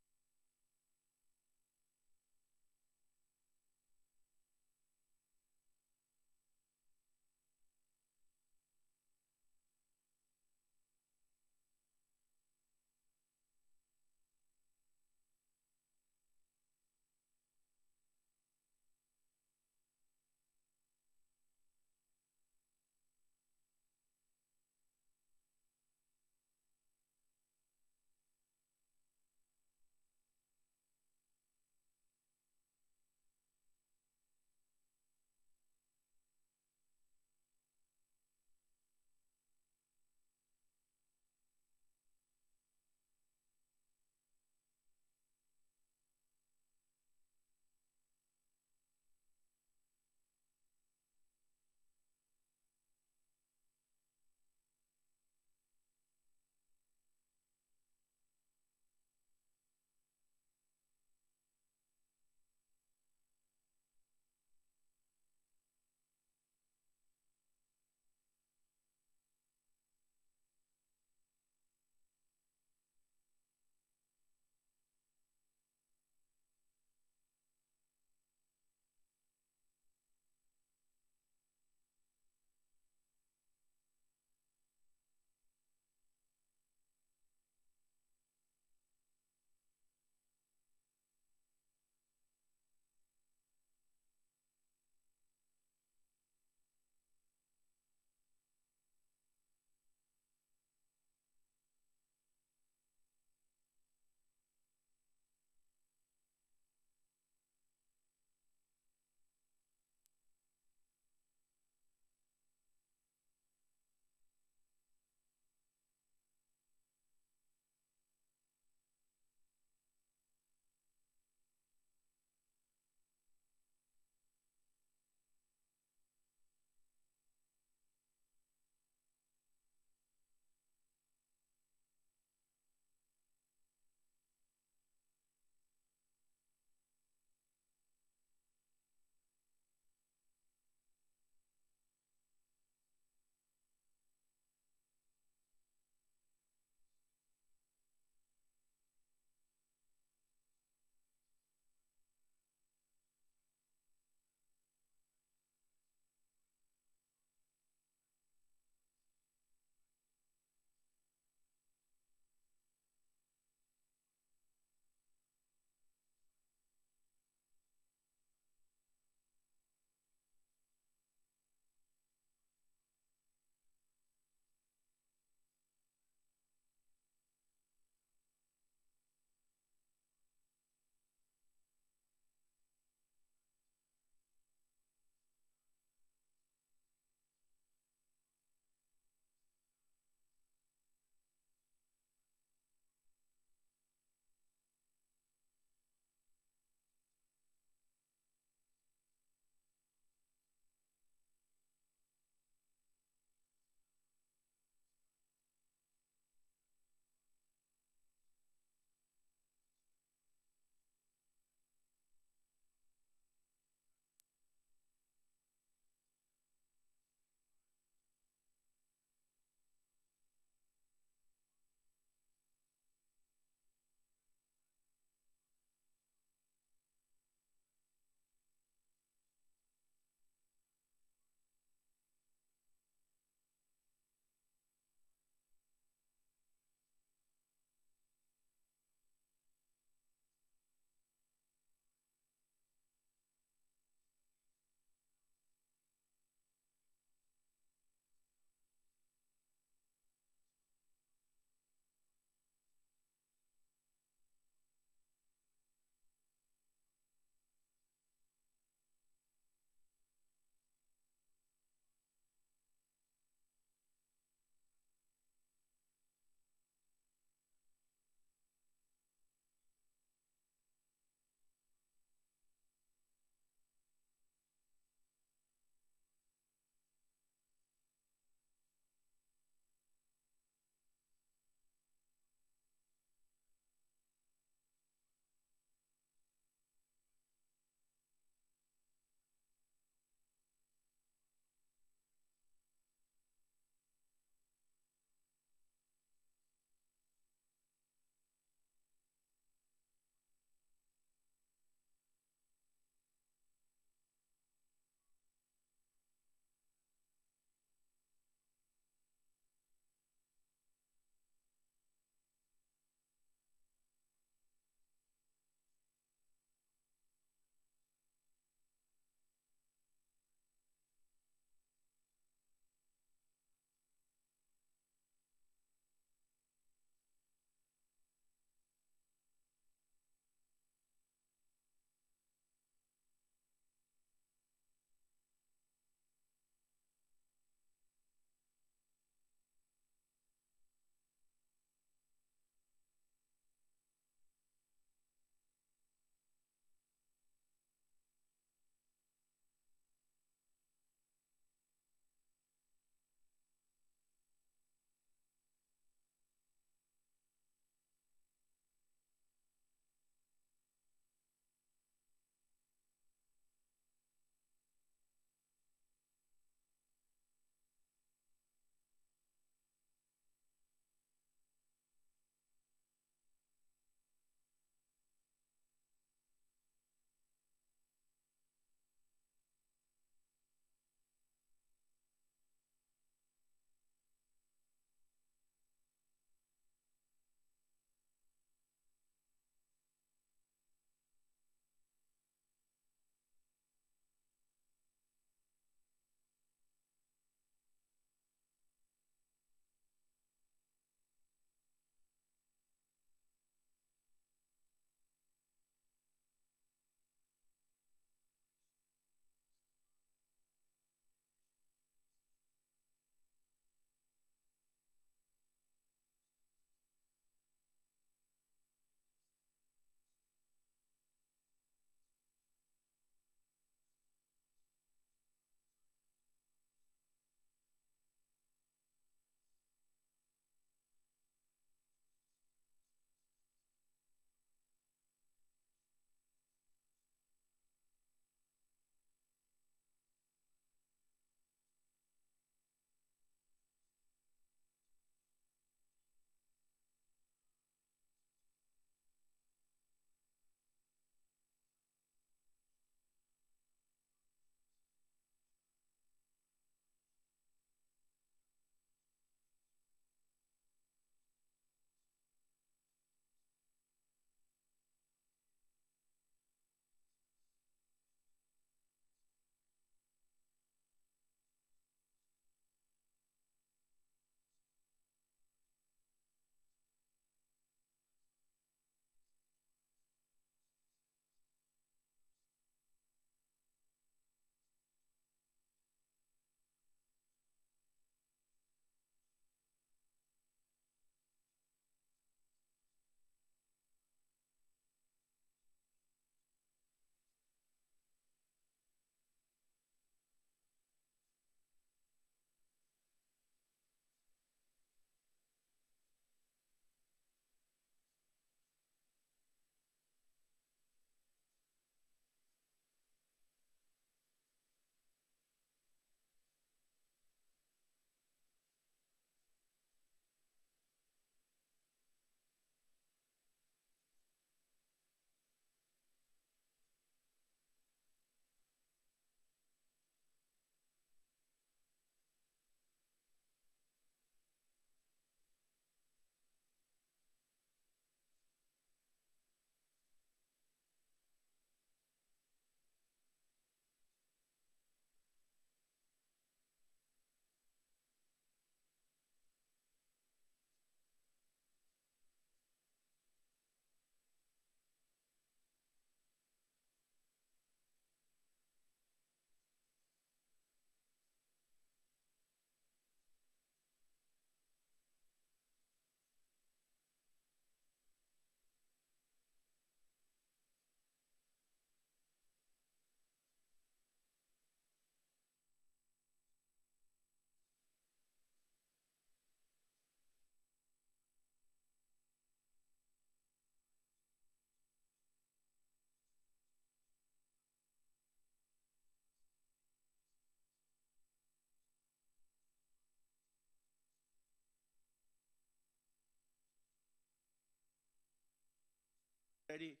Ready?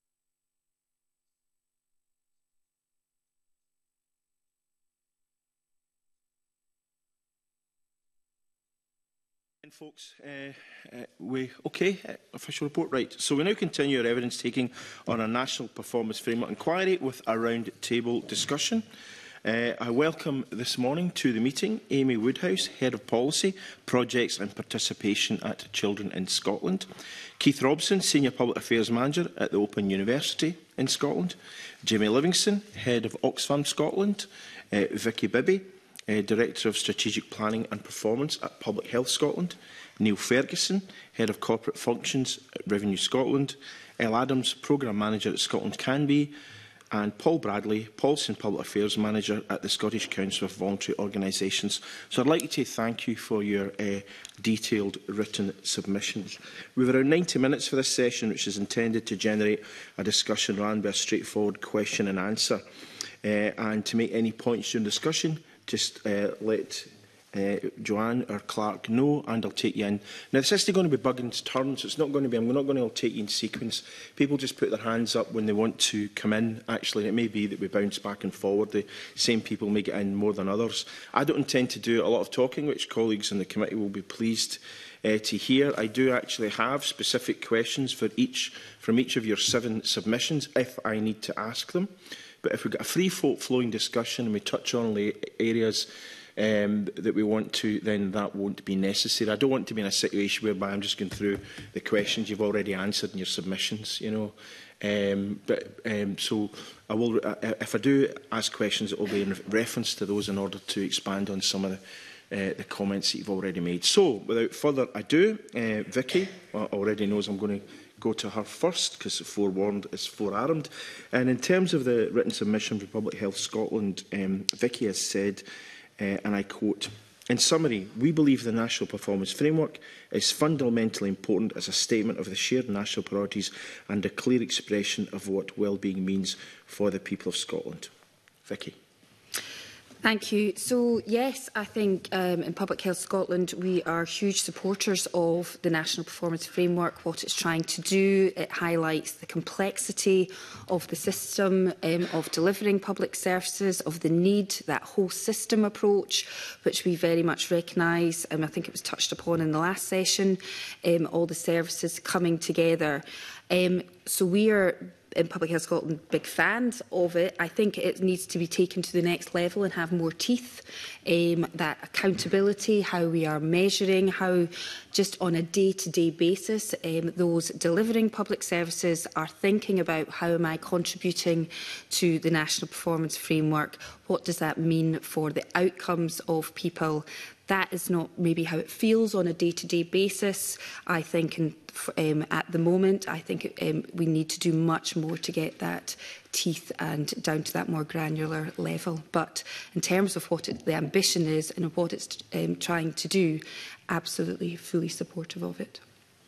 Folks, uh, uh, we okay. Uh, official report, right? So we now continue our evidence taking on a national performance framework inquiry with a round table discussion. Uh, I welcome this morning to the meeting Amy Woodhouse, Head of Policy, Projects and Participation at Children in Scotland, Keith Robson, Senior Public Affairs Manager at the Open University in Scotland, Jamie Livingston, Head of Oxfam Scotland, uh, Vicky Bibby, Uh, Director of Strategic Planning and Performance at Public Health Scotland, Neil Ferguson, Head of Corporate Functions at Revenue Scotland, Elle Adams, Programme Manager at Scotland Canby, and Paul Bradley, Policy and Public Affairs Manager at the Scottish Council of Voluntary Organisations. So I'd like to thank you for your uh, detailed written submissions. We have around ninety minutes for this session, which is intended to generate a discussion rather than a straightforward question and answer. Uh, and to make any points during discussion, just uh, let uh, Joanne or Clark know, and I'll take you in. Now, this isn't going to be Buggins' turn, so it's not going to be, I'm not going to take you in sequence. People just put their hands up when they want to come in, actually, and it may be that we bounce back and forward. The same people may get in more than others. I don't intend to do a lot of talking, which colleagues in the committee will be pleased uh, to hear. I do actually have specific questions for each, from each of your seven submissions, if I need to ask them. But if we've got a free-flowing discussion and we touch on areas um, that we want to, then that won't be necessary. I don't want to be in a situation whereby I'm just going through the questions you've already answered in your submissions, you know. Um, but um, so I will, uh, if I do ask questions, it will be in reference to those in order to expand on some of the, uh, the comments that you've already made. So, without further ado, uh, Vicky well, already knows I'm going to go to her first, because forewarned is forearmed. And in terms of the written submission from Public Health Scotland, um, Vicky has said, uh, and I quote, "In summary, we believe the National Performance Framework is fundamentally important as a statement of the shared national priorities and a clear expression of what well-being means for the people of Scotland." Vicky. Thank you. So, yes, I think um, in Public Health Scotland we are huge supporters of the National Performance Framework, what it's trying to do. It highlights the complexity of the system, um, of delivering public services, of the need, that whole system approach, which we very much recognise. Um, I think it was touched upon in the last session, um, all the services coming together. Um, so we are in Public Health Scotland big fans of it. I think it needs to be taken to the next level and have more teeth. Um, that accountability, how we are measuring, how just on a day-to-day basis um, those delivering public services are thinking about how am I contributing to the National Performance Framework, what does that mean for the outcomes of people. That is not maybe how it feels on a day-to-day basis. I think in, um, at the moment, I think it, um, we need to do much more to get that teeth and down to that more granular level. But in terms of what it, the ambition is and what it's um, trying to do, absolutely fully supportive of it.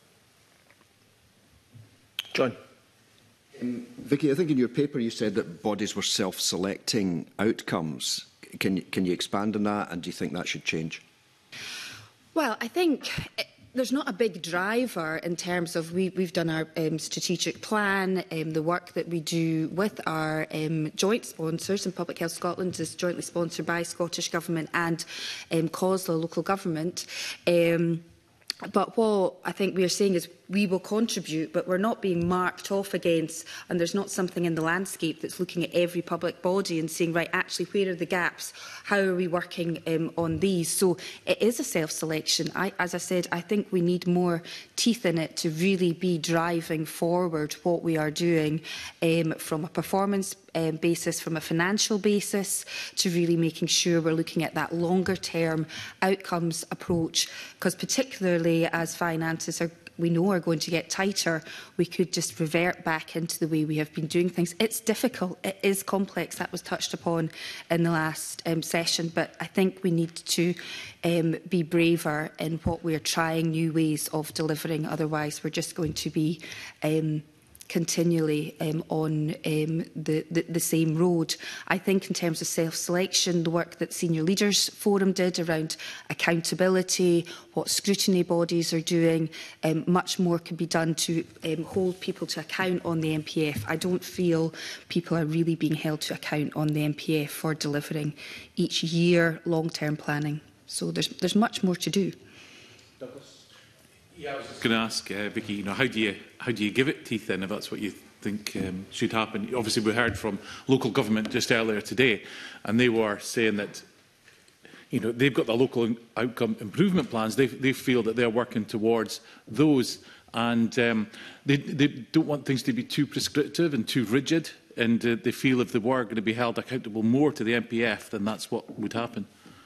John. Um, Vicky, I think in your paper you said that bodies were self-selecting outcomes. Can you, can you expand on that, and do you think that should change? Well, I think it, there's not a big driver in terms of we, we've done our um, strategic plan, um, the work that we do with our um, joint sponsors, and Public Health Scotland is jointly sponsored by Scottish Government and um, COSLA local government. Um, But what I think we are saying is we will contribute, but we're not being marked off against, and there's not something in the landscape that's looking at every public body and saying, right, actually, where are the gaps? How are we working um, on these? So it is a self-selection. I, as I said, I think we need more teeth in it to really be driving forward what we are doing um, from a performance Um, basis, from a financial basis, to really making sure we're looking at that longer term outcomes approach, because particularly as finances are we know are going to get tighter, we could just revert back into the way we have been doing things. It's difficult, it is complex, that was touched upon in the last um, session, but I think we need to um, be braver in what we're trying, new ways of delivering, otherwise we're just going to be um, continually um, on um, the, the, the same road. I think in terms of self-selection, the work that Senior Leaders Forum did around accountability, what scrutiny bodies are doing, um, much more can be done to um, hold people to account on the M P F. I don't feel people are really being held to account on the M P F for delivering each year long-term planning. So there's, there's much more to do. Douglas? Yeah, I was just going to ask, uh, Vicky, you know, how do you how do you give it teeth then, if that's what you think um, should happen? Obviously, we heard from local government just earlier today, and they were saying that, you know, they've got the local outcome improvement plans. They they feel that they're working towards those, and um, they they don't want things to be too prescriptive and too rigid. And uh, they feel if they were going to be held accountable more to the M P F, then that's what would happen.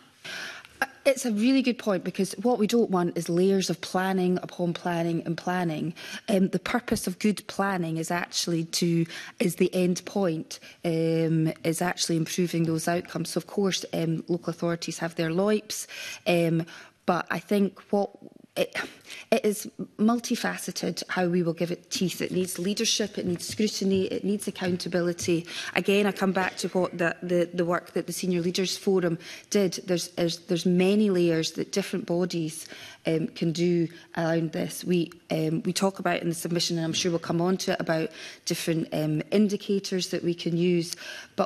It's a really good point, because what we don't want is layers of planning upon planning and planning. Um, the purpose of good planning is actually to, is the end point, um, is actually improving those outcomes. So of course, um, local authorities have their L O I Ps, um, but I think what It, it is multifaceted how we will give it teeth. It needs leadership, it needs scrutiny, it needs accountability. Again, I come back to what the, the, the work that the Senior Leaders Forum did. There's, there's, there's many layers that different bodies um, can do around this. We, um, we talk about in the submission, and I'm sure we'll come on to it, about different um, indicators that we can use, but,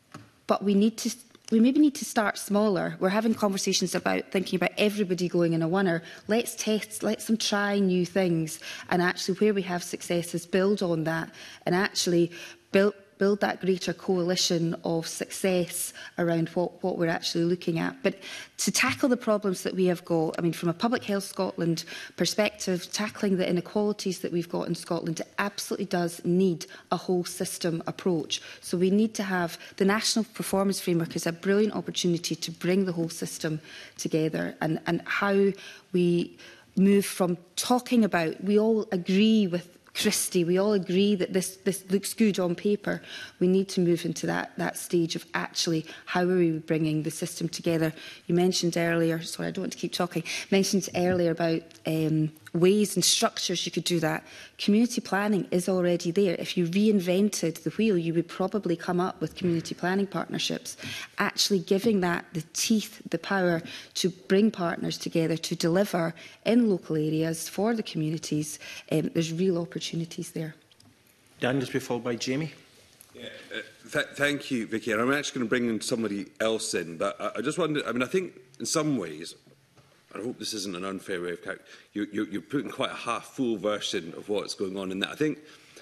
but we need to We maybe need to start smaller. We're having conversations about thinking about everybody going in a winner. Let's test, let's them try new things, and actually where we have successes, build on that, and actually build, build that greater coalition of success around what, what we're actually looking at. But to tackle the problems that we have got, I mean, from a Public Health Scotland perspective, tackling the inequalities that we've got in Scotland, it absolutely does need a whole system approach. So we need to have the National Performance Framework is a brilliant opportunity to bring the whole system together, and, and how we move from talking about, we all agree with Christie, we all agree that this, this looks good on paper. We need to move into that, that stage of actually how are we bringing the system together. You mentioned earlier, sorry, I don't want to keep talking, mentioned earlier about um, ways and structures you could do that. Community planning is already there. If you reinvented the wheel, you would probably come up with community planning partnerships, actually giving that the teeth, the power to bring partners together to deliver in local areas for the communities. Um, there's real opportunities there. Dan, just be followed by Jamie. Yeah, uh, th thank you, Vicky. And I'm actually going to bring in somebody else in, but I, I just wonder, I mean, I think in some ways, I hope this isn't an unfair way of character, you're, you're, you're putting quite a half-full version of what's going on in that. I think,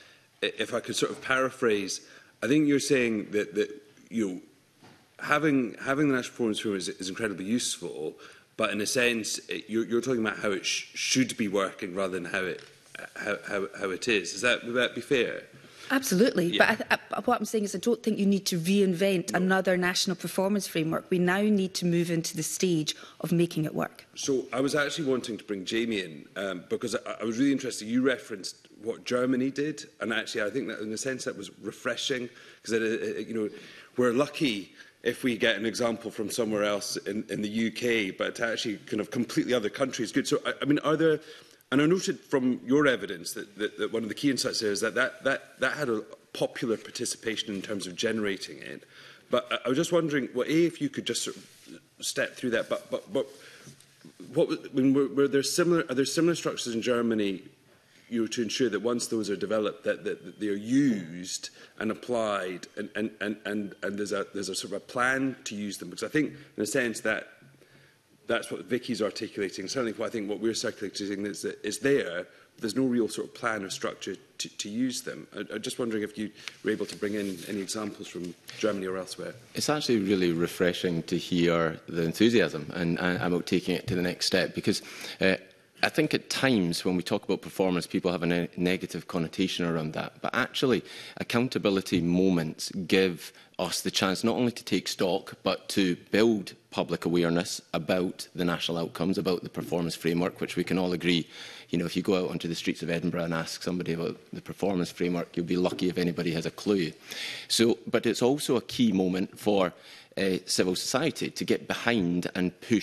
if I could sort of paraphrase, I think you're saying that, that you know, having, having the National Performance Framework is, is incredibly useful, but in a sense, it, you're, you're talking about how it sh should be working rather than how it, how, how, how it is. Is that, would that be fair? Absolutely, Yeah. but I th I, what I'm saying is I don't think you need to reinvent no. another national performance framework. We now need to move into the stage of making it work. So I was actually wanting to bring Jamie in um, because I, I was really interested. You referenced what Germany did, and actually I think that in a sense that was refreshing, because it, it, you know, we're lucky if we get an example from somewhere else in, in the U K, but to actually kind of completely other countries good. So I, I mean, are there? And I noted from your evidence that, that, that one of the key insights there is that that, that that had a popular participation in terms of generating it. But I, I was just wondering, well, A, if you could just sort of step through that, but, but, but what, I mean, were, were there similar, are there similar structures in Germany, you know, to ensure that once those are developed, that, that, that they are used and applied, and, and, and, and, and there's, a, there's a sort of a plan to use them? Because I think, in a sense, that that's what Vicky's articulating. Certainly, what I think what we're circulating is that is there. But there's no real sort of plan or structure to, to use them. I, I'm just wondering if you were able to bring in any examples from Germany or elsewhere. It's actually really refreshing to hear the enthusiasm and, and about taking it to the next step, because uh, I think at times when we talk about performance, people have a ne negative connotation around that. But actually, accountability moments give us the chance not only to take stock, but to build public awareness about the national outcomes, about the performance framework, which we can all agree. You know, if you go out onto the streets of Edinburgh and ask somebody about the performance framework, you'll be lucky if anybody has a clue. So, but it's also a key moment for uh, civil society to get behind and push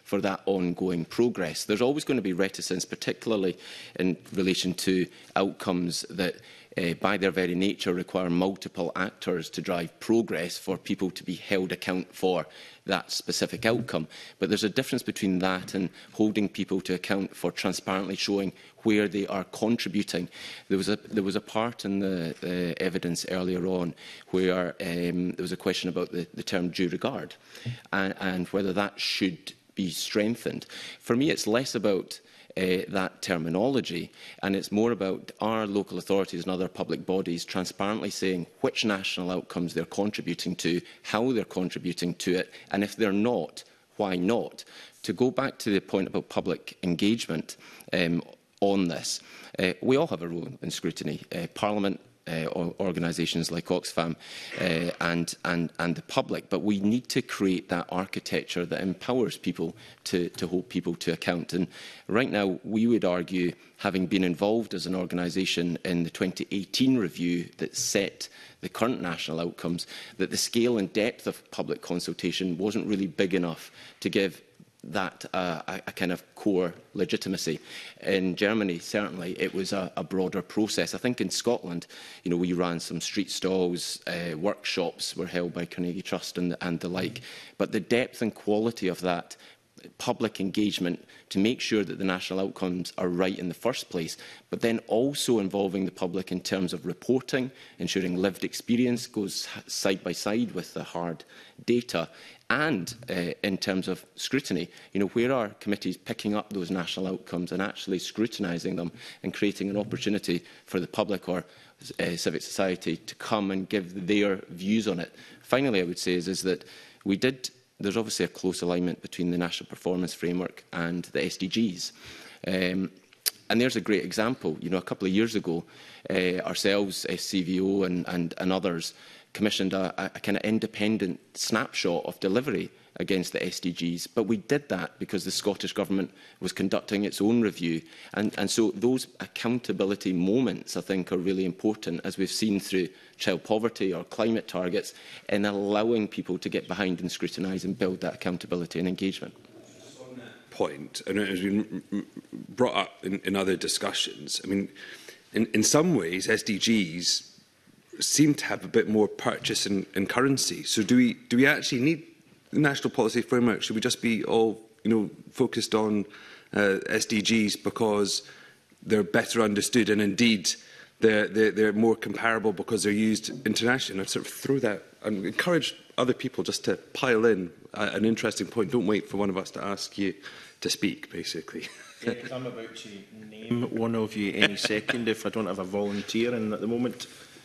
for that ongoing progress. There's always going to be reticence, particularly in relation to outcomes that Uh, by their very nature, require multiple actors to drive progress for people to be held account for that specific outcome. But there's a difference between that and holding people to account for transparently showing where they are contributing. There was a, there was a part in the uh, evidence earlier on where um, there was a question about the, the term due regard and, and whether that should be strengthened. For me, it's less about Uh, that terminology, and it's more about our local authorities and other public bodies transparently saying which national outcomes they're contributing to, how they're contributing to it, and if they're not, why not. To go back to the point about public engagement um, on this, uh, we all have a role in scrutiny. Uh, Parliament, Uh, organisations like Oxfam uh, and, and, and the public, but we need to create that architecture that empowers people to, to hold people to account. And right now, we would argue, having been involved as an organisation in the twenty eighteen review that set the current national outcomes, that the scale and depth of public consultation wasn't really big enough to give that uh, a, a kind of core legitimacy. In Germany, certainly, it was a, a broader process. I think in Scotland, you know, we ran some street stalls, uh, workshops were held by Carnegie Trust and, and the like. But the depth and quality of that public engagement to make sure that the national outcomes are right in the first place, but then also involving the public in terms of reporting, ensuring lived experience goes side by side with the hard data, and uh, in terms of scrutiny, you know, where are committees picking up those national outcomes and actually scrutinising them and creating an opportunity for the public or uh, civic society to come and give their views on it. Finally, I would say is, is that we did there's obviously a close alignment between the National Performance Framework and the S D Gs. Um, and there's a great example. You know, a couple of years ago, uh, ourselves, S C V O and, and, and others commissioned a, a, a kind of independent snapshot of delivery against the S D Gs. But we did that because the Scottish Government was conducting its own review. And, and so those accountability moments, I think, are really important, as we've seen through child poverty or climate targets, in allowing people to get behind and scrutinise and build that accountability and engagement. On that point, and it has been brought up in, in other discussions, I mean, in, in some ways, S D Gs seem to have a bit more purchase in, in currency. So do we, do we actually need the national policy framework? Should we just be all, you know, focused on uh, S D Gs because they're better understood and indeed they're, they're, they're more comparable because they're used internationally? I'd sort of throw that and encourage other people just to pile in uh, an interesting point. Don't wait for one of us to ask you to speak, basically. Yeah, I'm about to name one of you any second if I don't have a volunteer in at the moment.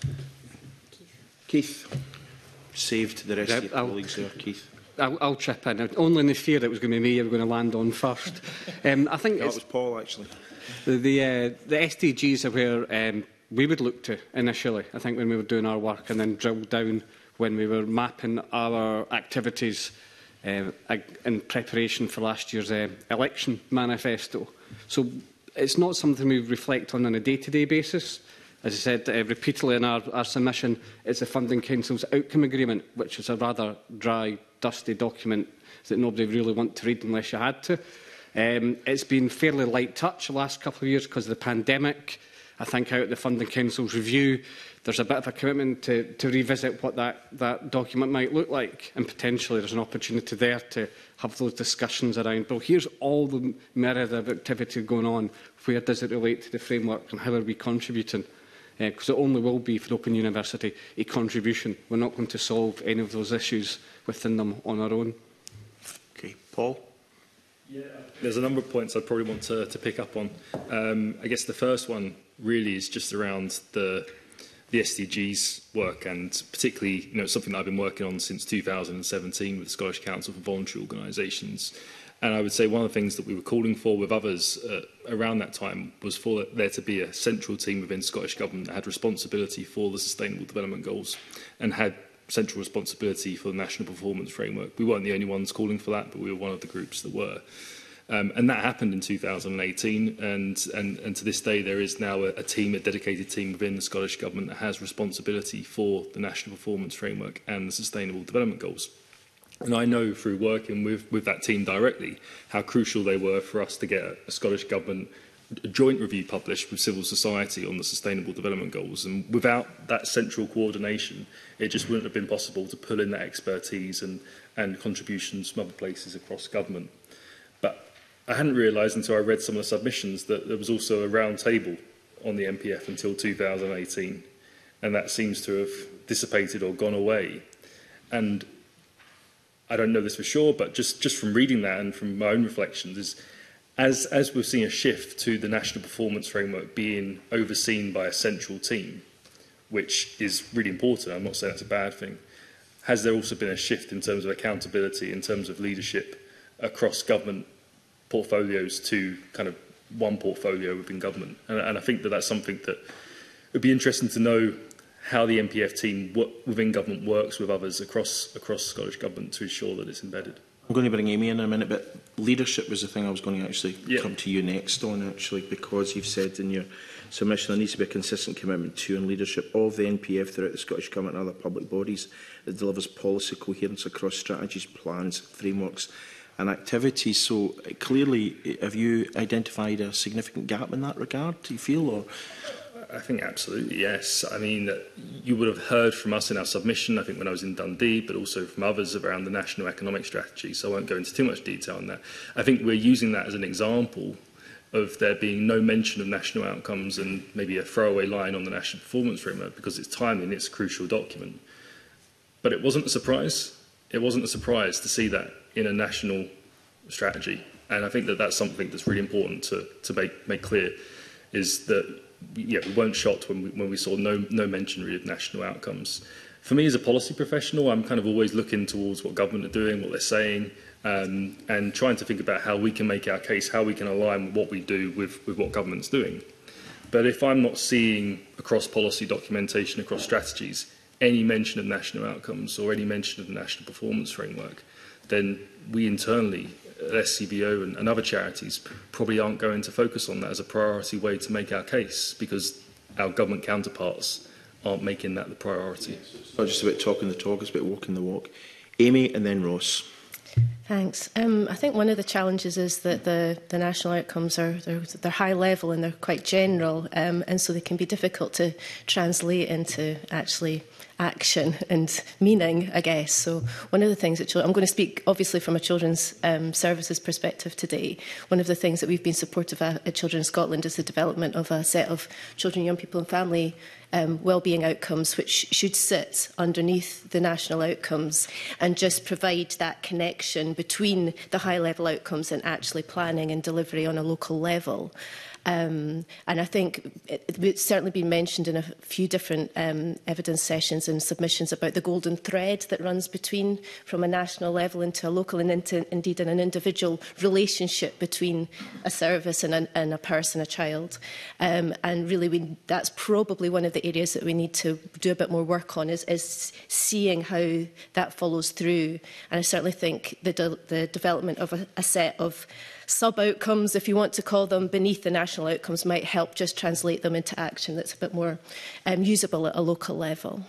Keith. Saved the rest yeah, of your I'll, colleagues there, Keith. I'll, I'll chip in. Only in the fear that it was going to be me you were going to land on first. Um, I think no, it was Paul, actually. The, the, uh, the S D Gs are where um, we would look to initially, I think, when we were doing our work, and then drill down when we were mapping our activities uh, in preparation for last year's uh, election manifesto. So it's not something we reflect on on a day-to-day basis. As I said uh, repeatedly in our, our submission, it's the Funding Council's outcome agreement, which is a rather dry, dusty document that nobody really want to read unless you had to. Um, it's been fairly light touch the last couple of years because of the pandemic. I think out of the Funding Council's review, there's a bit of a commitment to, to revisit what that, that document might look like, and potentially there's an opportunity there to have those discussions around, well, here's all the myriad of activity going on, where does it relate to the framework and how are we contributing? Because uh, it only will be for Open University a contribution. We're not going to solve any of those issues within them on our own. Okay, Paul? Yeah, there's a number of points I'd probably want to, to pick up on. Um, I guess the first one really is just around the, the S D Gs work, and particularly, you know, something that I've been working on since two thousand seventeen with the Scottish Council for Voluntary Organisations. And I would say one of the things that we were calling for with others uh, around that time was for there to be a central team within Scottish Government that had responsibility for the Sustainable Development Goals and had central responsibility for the National Performance Framework. We weren't the only ones calling for that, but we were one of the groups that were. Um, and that happened in two thousand eighteen, and, and, and to this day there is now a, a team, a dedicated team within the Scottish Government that has responsibility for the National Performance Framework and the Sustainable Development Goals. And I know through working with, with that team directly how crucial they were for us to get a, a Scottish Government a joint review published with civil society on the Sustainable Development Goals. And without that central coordination, it just wouldn't have been possible to pull in that expertise and, and contributions from other places across government. But I hadn't realised until I read some of the submissions that there was also a round table on the N P F until two thousand eighteen. And that seems to have dissipated or gone away. And I don't know this for sure, but just, just from reading that and from my own reflections, is as, as we've seen a shift to the National Performance Framework being overseen by a central team, which is really important, I'm not saying that's a bad thing, has there also been a shift in terms of accountability, in terms of leadership across government portfolios to kind of one portfolio within government? And, and I think that that's something that would be interesting to know how the N P F team within government works with others across across Scottish Government to ensure that it's embedded. I'm going to bring Amy in in a minute, but leadership was the thing I was going to actually yeah. come to you next on, actually, because you've said in your submission there needs to be a consistent commitment to and leadership of the N P F throughout the Scottish Government and other public bodies that delivers policy coherence across strategies, plans, frameworks and activities. So clearly, have you identified a significant gap in that regard, do you feel? Or I think absolutely, yes. I mean, you would have heard from us in our submission, I think when I was in Dundee, but also from others around the National Economic Strategy, so I won't go into too much detail on that. I think we're using that as an example of there being no mention of national outcomes and maybe a throwaway line on the National Performance Framework because it's timely and it's a crucial document. But it wasn't a surprise. It wasn't a surprise to see that in a national strategy. And I think that that's something that's really important to, to make, make clear, is that yeah, we weren't shocked when we, when we saw no, no mention really of national outcomes. For me as a policy professional, I'm kind of always looking towards what government are doing, what they're saying, um, and trying to think about how we can make our case, how we can align what we do with, with what government's doing. But if I'm not seeing across policy documentation, across strategies, any mention of national outcomes or any mention of the National Performance Framework, then we internally S C B O and, and other charities probably aren't going to focus on that as a priority way to make our case because our government counterparts aren't making that the priority. It's not just about talking the talk, it's about walking the walk. Amy and then Ross. Thanks. Um, I think one of the challenges is that the, the national outcomes are they're, they're high level and they're quite general, um, and so they can be difficult to translate into actually action and meaning, I guess. So one of the things that I'm going to speak obviously from a children's um, services perspective today. One of the things that we've been supportive at, at Children Scotland is the development of a set of children, young people and family um, wellbeing outcomes which should sit underneath the national outcomes and just provide that connection between the high level outcomes and actually planning and delivery on a local level. Um, and I think it, it's certainly been mentioned in a few different um, evidence sessions and submissions about the golden thread that runs between from a national level into a local and into, indeed in an individual relationship between a service and a, and a person, a child. Um, and really we, that's probably one of the areas that we need to do a bit more work on is, is seeing how that follows through. And I certainly think the, de the development of a, a set of sub-outcomes, if you want to call them, beneath the national outcomes might help just translate them into action that's a bit more um, usable at a local level.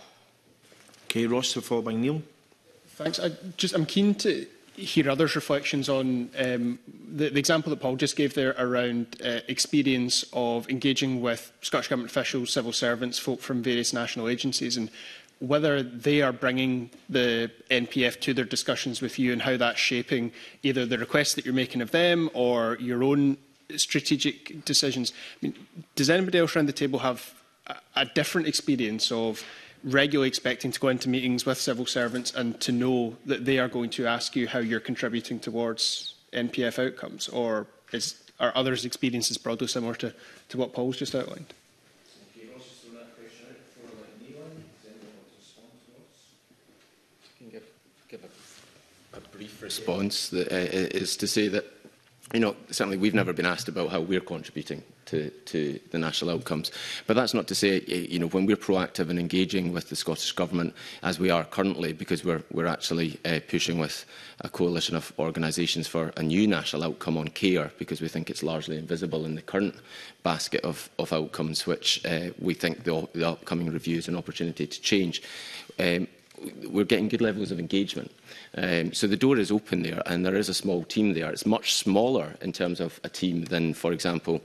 Okay, Ross, followed by Neil. Thanks. I just, I'm keen to hear others' reflections on um, the, the example that Paul just gave there around uh, experience of engaging with Scottish Government officials, civil servants, folk from various national agencies, and whether they are bringing the N P F to their discussions with you and how that's shaping either the requests that you're making of them or your own strategic decisions. I mean, does anybody else around the table have a, a different experience of regularly expecting to go into meetings with civil servants and to know that they are going to ask you how you're contributing towards N P F outcomes? Or is, are others' experiences broadly similar to, to what Paul's just outlined? Give a, a brief response that uh, is to say that, you know, certainly we've never been asked about how we're contributing to, to the national outcomes. But that's not to say, you know, when we're proactive in engaging with the Scottish Government, as we are currently, because we're, we're actually uh, pushing with a coalition of organisations for a new national outcome on care, because we think it's largely invisible in the current basket of, of outcomes, which uh, we think the, the upcoming review is an opportunity to change. Um, we're getting good levels of engagement. Um, so the door is open there, and there is a small team there. It's much smaller in terms of a team than, for example,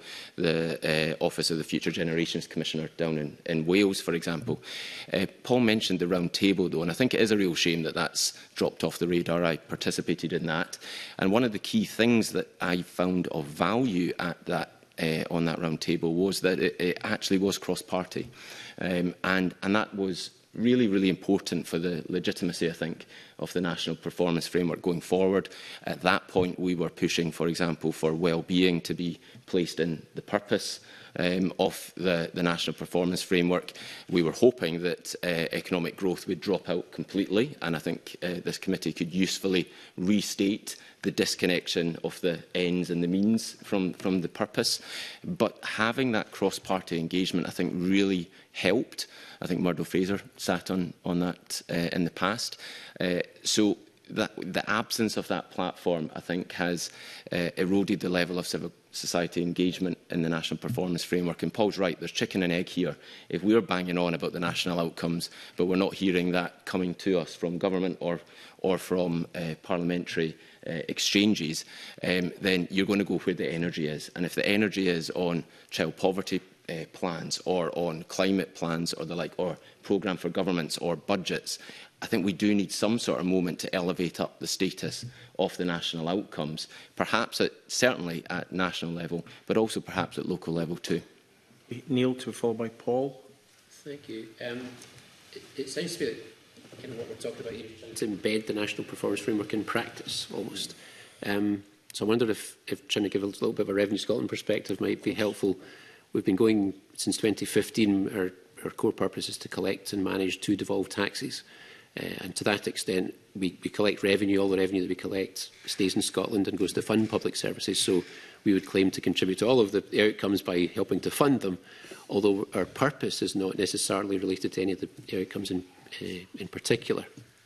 the uh, Office of the Future Generations Commissioner down in, in Wales, for example. Uh, Paul mentioned the round table, though, and I think it is a real shame that that's dropped off the radar. I participated in that. And one of the key things that I found of value at that Uh, on that round table was that it, it actually was cross-party. Um, and, and that was really, really important for the legitimacy, I think, of the National Performance Framework going forward. At that point, we were pushing, for example, for well-being to be placed in the purpose um, of the, the National Performance Framework. We were hoping that uh, economic growth would drop out completely, and I think uh, this committee could usefully restate the disconnection of the ends and the means from, from the purpose. But having that cross-party engagement, I think, really helped. I think Murdo Fraser sat on, on that uh, in the past. Uh, so that, the absence of that platform, I think, has uh, eroded the level of civil society engagement in the National Performance Framework. And Paul's right, there's chicken and egg here. If we're banging on about the national outcomes, but we're not hearing that coming to us from government or, or from uh, parliamentary Uh, exchanges, um, then you're going to go where the energy is. And if the energy is on child poverty uh, plans or on climate plans or the like, or programme for governments or budgets, I think we do need some sort of moment to elevate up the status of the national outcomes, perhaps at, certainly at national level, but also perhaps at local level too. Neil, to be followed by Paul. Thank you. Um, it, it sounds to me that kind of what we're talking about here, trying to embed the National Performance Framework in practice, almost. Um, so I wonder if, if trying to give a little bit of a Revenue Scotland perspective might be helpful. We've been going since twenty fifteen. Our, our core purpose is to collect and manage two devolved taxes. Uh, and to that extent, we, we collect revenue. All the revenue that we collect stays in Scotland and goes to fund public services. So we would claim to contribute to all of the, the outcomes by helping to fund them, although our purpose is not necessarily related to any of the outcomes in Uh, in particular.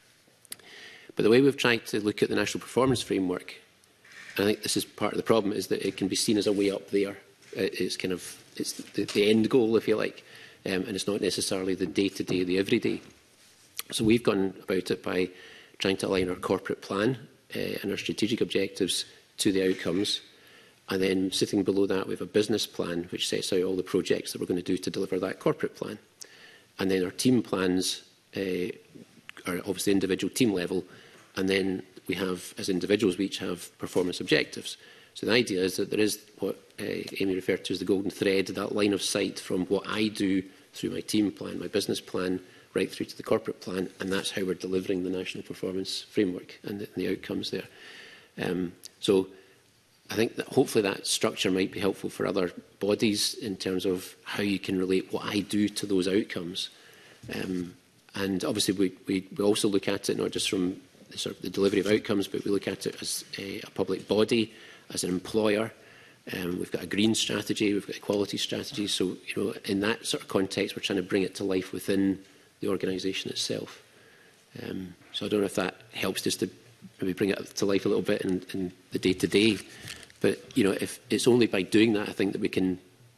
But the way we've tried to look at the National Performance Framework, and I think this is part of the problem, is that it can be seen as a way up there. It's kind of it's the, the end goal, if you like, um, and it's not necessarily the day-to-day, the everyday. So we've gone about it by trying to align our corporate plan uh, and our strategic objectives to the outcomes, and then sitting below that we have a business plan which sets out all the projects that we're going to do to deliver that corporate plan. And then our team plans Uh, are obviously individual team level, and then we have, as individuals, we each have performance objectives. So the idea is that there is what uh, Amy referred to as the golden thread, that line of sight from what I do through my team plan, my business plan, right through to the corporate plan, and that's how we're delivering the National Performance Framework and the, and the outcomes there. Um, so I think that hopefully that structure might be helpful for other bodies in terms of how you can relate what I do to those outcomes. Um, And obviously, we, we, we also look at it not just from the, sort of the delivery of outcomes, but we look at it as a, a public body, as an employer. Um, we've got a green strategy, we've got a quality strategy. So, you know, in that sort of context, we're trying to bring it to life within the organisation itself. Um, so I don't know if that helps just to maybe bring it to life a little bit in, in the day-to-day. But, you know, if it's only by doing that, I think that we can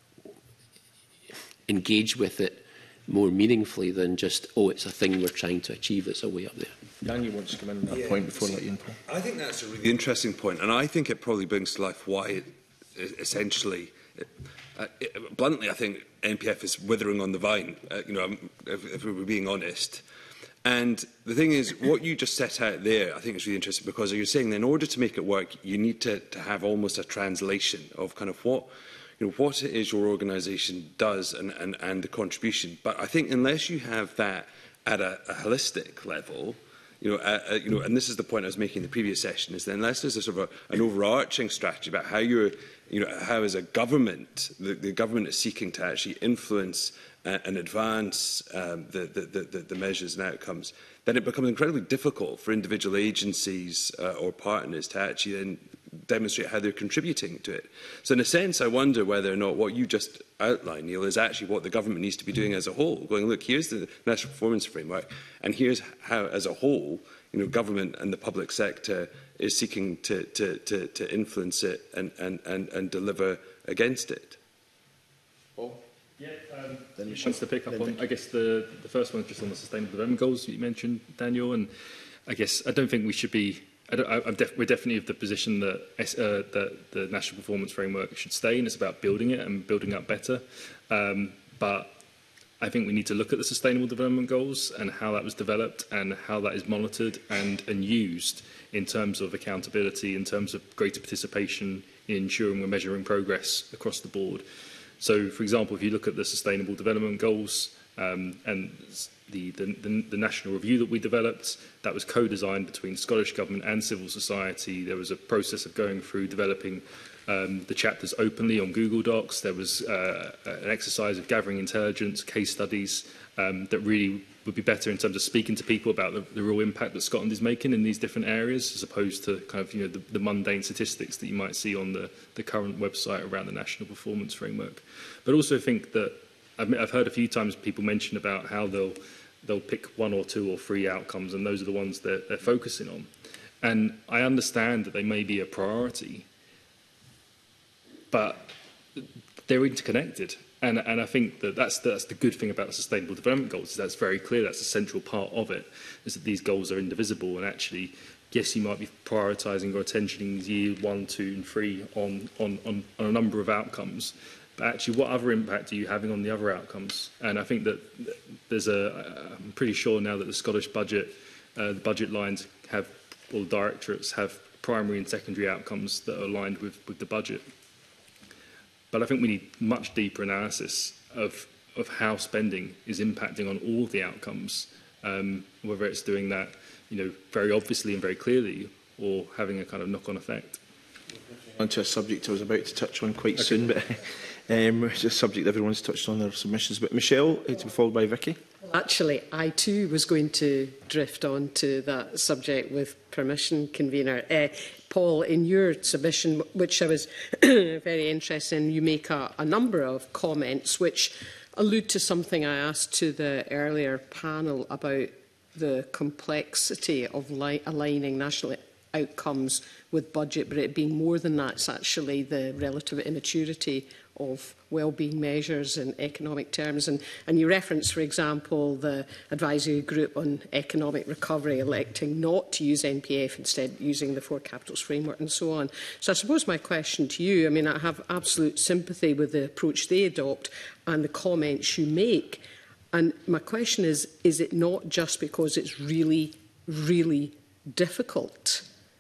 engage with it more meaningfully than just, oh, it's a thing we're trying to achieve that's a way up there. Dan, you want to come in on that yeah, point before I let you in, Paul? I think that's a really interesting point, and I think it probably brings to life why it, essentially, it, uh, it, bluntly, I think N P F is withering on the vine, uh, you know, if, if we were being honest. And the thing is, what you just set out there, I think is really interesting, because you're saying that in order to make it work, you need to, to have almost a translation of kind of what you know, what it is your organisation does and, and, and the contribution. But I think unless you have that at a, a holistic level, you know, uh, uh, you know, and this is the point I was making in the previous session, is that unless there's a sort of a, an overarching strategy about how you're, you know, how as a government, the, the government is seeking to actually influence uh, and advance um, the, the, the, the measures and outcomes, then it becomes incredibly difficult for individual agencies uh, or partners to actually then demonstrate how they're contributing to it. So in a sense, I wonder whether or not what you just outlined, Neil, is actually what the government needs to be doing as a whole, going, look, here's the National Performance Framework, and here's how, as a whole, you know, government and the public sector is seeking to, to, to, to influence it and, and, and, and deliver against it. Paul? Yeah, um, then wants to pick up on, I guess the, the first one is just on the Sustainable Development Goals that you mentioned, Daniel, and I guess I don't think we should be, I don't, I, I'm def we're definitely of the position that, uh, that the National Performance Framework should stay, and it's about building it and building up better. Um, but I think we need to look at the Sustainable Development Goals and how that was developed and how that is monitored and, and used in terms of accountability, in terms of greater participation in ensuring we're measuring progress across the board. So, for example, if you look at the Sustainable Development Goals um, and the, the, the, the national review that we developed, that was co-designed between Scottish Government and civil society. There was a process of going through developing um, the chapters openly on Google Docs. There was uh, an exercise of gathering intelligence, case studies um, that really would be better in terms of speaking to people about the, the real impact that Scotland is making in these different areas, as opposed to kind of, you know, the, the mundane statistics that you might see on the, the current website around the National Performance Framework. But also think that I've, I've heard a few times people mention about how they'll, they'll pick one or two or three outcomes, and those are the ones that they're focusing on. And I understand that they may be a priority, but they're interconnected. And, and I think that that's, that's the good thing about the Sustainable Development Goals, is that's very clear, that's a central part of it, is that these goals are indivisible, and actually, yes, you might be prioritising or attentioning year one, two and three on, on, on, on a number of outcomes, but actually what other impact are you having on the other outcomes? And I think that there's a, I'm pretty sure now that the Scottish budget, uh, the budget lines have, all the directorates have primary and secondary outcomes that are aligned with, with the budget. But I think we need much deeper analysis of, of how spending is impacting on all of the outcomes, um, whether it's doing that, you know, very obviously and very clearly, or having a kind of knock-on effect. On to a subject I was about to touch on quite okay. soon, but um, it's a subject everyone's touched on their submissions. But Michelle, to be followed by Vicky. Actually, I too was going to drift on to that subject with permission, convener. Uh, Paul, in your submission, which I was very interested in, you make a, a number of comments which allude to something I asked to the earlier panel about the complexity of li aligning national outcomes with budget, but it being more than that, it's actually the relative immaturity of wellbeing measures in economic terms. And, and you reference, for example, the advisory group on economic recovery electing not to use N P F, instead using the Four Capitals framework and so on. So I suppose my question to you, I mean, I have absolute sympathy with the approach they adopt and the comments you make. And my question is, is it not just because it's really, really difficult?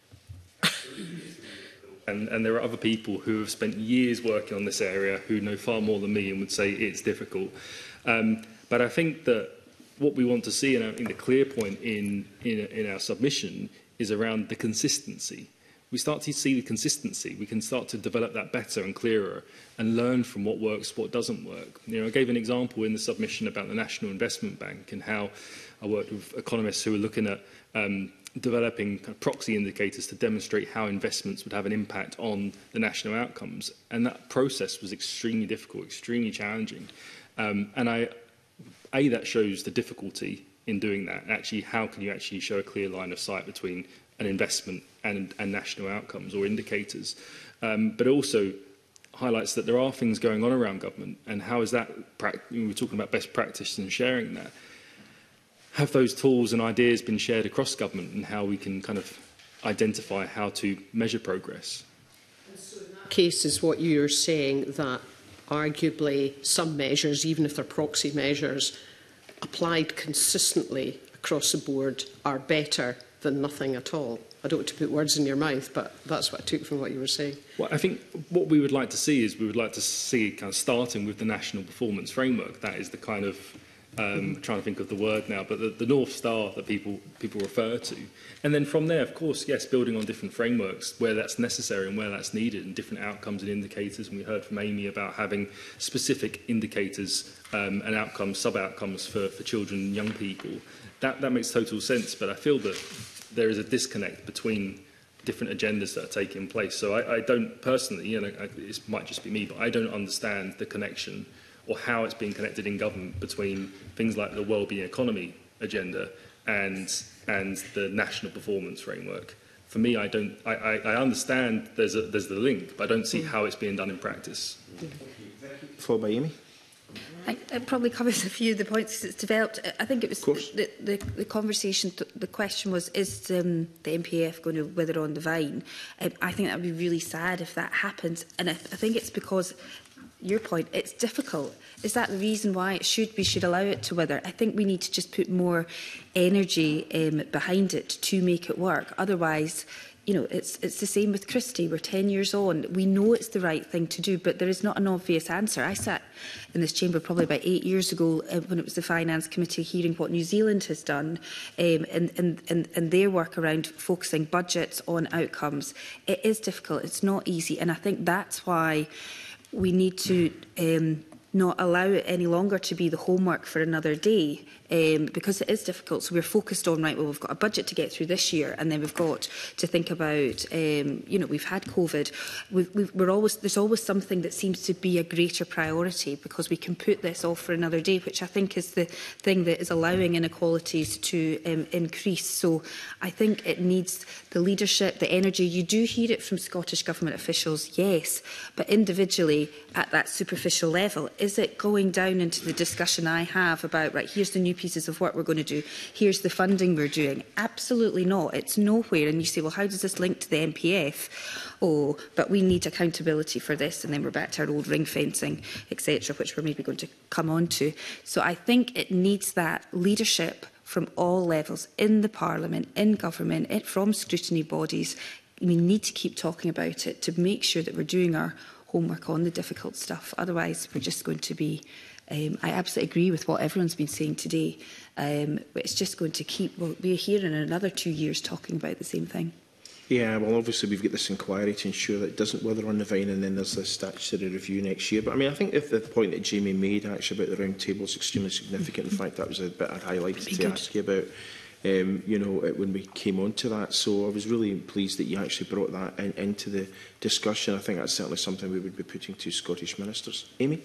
And, and there are other people who have spent years working on this area who know far more than me and would say it's difficult. Um, but I think that what we want to see, and I think the clear point in, in, in our submission, is around the consistency. We start to see the consistency. We can start to develop that better and clearer and learn from what works, what doesn't work. You know, I gave an example in the submission about the National Investment Bank and how I worked with economists who were looking at um, developing kind of proxy indicators to demonstrate how investments would have an impact on the national outcomes. And that process was extremely difficult, extremely challenging. Um, and I, A, that shows the difficulty in doing that. Actually, how can you actually show a clear line of sight between an investment and, and national outcomes or indicators? Um, but also highlights that there are things going on around government, and how is that, we were talking about best practice and sharing that. Have those tools and ideas been shared across government, and how we can kind of identify how to measure progress? So in that case, is what you're saying that arguably some measures, even if they're proxy measures, applied consistently across the board are better than nothing at all? I don't want to put words in your mouth, but that's what I took from what you were saying. Well, I think what we would like to see is we would like to see, kind of starting with the National Performance Framework, that is the kind of Um, trying to think of the word now, but the, the North Star that people people refer to. And then from there, of course, yes, building on different frameworks where that's necessary and where that's needed, and different outcomes and indicators. And we heard from Amy about having specific indicators um, and outcomes, sub-outcomes for, for children and young people. That, that makes total sense, but I feel that there is a disconnect between different agendas that are taking place. So I, I don't personally, you know, I, it might just be me, but I don't understand the connection or how it's being connected in government between things like the wellbeing economy agenda and and the national performance framework. For me, I don't. I, I, I understand there's a, there's the link, but I don't see how it's being done in practice. Followed by Amy. I, it probably covers a few of the points it's developed. I think it was the, the, the conversation, the question was, is um, the M P F going to wither on the vine? Um, I think that would be really sad if that happens. And I, th I think it's because, your point, it's difficult. Is that the reason why it should, we should allow it to wither? I think we need to just put more energy um, behind it to make it work. Otherwise, you know, it's, it's the same with Christie. We're ten years on. We know it's the right thing to do, but there is not an obvious answer. I sat in this chamber probably about eight years ago uh, when it was the Finance Committee hearing what New Zealand has done um, and, and, and, and their work around focusing budgets on outcomes. It is difficult. It's not easy. And I think that's why we need to um, not allow it any longer to be the homework for another day, um, because it is difficult. So we're focused on, right, well, we've got a budget to get through this year, and then we've got to think about, um, you know, we've had COVID. We've, we've, we're always, there's always something that seems to be a greater priority, because we can put this off for another day, which I think is the thing that is allowing inequalities to um, increase. So I think it needs the leadership, the energy. You do hear it from Scottish Government officials, yes, but individually at that superficial level, is it going down into the discussion I have about, right, here's the new pieces of work we're going to do, here's the funding we're doing? Absolutely not. It's nowhere. And you say, well, how does this link to the M P F? Oh, but we need accountability for this, and then we're back to our old ring fencing, et cetera, which we're maybe going to come on to. So I think it needs that leadership from all levels, in the Parliament, in government, it, from scrutiny bodies. We need to keep talking about it to make sure that we're doing our homework on the difficult stuff. Otherwise, we're just going to be... Um, I absolutely agree with what everyone's been saying today, um, but it's just going to keep... We'll be here in another two years talking about the same thing. Yeah, well, obviously we've got this inquiry to ensure that it doesn't wither on the vine, and then there's this statutory review next year. But I mean, I think if the point that Jamie made actually about the round table is extremely significant. In fact, that was a bit I'd highlighted to good. ask you about. Um, you know, it, when we came on to that. So I was really pleased that you actually brought that in, into the discussion. I think that's certainly something we would be putting to Scottish ministers. Amy?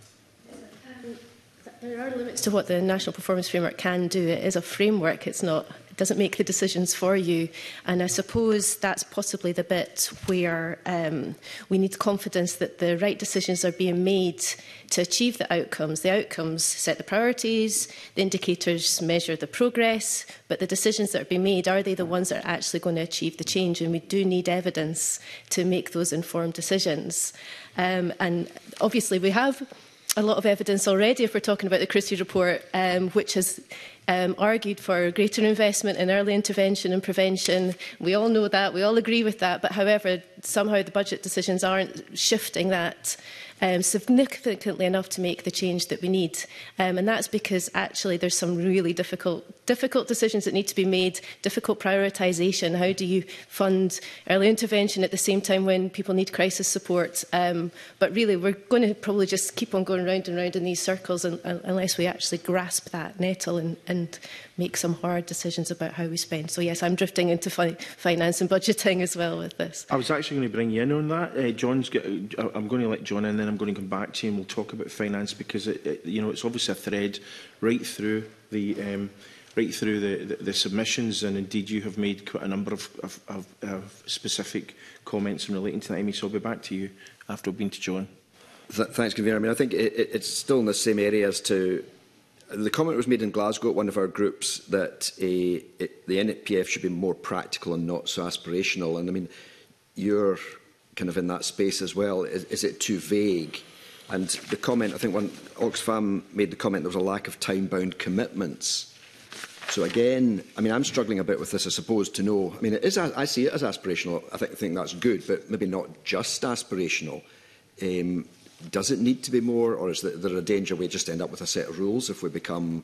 There are limits to what the National Performance Framework can do. It is a framework. It's not, it doesn't make the decisions for you. And I suppose that's possibly the bit where um, we need confidence that the right decisions are being made to achieve the outcomes. The outcomes set the priorities, the indicators measure the progress, but the decisions that are being made, are they the ones that are actually going to achieve the change? And we do need evidence to make those informed decisions. Um, and obviously we have a lot of evidence already, if we're talking about the Christie report, um, which has um, argued for greater investment in early intervention and prevention. We all know that, we all agree with that, but however, somehow the budget decisions aren't shifting that um, significantly enough to make the change that we need. Um, and that's because actually there's some really difficult difficult decisions that need to be made, difficult prioritisation. How do you fund early intervention at the same time when people need crisis support? Um, but really, we're going to probably just keep on going round and round in these circles un unless we actually grasp that nettle and, and make some hard decisions about how we spend. So yes, I'm drifting into fi finance and budgeting as well with this. I was actually going to bring you in on that. Uh, John's got, I'm going to let John in, then I'm going to come back to you and we'll talk about finance, because it, it, you know, it's obviously a thread right through the um, right through the, the, the submissions, and indeed you have made quite a number of, of, of, of specific comments in relating to that, Amy. So I'll be back to you after I've been to John. Th thanks, Convener. I mean, I think it, it, it's still in the same area as to the comment was made in Glasgow at one of our groups that a, it, the N P F should be more practical and not so aspirational. And I mean, you're kind of in that space as well. Is, is it too vague? And the comment, I think when Oxfam made the comment, there was a lack of time-bound commitments. So again, I mean, I'm struggling a bit with this, I suppose, to know. I mean, it is, I see it as aspirational. I think, I think that's good, but maybe not just aspirational. Um, does it need to be more, or is there a danger we just end up with a set of rules if we become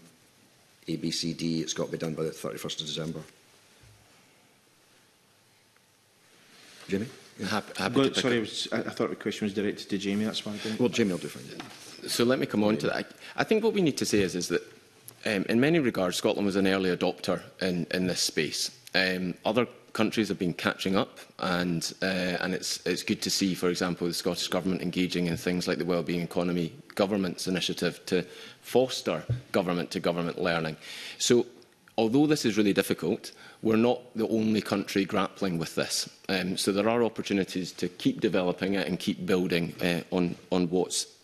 A, B, C, D? It's got to be done by the thirty-first of December. Jamie? Yeah. Happy, happy well, to sorry, I, was, I, I thought the question was directed to Jamie. That's why I didn't. Well, Jamie will do fine. So let me come on to that. I, I think what we need to say is, is that um, in many regards, Scotland was an early adopter in, in this space. Um, other countries have been catching up, and, uh, and it's, it's good to see, for example, the Scottish Government engaging in things like the Wellbeing Economy Government's initiative to foster government-to-government learning. So, although this is really difficult, we're not the only country grappling with this. Um, so there are opportunities to keep developing it and keep building uh, on, on what's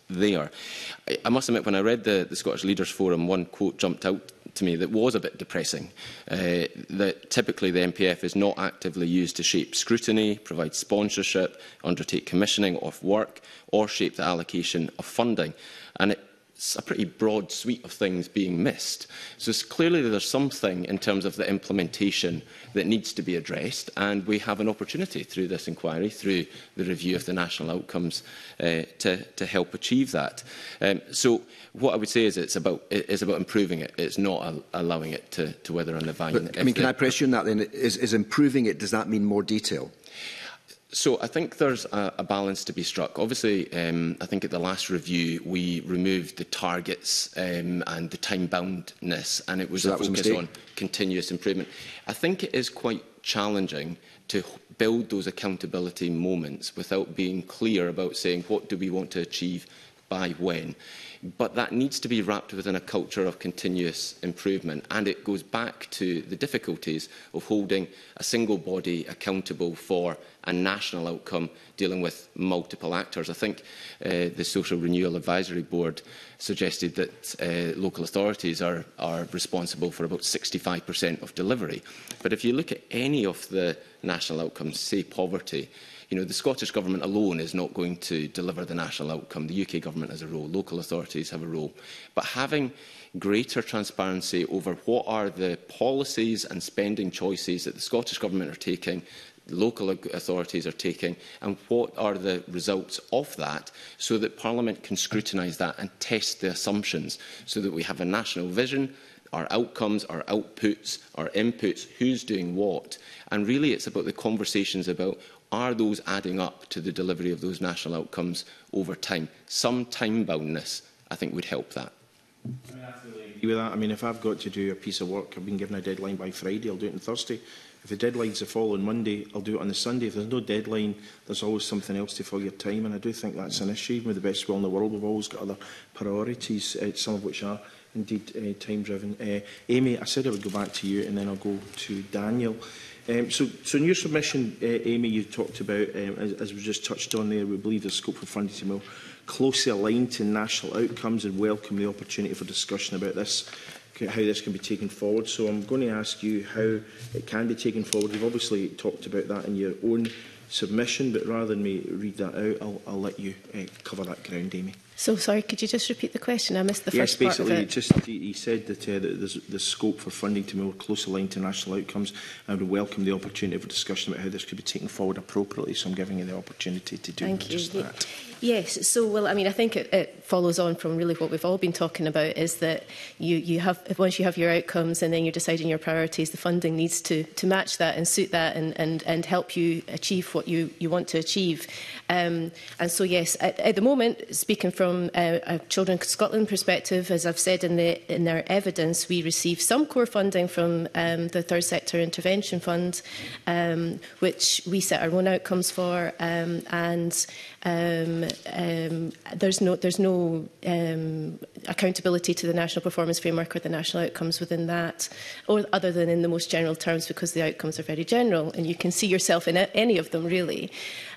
there. I, I must admit, when I read the, the Scottish Leaders Forum, one quote jumped out to me that was a bit depressing, uh, that typically the M P F is not actively used to shape scrutiny, provide sponsorship, undertake commissioning of work, or shape the allocation of funding. And it It's a pretty broad suite of things being missed. So it's clearly there's something in terms of the implementation that needs to be addressed, and we have an opportunity through this inquiry, through the review of the national outcomes, uh, to, to help achieve that. Um, so what I would say is it's about, it is about improving it. It's not a, allowing it to, to wither on the vine. But, I mean, can the, I press you on that then? Is, is improving it, does that mean more detail? So I think there's a, a balance to be struck. Obviously, um, I think at the last review we removed the targets um, and the time-boundness, and it was so a focus was a on continuous improvement. I think it is quite challenging to build those accountability moments without being clear about saying what do we want to achieve by when. But that needs to be wrapped within a culture of continuous improvement, and it goes back to the difficulties of holding a single body accountable for a national outcome dealing with multiple actors. I think uh, the Social Renewal Advisory Board suggested that uh, local authorities are, are responsible for about sixty-five percent of delivery. But if you look at any of the national outcomes, say poverty, you know, the Scottish Government alone is not going to deliver the national outcome. The U K Government has a role, local authorities have a role. But having greater transparency over what are the policies and spending choices that the Scottish Government are taking, local authorities are taking, and what are the results of that, so that Parliament can scrutinise that and test the assumptions, so that we have a national vision, our outcomes, our outputs, our inputs, who's doing what. And really it's about the conversations about, are those adding up to the delivery of those national outcomes over time? Some time-boundness, I think, would help that. I mean, I absolutely agree with that. I mean, if I've got to do a piece of work, I've been given a deadline by Friday, I'll do it on Thursday. If the deadline's the following Monday, I'll do it on the Sunday. If there's no deadline, there's always something else to fill your time, and I do think that's an issue. Even with the best will in the world, we've always got other priorities, uh, some of which are indeed uh, time-driven. Uh, Amy, I said I would go back to you, and then I'll go to Daniel. Um, so, so in your submission, uh, Amy, you talked about, um, as, as we just touched on there, we believe there's scope for funding to more closely aligned to national outcomes, and welcome the opportunity for discussion about this, how this can be taken forward. So I'm going to ask you how it can be taken forward. You've obviously talked about that in your own submission, but rather than me read that out, I'll, I'll let you uh, cover that ground, Amy. So, sorry, could you just repeat the question? I missed the yes, first part of it. Yes, basically, just, he said that, uh, that there's, there's scope for funding to more closely aligned to national outcomes, and would welcome the opportunity for discussion about how this could be taken forward appropriately. So I'm giving you the opportunity to do Thank just you. that. Yes, so well, I mean, I think it, it follows on from really what we've all been talking about, is that you, you have, once you have your outcomes and then you're deciding your priorities, the funding needs to, to match that and suit that, and, and, and help you achieve what you, you want to achieve. Um, and so, yes, at, at the moment, speaking from uh, a Children Scotland perspective, as I've said in, the, in our evidence, we receive some core funding from um, the Third Sector Intervention Fund, um, which we set our own outcomes for, um, and um, um, there's no, there's no um, accountability to the National Performance Framework or the national outcomes within that, or other than in the most general terms, because the outcomes are very general and you can see yourself in any of them, really.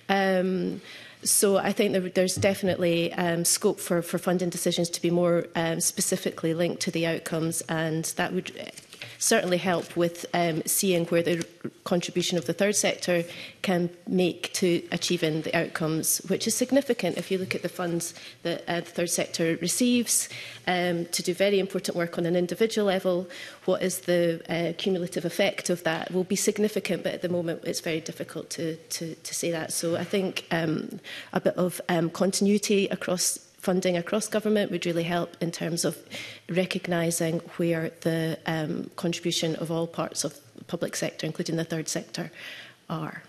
Um, So I think there, there's definitely um, scope for, for funding decisions to be more um, specifically linked to the outcomes, and that would certainly help with um, seeing where the contribution of the third sector can make to achieving the outcomes, which is significant if you look at the funds that uh, the third sector receives um, to do very important work on an individual level. What is the uh, cumulative effect of that will be significant, but at the moment it's very difficult to, to, to say that. So I think um, a bit of um, continuity across funding across government would really help in terms of recognising where the um, contribution of all parts of the public sector, including the third sector, are.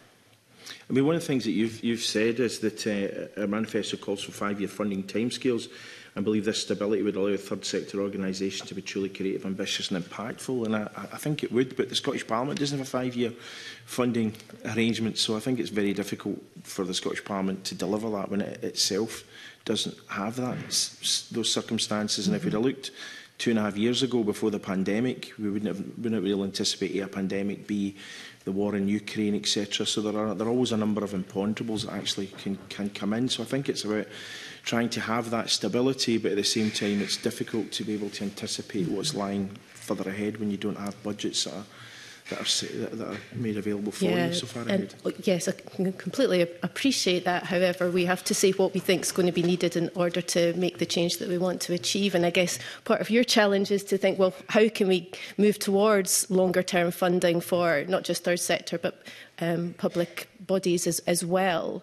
I mean, one of the things that you've, you've said is that uh, our manifesto calls for five-year funding timescales. I believe this stability would allow a third sector organisation to be truly creative, ambitious and impactful, and I, I think it would, but the Scottish Parliament doesn't have a five-year funding arrangement, so I think it's very difficult for the Scottish Parliament to deliver that when it itself doesn't have that, those circumstances. And if we'd have looked two and a half years ago before the pandemic, we wouldn't have wouldn't really anticipate A, a pandemic, B, the war in Ukraine, et cetera. So there are there are always a number of imponderables that actually can, can come in. So I think it's about trying to have that stability, but at the same time it's difficult to be able to anticipate what's lying further ahead when you don't have budgets that are that are, that are made available for yeah, you so far and, ahead. Yes, I completely appreciate that. However, we have to say what we think is going to be needed in order to make the change that we want to achieve. And I guess part of your challenge is to think, well, how can we move towards longer term funding for not just third sector, but um, public bodies as, as well.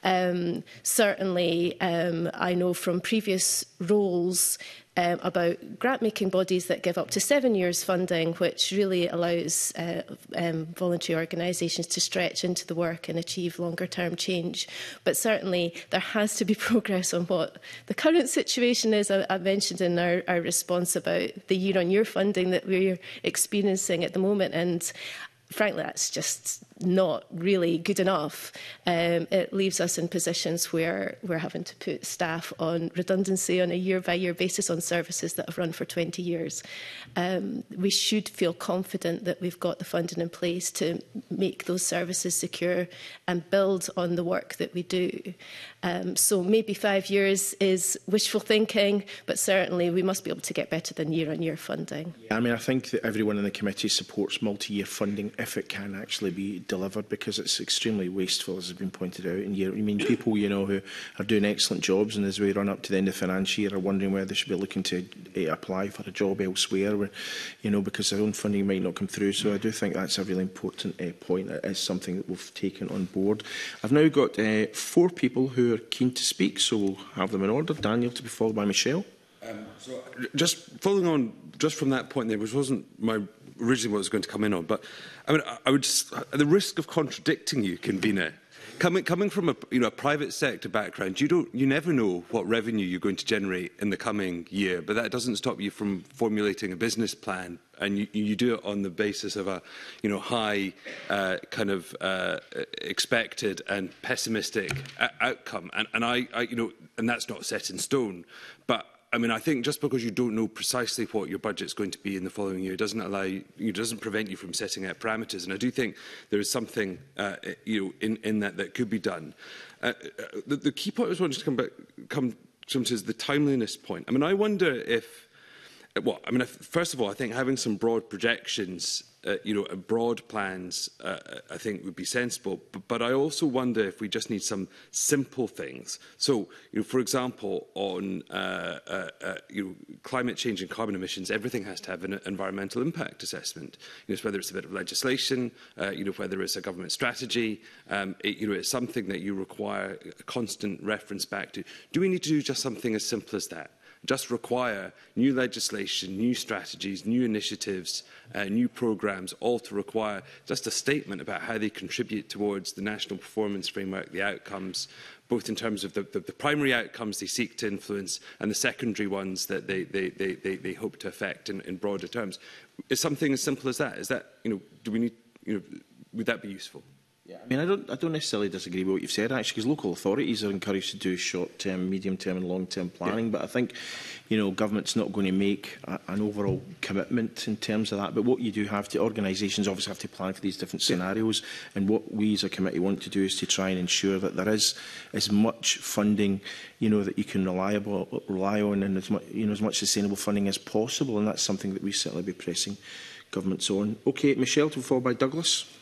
Um, certainly, um, I know from previous roles Um, about grant-making bodies that give up to seven years funding, which really allows uh, um, voluntary organisations to stretch into the work and achieve longer-term change. But certainly there has to be progress on what the current situation is. I, I mentioned in our, our response about the year-on-year funding that we're experiencing at the moment, and frankly, that's just not really good enough. Um, it leaves us in positions where we're having to put staff on redundancy on a year-by-year basis on services that have run for twenty years. Um, we should feel confident that we've got the funding in place to make those services secure and build on the work that we do. Um, so maybe five years is wishful thinking, but certainly we must be able to get better than year-on-year funding. Yeah, I mean, I think that everyone in the committee supports multi-year funding if it can actually be delivered, because it's extremely wasteful, as has been pointed out. And you, I mean, people, you know, who are doing excellent jobs, and as we run up to the end of the financial year, are wondering whether they should be looking to uh, apply for a job elsewhere, where, you know, because their own funding might not come through. So I do think that's a really important uh, point. It is something that we've taken on board. I've now got uh, four people who are keen to speak, so we'll have them in order. Daniel, to be followed by Michelle. Um, so just following on just from that point there, which wasn't my originally what I was going to come in on, but I mean, I would just, at the risk of contradicting you, convener, coming coming from a you know a private sector background, you don't you never know what revenue you're going to generate in the coming year, but that doesn't stop you from formulating a business plan, and you, you do it on the basis of a you know high uh, kind of uh, expected and pessimistic outcome, and and I, I you know and that's not set in stone, but I mean, I think just because you don't know precisely what your budget's going to be in the following year doesn't allow you, you doesn't prevent you from setting out parameters. And I do think there is something, uh, you know, in, in that that could be done. Uh, the, the key point I was wanting to come back, come to is the timeliness point. I mean, I wonder if, well, I mean, if, first of all, I think having some broad projections, uh, you know, broad plans, uh, I think would be sensible. But, but I also wonder if we just need some simple things. So, you know, for example, on uh, uh, uh, you know, climate change and carbon emissions, everything has to have an environmental impact assessment. You know, so whether it's a bit of legislation, uh, you know, whether it's a government strategy, um, it, you know, it's something that you require a constant reference back to. Do we need to do just something as simple as that? Just require new legislation, new strategies, new initiatives, uh, new programmes, all to require just a statement about how they contribute towards the national performance framework, the outcomes, both in terms of the, the, the primary outcomes they seek to influence and the secondary ones that they, they, they, they, they hope to affect in, in broader terms. Is something as simple as that? Is that, you know, do we need, you know, would that be useful? Yeah, I mean, I don't, I don't necessarily disagree with what you've said, actually, because local authorities are encouraged to do short-term, medium-term and long-term planning. Yeah. But I think, you know, government's not going to make a, an overall commitment in terms of that. But what you do have to, organisations obviously have to plan for these different scenarios. And what we as a committee want to do is to try and ensure that there is as much funding, you know, that you can reliable, rely on, and as much, you know, as much sustainable funding as possible. And that's something that we certainly be pressing governments on. OK, Michelle, to be followed by Douglas.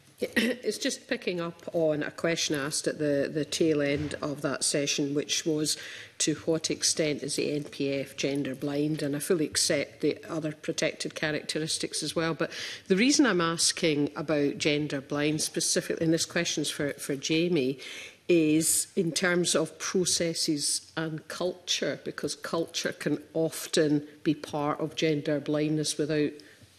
It's just picking up on a question asked at the, the tail end of that session, which was to what extent is the N P F gender blind? And I fully accept the other protected characteristics as well. But the reason I'm asking about gender blind specifically, and this question's for, for Jamie, is in terms of processes and culture, because culture can often be part of gender blindness without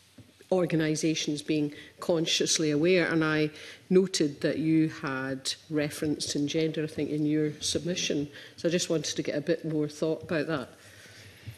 organisations being consciously aware. And I noted that you had referenced in gender, I think, in your submission. So I just wanted to get a bit more thought about that.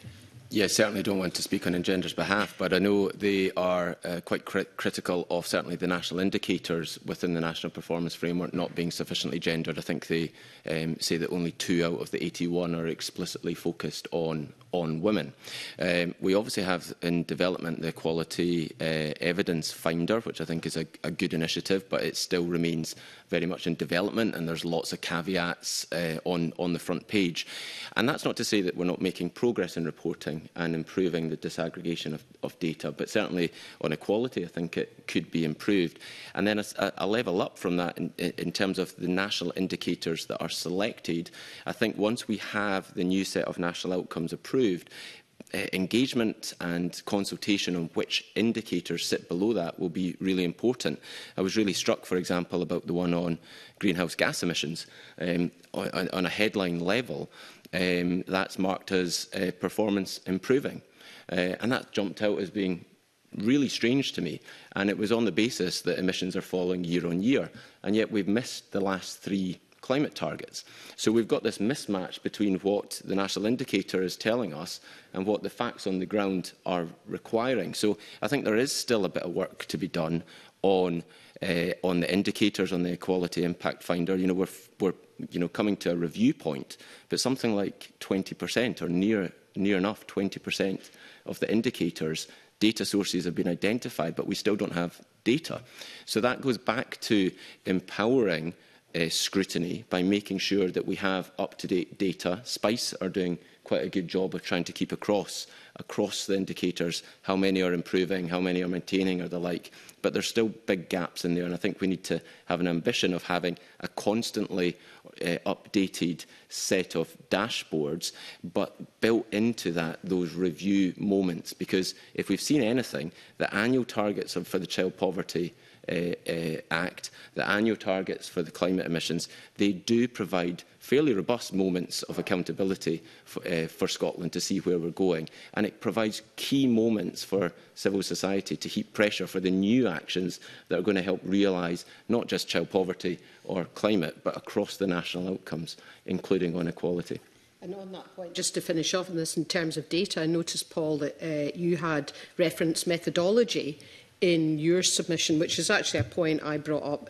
Yeah, I certainly don't want to speak on Engender's behalf, but I know they are uh, quite cri critical of certainly the national indicators within the National Performance Framework not being sufficiently gendered. I think they um, say that only two out of the eighty-one are explicitly focused on on women. Um, we obviously have in development the Equality uh, Evidence Finder, which I think is a, a good initiative, but it still remains very much in development, and there's lots of caveats uh, on, on the front page. And that's not to say that we're not making progress in reporting and improving the disaggregation of, of data, but certainly on equality I think it could be improved. And then a, a level up from that in, in terms of the national indicators that are selected. I think once we have the new set of national outcomes approved, Uh, engagement and consultation on which indicators sit below that will be really important. I was really struck, for example, about the one on greenhouse gas emissions. Um, on, on a headline level, um, that's marked as uh, performance improving. Uh, and that jumped out as being really strange to me. And it was on the basis that emissions are falling year on year. And yet we've missed the last three climate targets. So we've got this mismatch between what the national indicator is telling us and what the facts on the ground are requiring. So I think there is still a bit of work to be done on uh, on the indicators, on the Equality Impact Finder. You know, we're, we're you know, coming to a review point, but something like twenty percent or near, near enough twenty percent of the indicators, data sources have been identified, but we still don't have data. So that goes back to empowering Uh, scrutiny by making sure that we have up-to-date data. SPICE are doing quite a good job of trying to keep across across the indicators how many are improving, how many are maintaining or the like. But there's still big gaps in there, and I think we need to have an ambition of having a constantly uh, updated set of dashboards, but built into that those review moments. Because if we've seen anything, the annual targets of, for the Child Poverty Uh, uh, Act, the annual targets for the climate emissions, they do provide fairly robust moments of accountability for, uh, for Scotland to see where we're going. And it provides key moments for civil society to heap pressure for the new actions that are going to help realise not just child poverty or climate, but across the national outcomes, including on equality. And on that point, just to finish off on this in terms of data, I noticed, Paul, that uh, you had referenced methodology in your submission, which is actually a point I brought up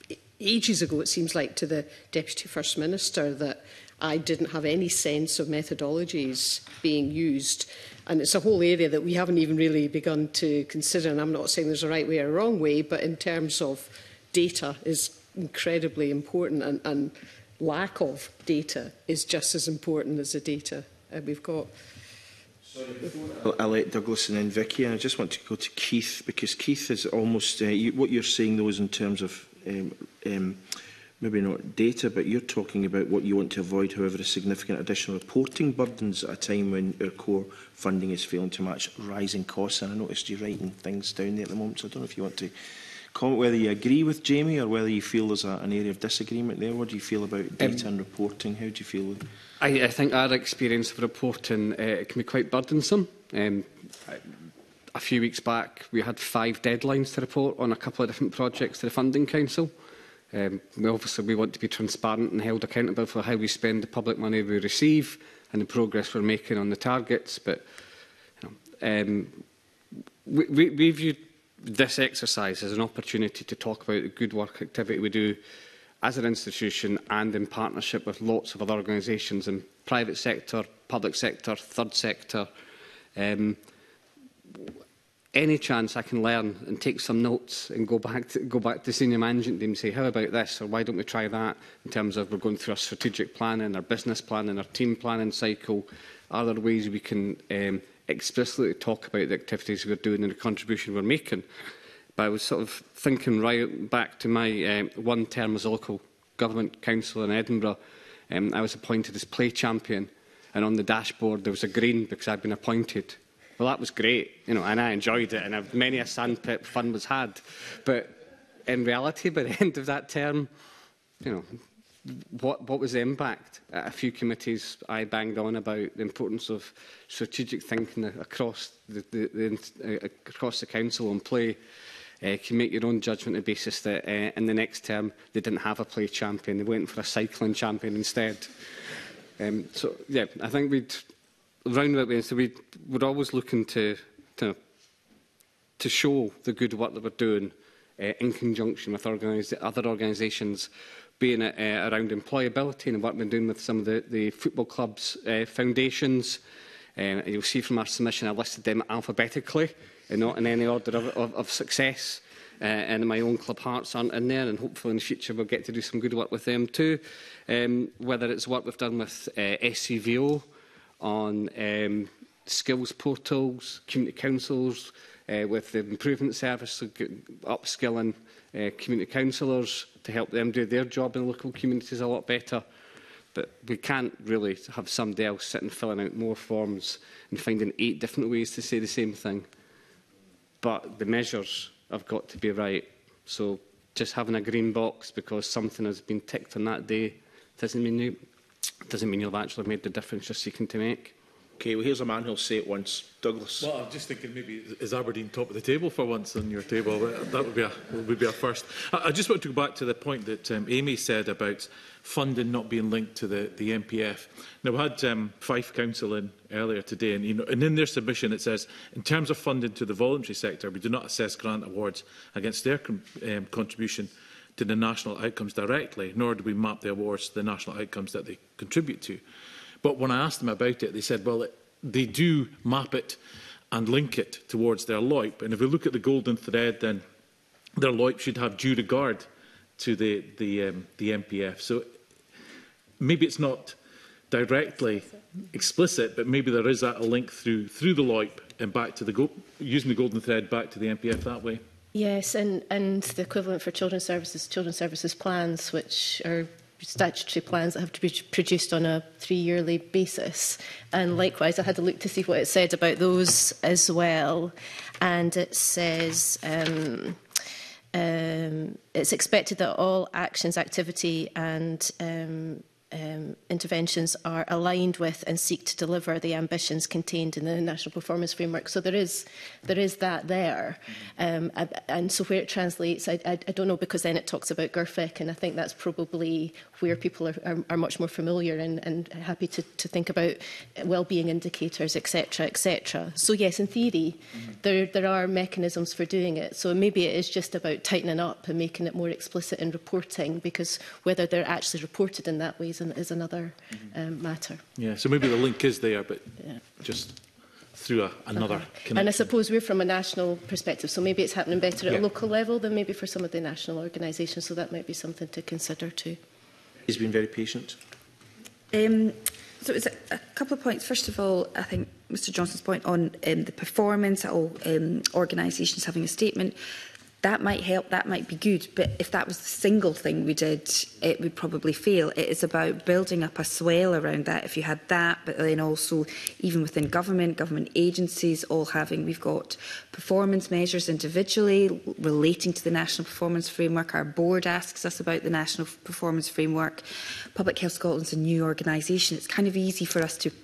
ages ago, it seems like, to the Deputy First Minister, that I didn't have any sense of methodologies being used. And it's a whole area that we haven't even really begun to consider. And I'm not saying there's a right way or a wrong way, but in terms of data is incredibly important, and, and lack of data is just as important as the data uh, we've got. I'll, I'll let Douglas and then Vicky, and I just want to go to Keith, because Keith is almost, uh, you, what you're saying though is in terms of um, um, maybe not data, but you're talking about what you want to avoid, however, a significant additional reporting burdens at a time when our core funding is failing to match rising costs. And I noticed you writing things down there at the moment, so I don't know if you want to comment whether you agree with Jamie or whether you feel there's a, an area of disagreement there. What do you feel about data um, and reporting? How do you feel? I, I think our experience of reporting uh, can be quite burdensome. Um, a few weeks back, we had five deadlines to report on a couple of different projects to the Funding Council. Um, we obviously we want to be transparent and held accountable for how we spend the public money we receive and the progress we're making on the targets. But you know, um, we, we, we view this exercise as an opportunity to talk about the good work activity we do as an institution and in partnership with lots of other organisations in private sector, public sector, third sector. Um, any chance I can learn and take some notes and go back to, go back to senior management team and say, how about this, or why don't we try that, in terms of we're going through our strategic planning, our business planning, our team planning cycle. Are there ways we can um, explicitly talk about the activities we're doing and the contribution we're making? But I was sort of thinking right back to my um, one term as a local government council in Edinburgh. Um, I was appointed as play champion, and on the dashboard there was a green because I'd been appointed. Well, that was great, you know, and I enjoyed it, and I've, many a sandpit fun was had. But in reality, by the end of that term, you know, what, what was the impact? At a few committees, I banged on about the importance of strategic thinking across the, the, the, uh, across the council on play. Uh, you can make your own judgment on the basis that uh, in the next term they didn't have a play champion, they went for a cycling champion instead. Um, so, yeah, I think we'd roundabout way, so we, we're always looking to, to, to show the good work that we're doing uh, in conjunction with organis other organisations, being it uh, around employability and the work we're doing with some of the, the football clubs' uh, foundations. Um, you'll see from our submission I listed them alphabetically and not in any order of, of, of success. Uh, and my own club Hearts aren't in there, and hopefully in the future we'll get to do some good work with them too. Um, whether it's work we've done with uh, S C V O on um, skills portals, community councils, uh, with the improvement service, so upskilling uh, community councillors to help them do their job in local communities a lot better. But we can't really have somebody else sitting filling out more forms and finding eight different ways to say the same thing. But the measures have got to be right. So just having a green box because something has been ticked on that day doesn't mean you, doesn't mean you've actually made the difference you're seeking to make. Okay, well, here's a man who'll say it once. Douglas. Well, I'm just thinking maybe is Aberdeen top of the table for once on your table? That would be a, would be a first. I, I just want to go back to the point that um, Amy said about funding not being linked to the, the M P F. Now, we had um, Fife Council in earlier today, and, you know, and in their submission it says, in terms of funding to the voluntary sector, we do not assess grant awards against their com um, contribution to the national outcomes directly, nor do we map the awards to the national outcomes that they contribute to. But when I asked them about it, they said, well, it, they do map it and link it towards their L O I P. And if we look at the golden thread, then their L O I P should have due regard to the, the, um, the M P F. So maybe it's not directly explicit, but maybe there is that a link through, through the L O I P and back to the go using the golden thread back to the M P F that way. Yes, and, and the equivalent for children's services, children's services plans, which are statutory plans that have to be produced on a three-yearly basis. And likewise, I had a look to see what it said about those as well. And it says um, um, it's expected that all actions, activity and um, um, interventions are aligned with and seek to deliver the ambitions contained in the National Performance Framework. So there is, there is that there. Um, and so where it translates, I, I, I don't know, because then it talks about G Y R F I C, and I think that's probably where people are, are, are much more familiar and, and happy to, to think about wellbeing indicators, et cetera, et cetera. So yes, in theory, mm-hmm. there, there are mechanisms for doing it. So maybe it is just about tightening up and making it more explicit in reporting, because whether they're actually reported in that way is, an, is another mm-hmm. um, matter. Yeah, so maybe the link is there, but yeah. just through a, another uh-huh. connection. And I suppose we're from a national perspective, so maybe it's happening better at yeah. a local level than maybe for some of the national organisations, so that might be something to consider too. He's been very patient. Um, so it's a, a couple of points. First of all, I think Mr Johnson's point on um, the performance, all um, organisations having a statement, that might help, that might be good, but if that was the single thing we did, it would probably fail. It is about building up a swell around that. If you had that, but then also even within government, government agencies all having, we've got performance measures individually relating to the National Performance Framework. Our board asks us about the National Performance Framework. Public Health Scotland's a new organisation. It's kind of easy for us to,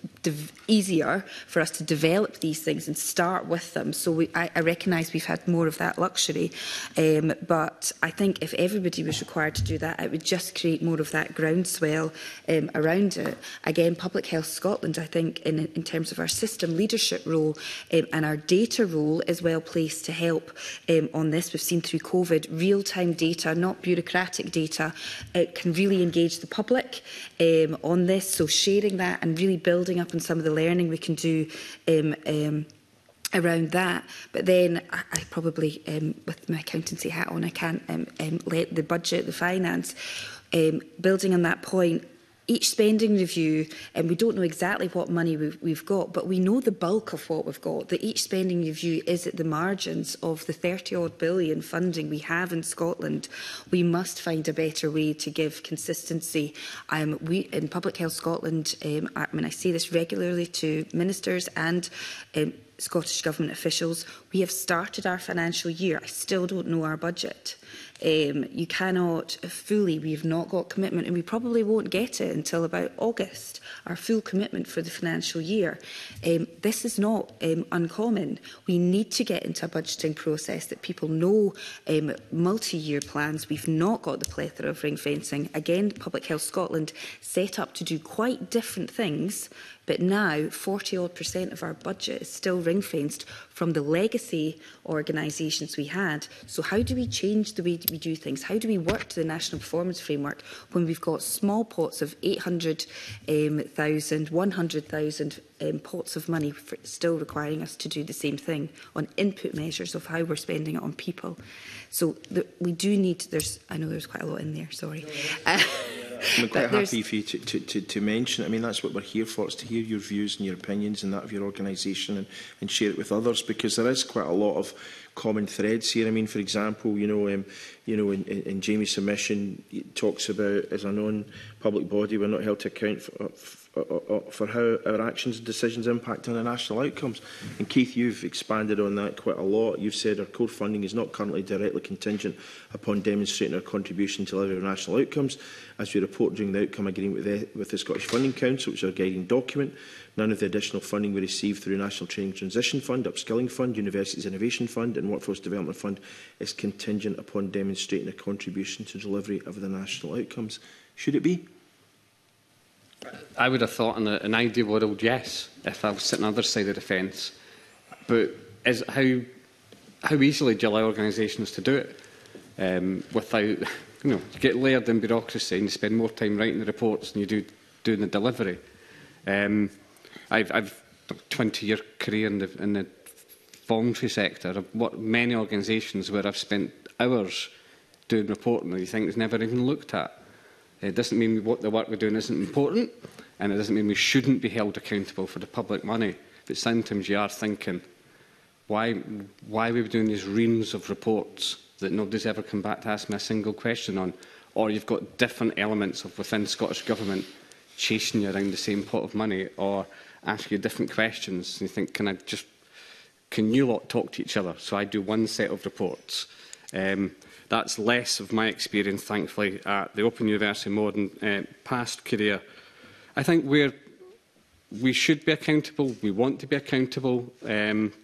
easier for us to develop these things and start with them. So we, I, I recognise we've had more of that luxury. Um, but I think if everybody was required to do that, it would just create more of that groundswell um, around it. Again, Public Health Scotland, I think, in, in terms of our system leadership role um, and our data role, is well placed to help um, on this. We've seen through COVID, real-time data, not bureaucratic data, it can really engage the public um, on this. So sharing that and really building up on some of the learning we can do um, um, around that. But then I, I probably, um, with my accountancy hat on, I can't um, um, let the budget, the finance, um, building on that point, each spending review, and we don't know exactly what money we've, we've got, but we know the bulk of what we've got, that each spending review is at the margins of the thirty odd billion funding we have in Scotland. We must find a better way to give consistency. Um, we, in Public Health Scotland, um, I mean, I say this regularly to ministers and um, Scottish Government officials, we have started our financial year. I still don't know our budget. Um, you cannot fully, we've not got commitment, and we probably won't get it until about August, our full commitment for the financial year. Um, this is not um, uncommon. We need to get into a budgeting process that people know um, multi-year plans. We've not got the plethora of ring fencing. Again, Public Health Scotland set up to do quite different things But now, forty odd percent of our budget is still ring-fenced from the legacy organisations we had. So how do we change the way we do things? How do we work to the National Performance Framework when we've got small pots of eight hundred thousand, um, one hundred thousand um, pots of money for still requiring us to do the same thing on input measures of how we're spending it on people? So the, we do need, there's, I know there's quite a lot in there, sorry. Uh, I'm quite happy for you to, to, to, to mention it. I mean, that's what we're here for, is to hear your views and your opinions and that of your organisation, and, and share it with others, because there is quite a lot of common threads here. I mean, for example, you know, um, you know, in, in, in Jamie's submission, it talks about, as a non-public body, we're not held to account for, for, for how our actions and decisions impact on the national outcomes. And Keith, you've expanded on that quite a lot. You've said our core funding is not currently directly contingent upon demonstrating our contribution to delivery of national outcomes. As we report during the outcome agreement with the, with the Scottish Funding Council, which is our guiding document, none of the additional funding we receive through the National Training Transition Fund, Upskilling Fund, Universities Innovation Fund and Workforce Development Fund is contingent upon demonstrating a contribution to delivery of the national outcomes. Should it be? I would have thought in a, an ideal world, yes, if I was sitting on the other side of the fence. But is how how easily do you allow organisations to do it um, without, you know, you get layered in bureaucracy and you spend more time writing the reports than you do doing the delivery. Um, I've, I've a twenty-year career in the, in the voluntary sector. I've worked many organisations where I've spent hours doing reporting that you think is never even looked at. It doesn't mean what the work we're doing isn't important, and it doesn't mean we shouldn't be held accountable for the public money. But sometimes you are thinking, why, why are we doing these reams of reports that nobody's ever come back to ask me a single question on? Or you've got different elements of within Scottish Government chasing you around the same pot of money, or ask you different questions. And you think, can I just, can you lot talk to each other? So I do one set of reports. Um, that's less of my experience, thankfully, at the Open University Modern uh, past career. I think we're, we should be accountable. We want to be accountable. Um,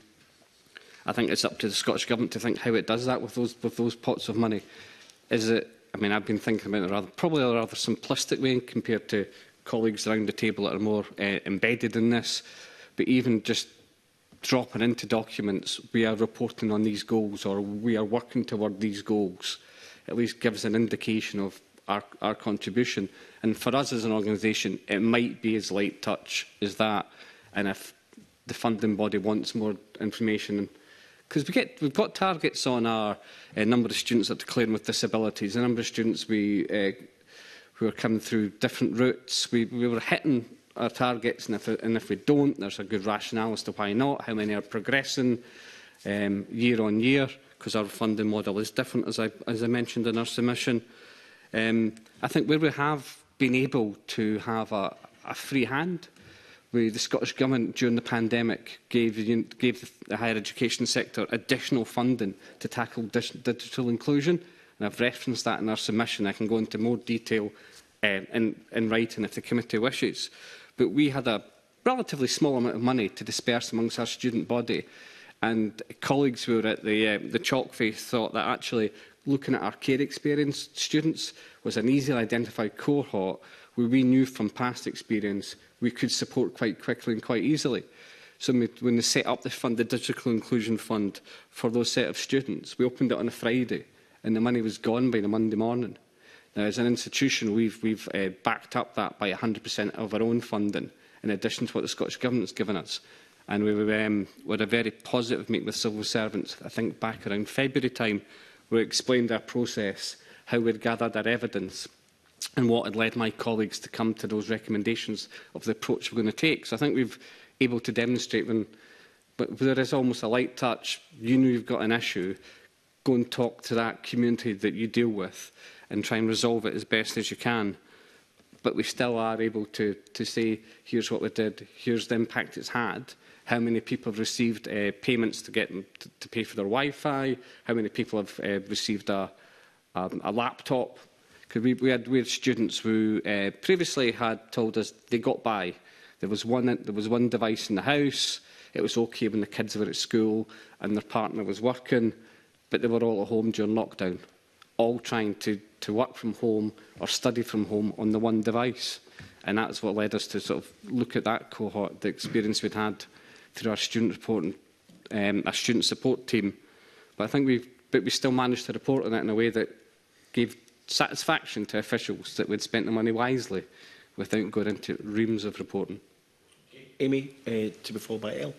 I think it's up to the Scottish Government to think how it does that with those, with those pots of money. Is it, I mean, I've been thinking about it rather, probably a rather simplistic way compared to colleagues around the table that are more uh, embedded in this, but even just dropping into documents, we are reporting on these goals or we are working toward these goals, at least gives an indication of our, our contribution. And for us as an organisation, it might be as light touch as that. And if the funding body wants more information, because we get, we've got targets on our uh, number of students that are declaring with disabilities, the number of students we uh, who are coming through different routes. We, we were hitting our targets, and if, and if we don't, there's a good rationale as to why not, how many are progressing um, year on year, because our funding model is different, as I, as I mentioned in our submission. Um, I think where we have been able to have a, a free hand, we, the Scottish Government during the pandemic gave, gave the higher education sector additional funding to tackle digital inclusion. And I've referenced that in our submission. I can go into more detail um, in, in writing if the committee wishes. But we had a relatively small amount of money to disperse amongst our student body. And colleagues who were at the, uh, the chalk face thought that actually looking at our care experience students was an easily identified cohort where we knew from past experience we could support quite quickly and quite easily. So when they set up the fund, the Digital Inclusion Fund for those set of students, we opened it on a Friday and the money was gone by the Monday morning. Now, as an institution, we've, we've uh, backed up that by one hundred percent of our own funding, in addition to what the Scottish Government has given us. And we were, um, we had a very positive meeting with civil servants, I think back around February time, where we explained our process, how we'd gathered our evidence, and what had led my colleagues to come to those recommendations of the approach we're going to take. So I think we've able to demonstrate when, but there is almost a light touch, you know you've got an issue, go and talk to that community that you deal with and try and resolve it as best as you can. But we still are able to, to say, here's what we did, here's the impact it's had, how many people have received uh, payments to get them to, to pay for their Wi-Fi, how many people have uh, received a, um, a laptop. Because we, we, had, we had students who uh, previously had told us they got by. There was, one, there was one device in the house, it was okay when the kids were at school and their partner was working, but they were all at home during lockdown, all trying to, to work from home or study from home on the one device. And that's what led us to sort of look at that cohort, the experience we'd had through our student reporting, um, our student support team. But I think we've, but we still managed to report on it in a way that gave satisfaction to officials that we'd spent the money wisely without going into reams of reporting. Amy, uh, to be followed by Elle.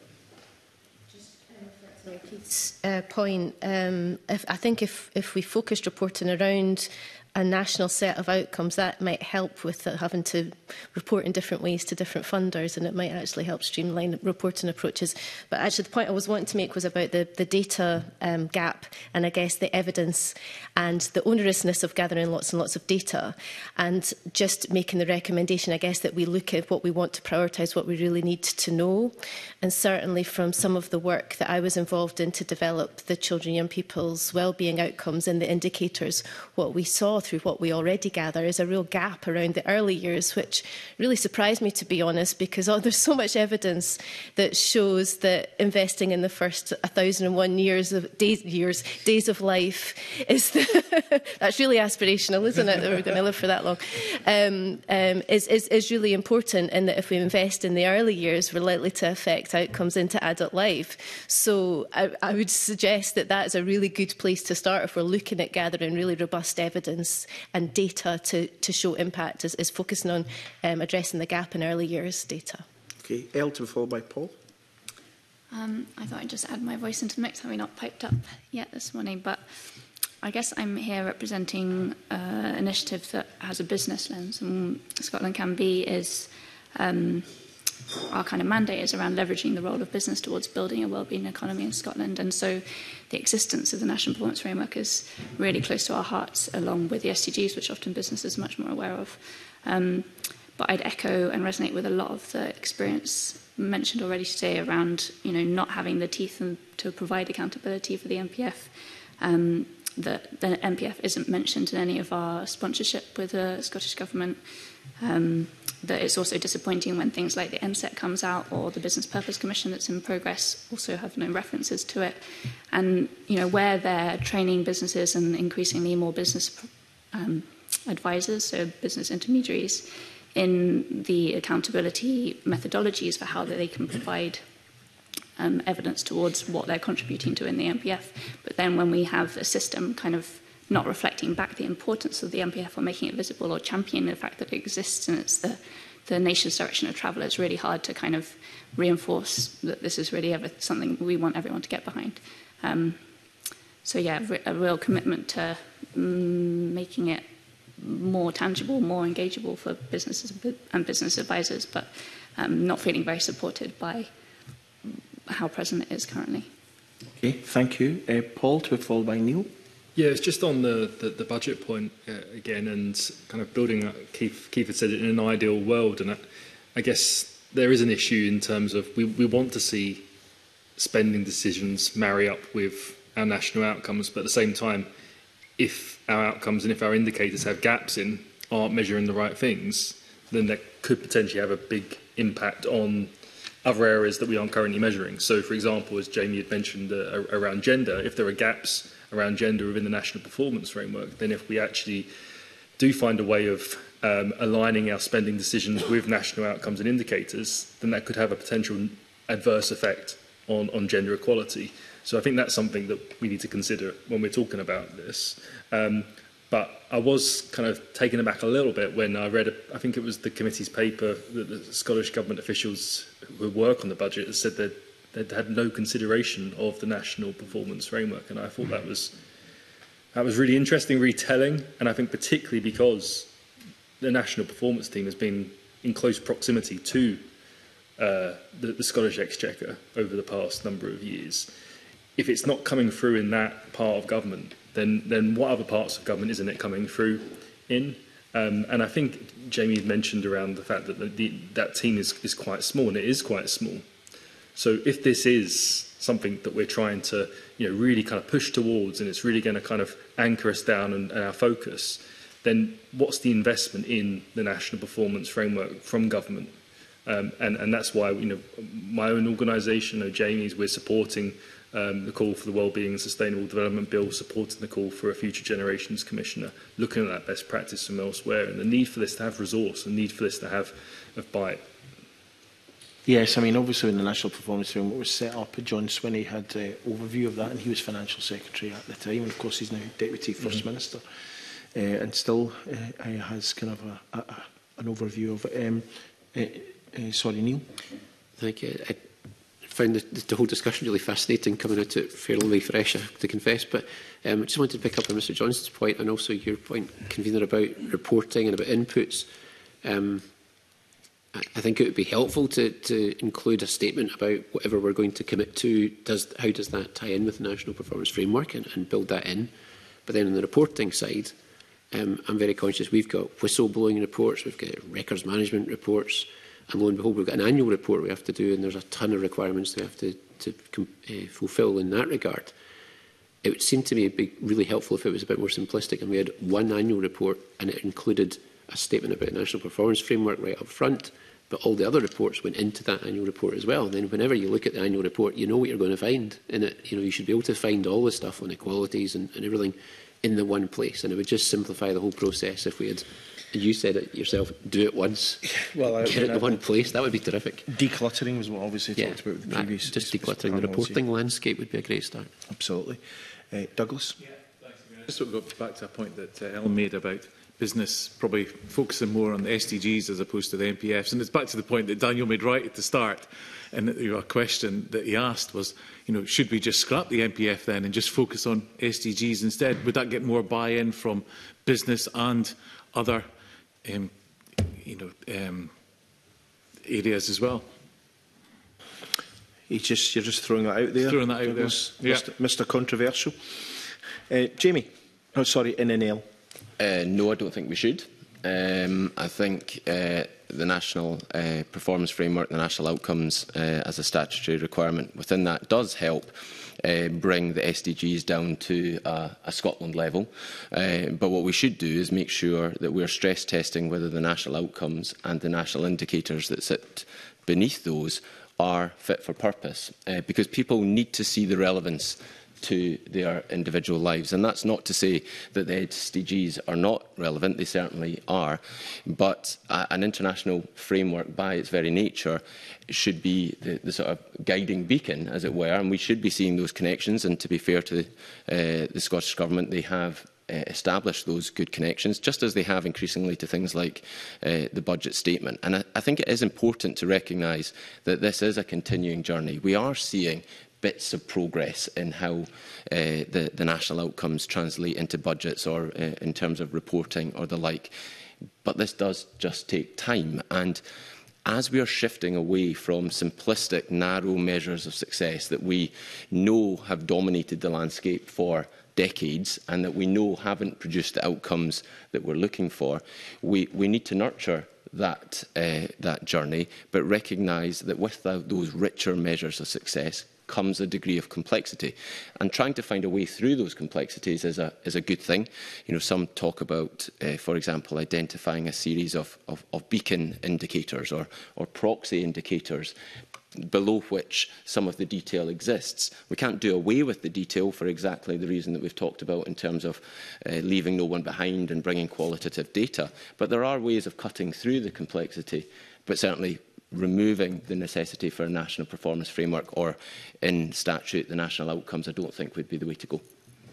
Keith's uh, point, um, if, I think if, if we focused reporting around a national set of outcomes, that might help with uh, having to report in different ways to different funders, and it might actually help streamline reporting approaches. But actually the point I was wanting to make was about the, the data um, gap, and I guess the evidence and the onerousness of gathering lots and lots of data, and just making the recommendation, I guess, that we look at what we want to prioritise, what we really need to know. And certainly from some of the work that I was involved in to develop the children and young people's wellbeing outcomes and the indicators, what we saw through what we already gather is a real gap around the early years, which really surprised me, to be honest, because oh, there's so much evidence that shows that investing in the first one thousand and one years of days, years, days of life is the that's really aspirational, isn't it, that we're going to live for that long, um, um, is, is, is really important, and that if we invest in the early years, we're likely to affect outcomes into adult life. So I, I would suggest that that is a really good place to start if we're looking at gathering really robust evidence and data to, to show impact, is, is focusing on um, addressing the gap in early years data. Okay, Elle, to be followed by Paul. Um, I thought I'd just add my voice into the mix, having not piped up yet this morning, but I guess I'm here representing an uh, initiative that has a business lens, and Scotland Can Be is um, our kind of mandate is around leveraging the role of business towards building a wellbeing economy in Scotland. And so the existence of the National Performance Framework is really close to our hearts, along with the S D Gs, which often businesses are much more aware of. Um, but I'd echo and resonate with a lot of the experience mentioned already today around, you know, not having the teeth and to provide accountability for the M P F. Um, that the M P F isn't mentioned in any of our sponsorship with the Scottish Government. Um, that it's also disappointing when things like the M S E T comes out, or the Business Purpose Commission that's in progress also have no references to it. And, you know, where they're training businesses and increasingly more business um, advisors, so business intermediaries, in the accountability methodologies for how they can provide um, evidence towards what they're contributing to in the M P F. But then when we have a system kind of not reflecting back the importance of the M P F or making it visible or championing the fact that it exists and it's the, the nation's direction of travel, it's really hard to kind of reinforce that this is really ever something we want everyone to get behind. Um, so yeah, a real commitment to mm, making it more tangible, more engageable for businesses and business advisors, but um, not feeling very supported by how present it is currently. Okay, thank you. Uh, Paul, to be followed by Neil. Yeah, it's just on the, the, the budget point uh, again, and kind of building up, Keith, Keith had said it, in an ideal world, and I, I guess there is an issue in terms of we, we want to see spending decisions marry up with our national outcomes, but at the same time, if our outcomes and if our indicators have gaps in, aren't measuring the right things, then that could potentially have a big impact on other areas that we aren't currently measuring. So, for example, as Jamie had mentioned uh, around gender, if there are gaps around gender within the National Performance Framework, then if we actually do find a way of um, aligning our spending decisions with national outcomes and indicators, then that could have a potential adverse effect on, on gender equality. So I think that's something that we need to consider when we're talking about this. Um, but I was kind of taken aback a little bit when I read, a, I think it was the committee's paper that the Scottish Government officials who work on the budget has said that they'd had no consideration of the National Performance Framework, and I thought that was that was really interesting retelling, and I think particularly because the National Performance Team has been in close proximity to uh, the, the Scottish Exchequer over the past number of years. If it's not coming through in that part of government, then then what other parts of government isn't it coming through in? Um, and I think Jamie had mentioned around the fact that the, the, that team is, is quite small, and it is quite small. So if this is something that we're trying to, you know, really kind of push towards, and it's really going to kind of anchor us down and, and our focus, then what's the investment in the National Performance Framework from government? Um, and, and that's why, you know, my own organisation, you know, Jamie's, we're supporting um, the call for the Wellbeing and Sustainable Development Bill, supporting the call for a Future Generations Commissioner, looking at that best practice from elsewhere, and the need for this to have resource, the need for this to have a bite. Yes, I mean, obviously when the National Performance Framework was set up, John Swinney had uh, overview of that, and he was Financial Secretary at the time, and of course he's now Deputy First mm-hmm. Minister, uh, and still uh, has kind of a, a, a, an overview of it. Um, uh, uh, sorry, Neil? Thank you. I found the, the whole discussion really fascinating, coming out to it fairly fresh, I have to confess, but um, I just wanted to pick up on Mr Johnston's point, and also your point, Convener, about reporting and about inputs. Um, I think it would be helpful to, to include a statement about whatever we're going to commit to. Does, how does that tie in with the National Performance Framework, and, and build that in? But then on the reporting side, um, I'm very conscious we've got whistleblowing reports, we've got records management reports, and lo and behold, we've got an annual report we have to do, and there's a ton of requirements we have to, to uh, fulfil in that regard. It would seem to me it'd be really helpful if it was a bit more simplistic, and we had one annual report, and it included a statement about the National Performance Framework right up front, but all the other reports went into that annual report as well. And then whenever you look at the annual report, you know what you're going to find in it. You know, you should be able to find all the stuff on equalities and, and everything in the one place. And it would just simplify the whole process if we had, you said it yourself, do it once, well, I, get it in the one place. That would be terrific. Decluttering was what obviously yeah, talked about with the previous. Just decluttering the reporting yeah. landscape would be a great start. Absolutely. Uh, Douglas? Yeah, thanks. I just want to go back to a point that uh, Ellen made about business probably focusing more on the S D Gs as opposed to the M P Fs. And it's back to the point that Daniel made right at the start. And you know, a question that he asked was, you know, should we just scrap the M P F then and just focus on S D Gs instead? Would that get more buy-in from business and other um, you know, um, areas as well? You just, you're just throwing that out there. Throwing that out there. Yeah. Mister Mister Controversial. Uh, Jamie? Oh, sorry, in N L. Uh, no, I don't think we should. Um, I think uh, the National uh, Performance Framework, the National Outcomes uh, as a statutory requirement within that does help uh, bring the S D Gs down to uh, a Scotland level. Uh, but what we should do is make sure that we're stress testing whether the national outcomes and the national indicators that sit beneath those are fit for purpose, uh, because people need to see the relevance to their individual lives. And that's not to say that the S D Gs are not relevant, they certainly are, but uh, an international framework by its very nature should be the, the sort of guiding beacon, as it were, and we should be seeing those connections. And to be fair to uh, the Scottish Government, they have uh, established those good connections, just as they have increasingly to things like uh, the budget statement. And I, I think it is important to recognise that this is a continuing journey. We are seeing bits of progress in how uh, the, the national outcomes translate into budgets or uh, in terms of reporting or the like. But this does just take time. And as we are shifting away from simplistic, narrow measures of success that we know have dominated the landscape for decades and that we know haven't produced the outcomes that we're looking for, we, we need to nurture that, uh, that journey, but recognise that with the, those richer measures of success comes a degree of complexity, and trying to find a way through those complexities is a, is a good thing. You know, some talk about, uh, for example, identifying a series of, of, of beacon indicators or, or proxy indicators below which some of the detail exists. We can't do away with the detail for exactly the reason that we've talked about in terms of uh, leaving no one behind and bringing qualitative data, but there are ways of cutting through the complexity, but certainly removing the necessity for a national performance framework or in statute the national outcomes, I don't think would be the way to go.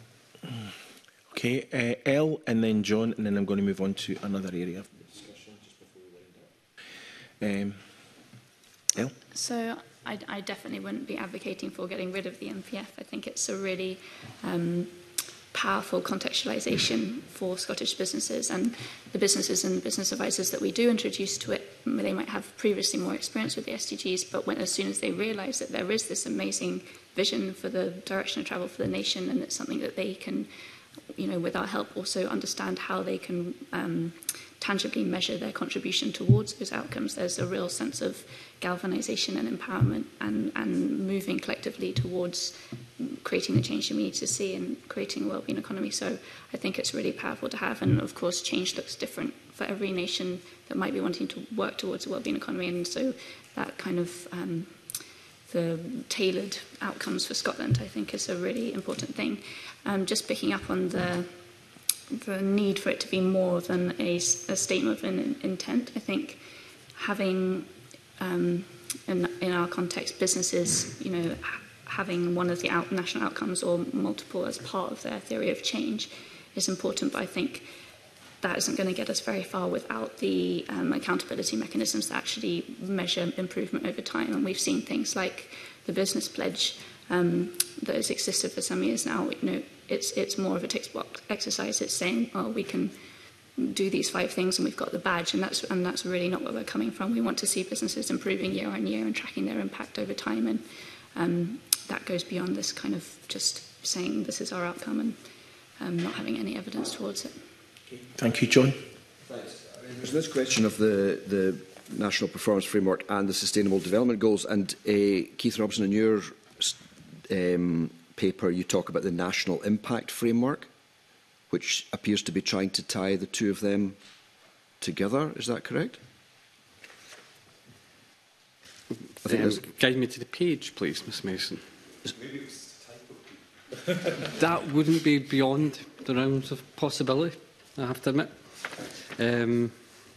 Okay, uh, Elle and then John, and then I'm going to move on to another area of discussion just before we wind up. Um, Elle? So I, I definitely wouldn't be advocating for getting rid of the M P F. I think it's a really um, powerful contextualisation for Scottish businesses, and the businesses and business advisors that we do introduce to it, they might have previously more experience with the S D Gs, but when, as soon as they realise that there is this amazing vision for the direction of travel for the nation, and it's something that they can, you know, with our help also understand how they can um, tangibly measure their contribution towards those outcomes, there's a real sense of galvanisation and empowerment and, and moving collectively towards creating the change we need to see and creating a wellbeing economy. So I think it's really powerful to have, and of course change looks different for every nation that might be wanting to work towards a wellbeing economy, and so that kind of um, the tailored outcomes for Scotland, I think, is a really important thing. Um, just picking up on the the need for it to be more than a, a statement of an intent. I think having, um, in, in our context, businesses, you know, having one of the out national outcomes or multiple as part of their theory of change is important, but I think that isn't going to get us very far without the um, accountability mechanisms that actually measure improvement over time. And we've seen things like the business pledge um, that has existed for some years now. You know, it's it's more of a textbook exercise. It's saying, oh, we can do these five things and we've got the badge, and that's and that's really not where we're coming from. We want to see businesses improving year on year and tracking their impact over time, and um, that goes beyond this kind of just saying this is our outcome and um, not having any evidence towards it. Thank you, John. Thanks. There's this question of the, the National Performance Framework and the Sustainable Development Goals. And uh, Keith Robson, in your um, paper, you talk about the National Impact Framework, which appears to be trying to tie the two of them together. Is that correct? I think um, guide me to the page, please, Miz Mason. Maybe it was a typo. That wouldn't be beyond the realms of possibility, I have to admit. Um,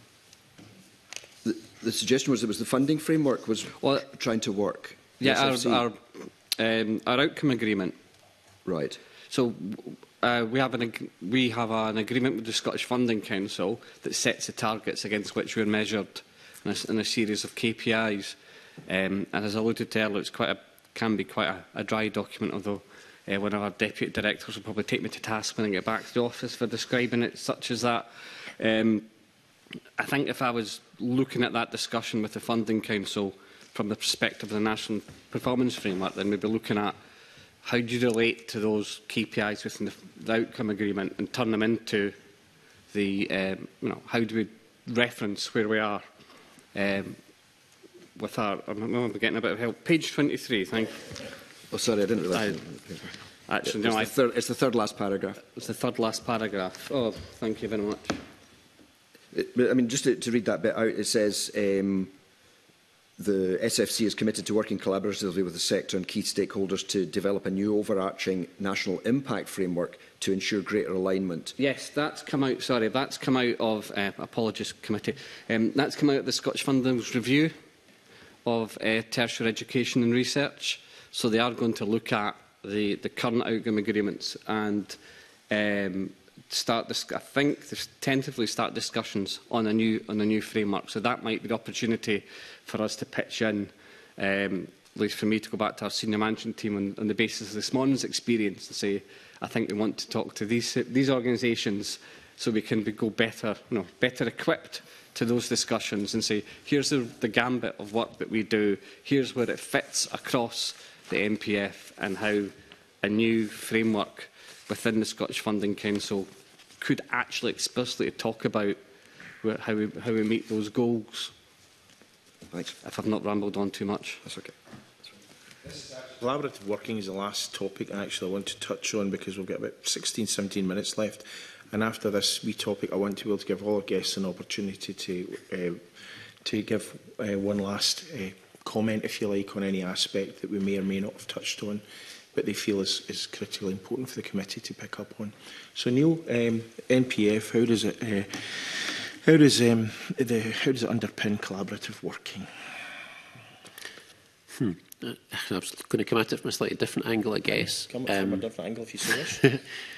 the, the suggestion was it was the funding framework was well, trying to work. Yeah, our, our, um, our outcome agreement. Right. So uh, we have an ag we have an agreement with the Scottish Funding Council that sets the targets against which we're measured in a, in a series of K P Is. Um, and as I alluded to earlier, it's quite a, can be quite a, a dry document, although Uh, one of our deputy directors will probably take me to task when I get back to the office for describing it such as that. Um, I think if I was looking at that discussion with the Funding Council from the perspective of the National Performance Framework, then we'd be looking at how do you relate to those K P Is within the, the outcome agreement and turn them into the, um, you know, how do we reference where we are um, with our, I'm getting a bit of help. Page twenty-three, thank you. Oh, sorry, I didn't realise. Actually, it's, no, the I, third, it's the third last paragraph. It's the third last paragraph. Oh, thank you very much. It, I mean, just to, to read that bit out, it says um, the S F C is committed to working collaboratively with the sector and key stakeholders to develop a new overarching national impact framework to ensure greater alignment. Yes, that's come out. Sorry, that's come out of uh, apologies committee. Um, that's come out of the Scottish Funding's review of uh, tertiary education and research. So they are going to look at the, the current outcome agreements and um, start. This, I think tentatively start discussions on a new on a new framework. So that might be the opportunity for us to pitch in, um, at least for me to go back to our senior management team on, on the basis of this morning's experience and say, I think we want to talk to these these organisations so we can be, go better, you know, better equipped to those discussions and say, here's the, the gambit of work that we do. Here's where it fits across the N P F and how a new framework within the Scottish Funding Council could actually explicitly talk about how we, how we meet those goals. Thanks. If I've not rambled on too much. That's okay. Collaborative working is the last topic I actually want to touch on because we've got about sixteen, seventeen minutes left. And after this wee topic, I want to be able to give all our guests an opportunity to, uh, to give uh, one last uh, comment, if you like, on any aspect that we may or may not have touched on, but they feel is, is critically important for the committee to pick up on. So, Neil, um, N P F, how does it, uh, how does um, the, how does it underpin collaborative working? Hmm. Uh, I was going to come at it from a slightly different angle, I guess. Come at it um, from a different angle, if you so wish.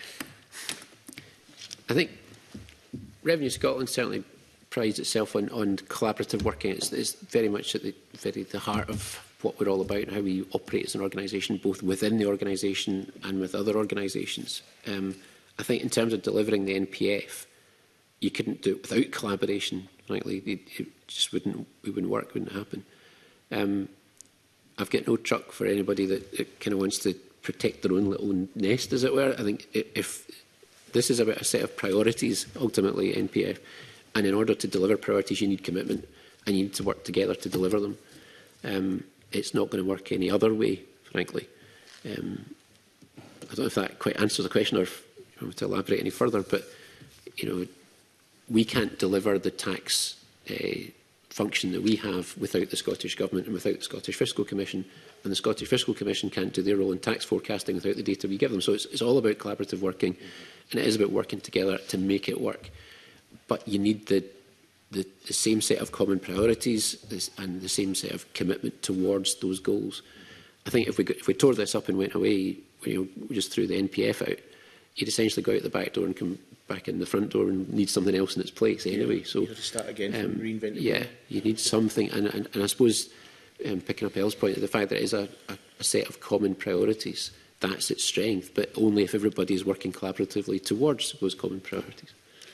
I think Revenue Scotland certainly prides itself on, on collaborative working. It's, it's very much at the, very, the heart of what we're all about and how we operate as an organisation, both within the organisation and with other organisations. Um, I think in terms of delivering the N P F, you couldn't do it without collaboration, frankly. It, it just wouldn't, it wouldn't work, it wouldn't happen. Um, I've got no truck for anybody that, that kind of wants to protect their own little nest, as it were. I think if this is about a set of priorities, ultimately, N P F, and in order to deliver priorities, you need commitment, and you need to work together to deliver them. Um, it's not going to work any other way, frankly. Um, I don't know if that quite answers the question, or if you want me to elaborate any further, but you know, we can't deliver the tax uh, function that we have without the Scottish Government and without the Scottish Fiscal Commission, and the Scottish Fiscal Commission can't do their role in tax forecasting without the data we give them. So it's, it's all about collaborative working, and it is about working together to make it work. But you need the, the, the same set of common priorities this, and the same set of commitment towards those goals. I think if we, if we tore this up and went away, you know, we just threw the N P F out, you'd essentially go out the back door and come back in the front door and need something else in its place anyway. So you have to start again, um, reinvent it. Yeah, you need something, and, and, and I suppose um, picking up Elle's point, the fact that it is a, a, a set of common priorities, that's its strength, but only if everybody is working collaboratively towards those common priorities.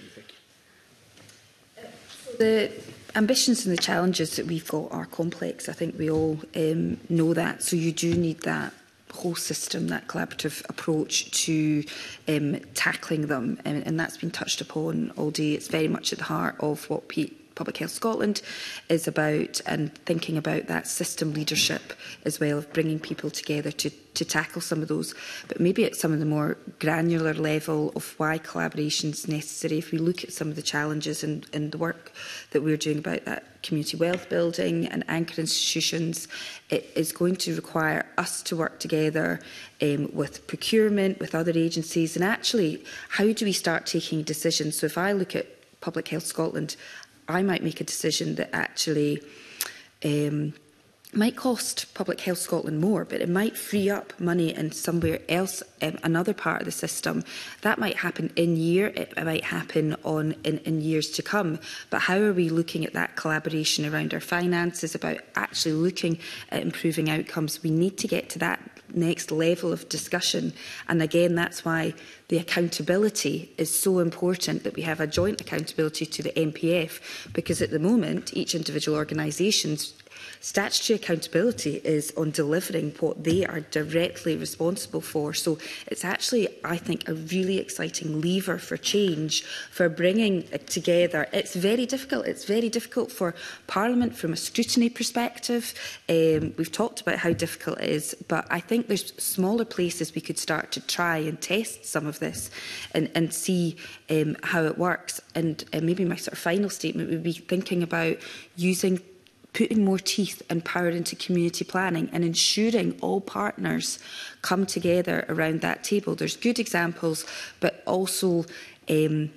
The ambitions and the challenges that we've got are complex. I think we all um, know that. So you do need that whole system, that collaborative approach to um, tackling them. And, and that's been touched upon all day. It's very much at the heart of what P Public Health Scotland is about, and thinking about that system leadership as well, of bringing people together to, to tackle some of those. But maybe at some of the more granular level of why collaboration is necessary, if we look at some of the challenges and, and the work that we're doing about that community wealth building and anchor institutions, it is going to require us to work together um, with procurement, with other agencies, and actually, how do we start taking decisions? So if I look at Public Health Scotland, I might make a decision that actually um, might cost Public Health Scotland more, but it might free up money in somewhere else, um, another part of the system. That might happen in year, it might happen on in, in years to come. But how are we looking at that collaboration around our finances, about actually looking at improving outcomes? We need to get to that next level of discussion. And again, that's why the accountability is so important, that we have a joint accountability to the M P F, because at the moment, each individual organisation's statutory accountability is on delivering what they are directly responsible for. So it's actually, I think, a really exciting lever for change, for bringing it together. It's very difficult. It's very difficult for Parliament from a scrutiny perspective. Um, we've talked about how difficult it is, but I think there's smaller places we could start to try and test some of this and, and see um, how it works. And uh, maybe my sort of final statement would be thinking about using putting more teeth and power into community planning and ensuring all partners come together around that table. There's good examples, but also um,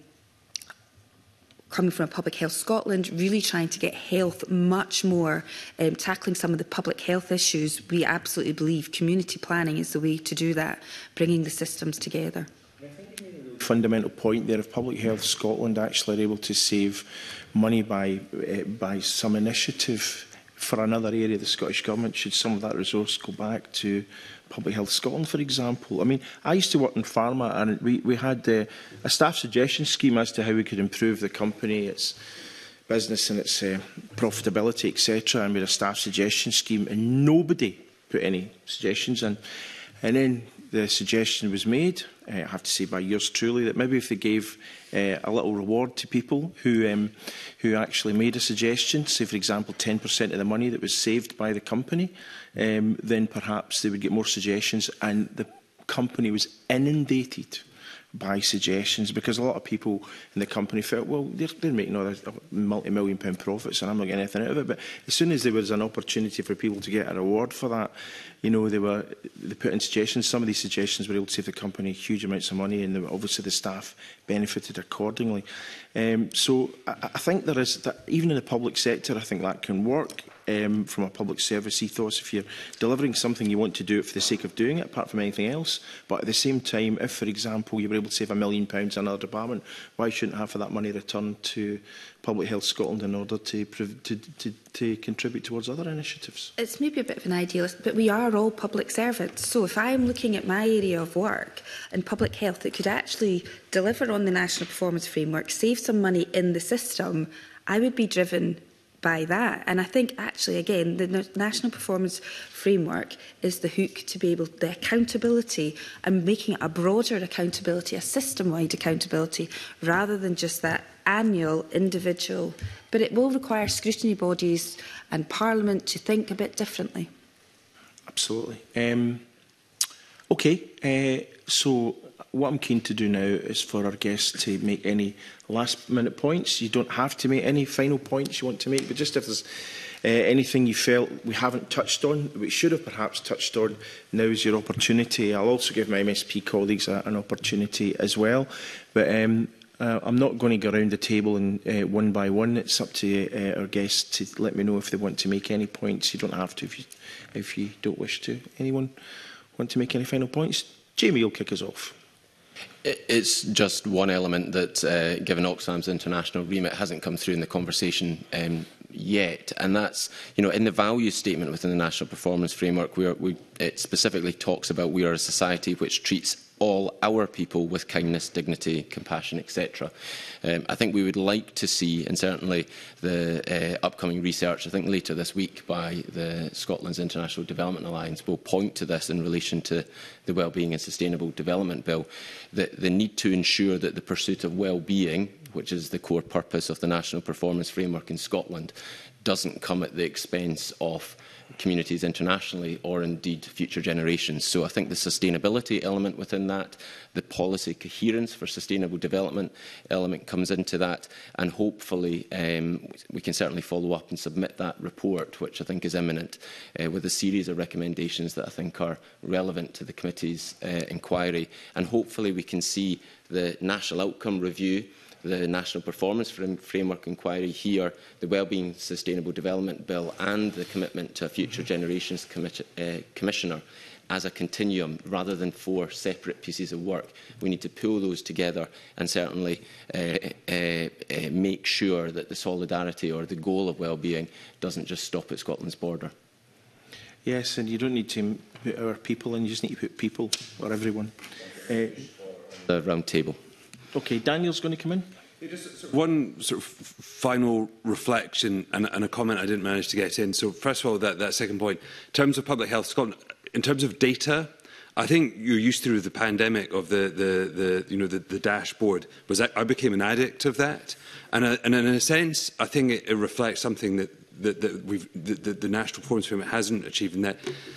coming from a Public Health Scotland, really trying to get health much more, um, tackling some of the public health issues. We absolutely believe community planning is the way to do that, bringing the systems together. Fundamental point there, if Public Health Scotland actually are able to save money by uh, by some initiative for another area of the Scottish Government, should some of that resource go back to Public Health Scotland, for example? I mean, I used to work in pharma, and we, we had uh, a staff suggestion scheme as to how we could improve the company, its business and its uh, profitability, et cetera. And we had a staff suggestion scheme, and nobody put any suggestions in. And then the suggestion was made, uh, I have to say by yours truly, that maybe if they gave uh, a little reward to people who um, who actually made a suggestion, say for example ten percent of the money that was saved by the company, um, then perhaps they would get more suggestions, and the company was inundated by suggestions, because a lot of people in the company felt, well, they're, they're making all this multi-million pound profits and I'm not getting anything out of it. But as soon as there was an opportunity for people to get a reward for that, you know, they were they put in suggestions. Some of these suggestions were able to save the company huge amounts of money, and they were, obviously the staff benefited accordingly. Um, so I, I think there is, that even in the public sector, I think that can work. Um, from a public service ethos, if you're delivering something, you want to do it for the sake of doing it, apart from anything else. But at the same time, if, for example, you were able to save a million pounds in another department, why shouldn't half of that money return to Public Health Scotland in order to, to, to, to contribute towards other initiatives? It's maybe a bit of an idealist, but we are all public servants. So if I'm looking at my area of work in public health that could actually deliver on the National Performance Framework, save some money in the system, I would be driven by that. And I think actually, again, the National Performance Framework is the hook to be able, the accountability, and making it a broader accountability, a system-wide accountability, rather than just that annual, individual. But it will require scrutiny bodies and Parliament to think a bit differently. Absolutely. Um, okay, uh, so what I'm keen to do now is for our guests to make any last-minute points. You don't have to make any final points you want to make, but just if there's uh, anything you felt we haven't touched on, that we should have perhaps touched on, now is your opportunity. I'll also give my M S P colleagues a, an opportunity as well. But um, uh, I'm not going to go around the table and uh, one by one. It's up to uh, our guests to let me know if they want to make any points. You don't have to if you, if you don't wish to. Anyone want to make any final points? Jamie will kick us off. It's just one element that, uh, given Oxfam's international remit, hasn't come through in the conversation um, yet, and that's, you know, in the values statement within the National Performance Framework, we are, we, it specifically talks about we are a society which treats all our people with kindness, dignity, compassion, et cetera. Um, I think we would like to see, and certainly the uh, upcoming research, I think later this week by the Scotland's International Development Alliance, will point to this in relation to the Wellbeing and Sustainable Development Bill, that the need to ensure that the pursuit of well-being, which is the core purpose of the National Performance Framework in Scotland, doesn't come at the expense of communities internationally or indeed future generations. So I think the sustainability element within that, the policy coherence for sustainable development element comes into that, and hopefully um, we can certainly follow up and submit that report, which I think is imminent, uh, with a series of recommendations that I think are relevant to the committee's uh, inquiry, and hopefully we can see the national outcome review, the National Performance Framework Inquiry here, the Wellbeing Sustainable Development Bill and the commitment to a Future Generations Commi uh, Commissioner as a continuum rather than four separate pieces of work. We need to pull those together and certainly uh, uh, uh, make sure that the solidarity or the goal of wellbeing doesn't just stop at Scotland's border. Yes, and you don't need to put our people in, you just need to put people or everyone. Uh, the round table. Okay, Daniel's going to come in. One sort of final reflection and, and a comment I didn't manage to get in. So first of all, that, that second point, in terms of Public Health Scotland, in terms of data, I think you're used through the pandemic of the, the, the you know, the, the dashboard. Was I, I became an addict of that. And, uh, and in a sense, I think it, it reflects something that, that, that we've, the, the, the National Performance Framework hasn't achieved, in that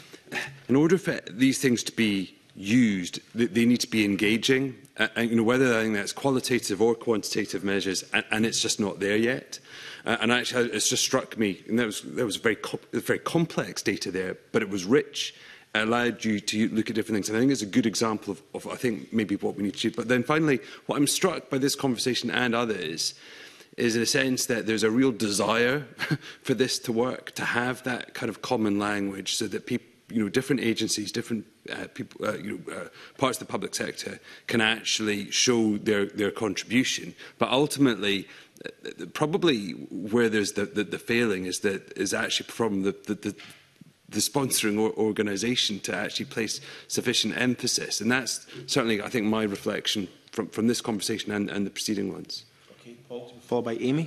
in order for these things to be used, they, they need to be engaging. Uh, and, you know, whether I think that's qualitative or quantitative measures, and, and it's just not there yet. Uh, and actually, it's just struck me, and there was, there was very, co very complex data there, but it was rich, it allowed you to look at different things. And I think it's a good example of, of, I think, maybe what we need to do. But then finally, what I'm struck by this conversation and others is in a sense that there's a real desire for this to work, to have that kind of common language so that people, you know, different agencies, different uh, people, uh, you know, uh, parts of the public sector can actually show their, their contribution. But ultimately, uh, probably where there's the, the, the failing is that is actually from the, the, the, the sponsoring or organisation to actually place sufficient emphasis. And that's certainly, I think, my reflection from, from this conversation and, and the preceding ones. Okay, Paul, followed by Amy.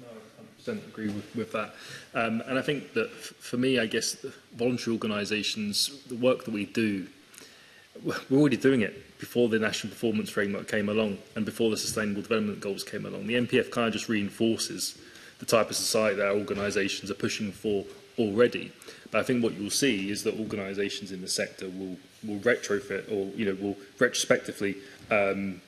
I agree with, with that. Um, and I think that f for me, I guess, the voluntary organisations, the work that we do, we're already doing it before the National Performance Framework came along and before the Sustainable Development Goals came along. The N P F kind of just reinforces the type of society that our organisations are pushing for already. But I think what you'll see is that organisations in the sector will, will retrofit or, you know, will retrospectively um,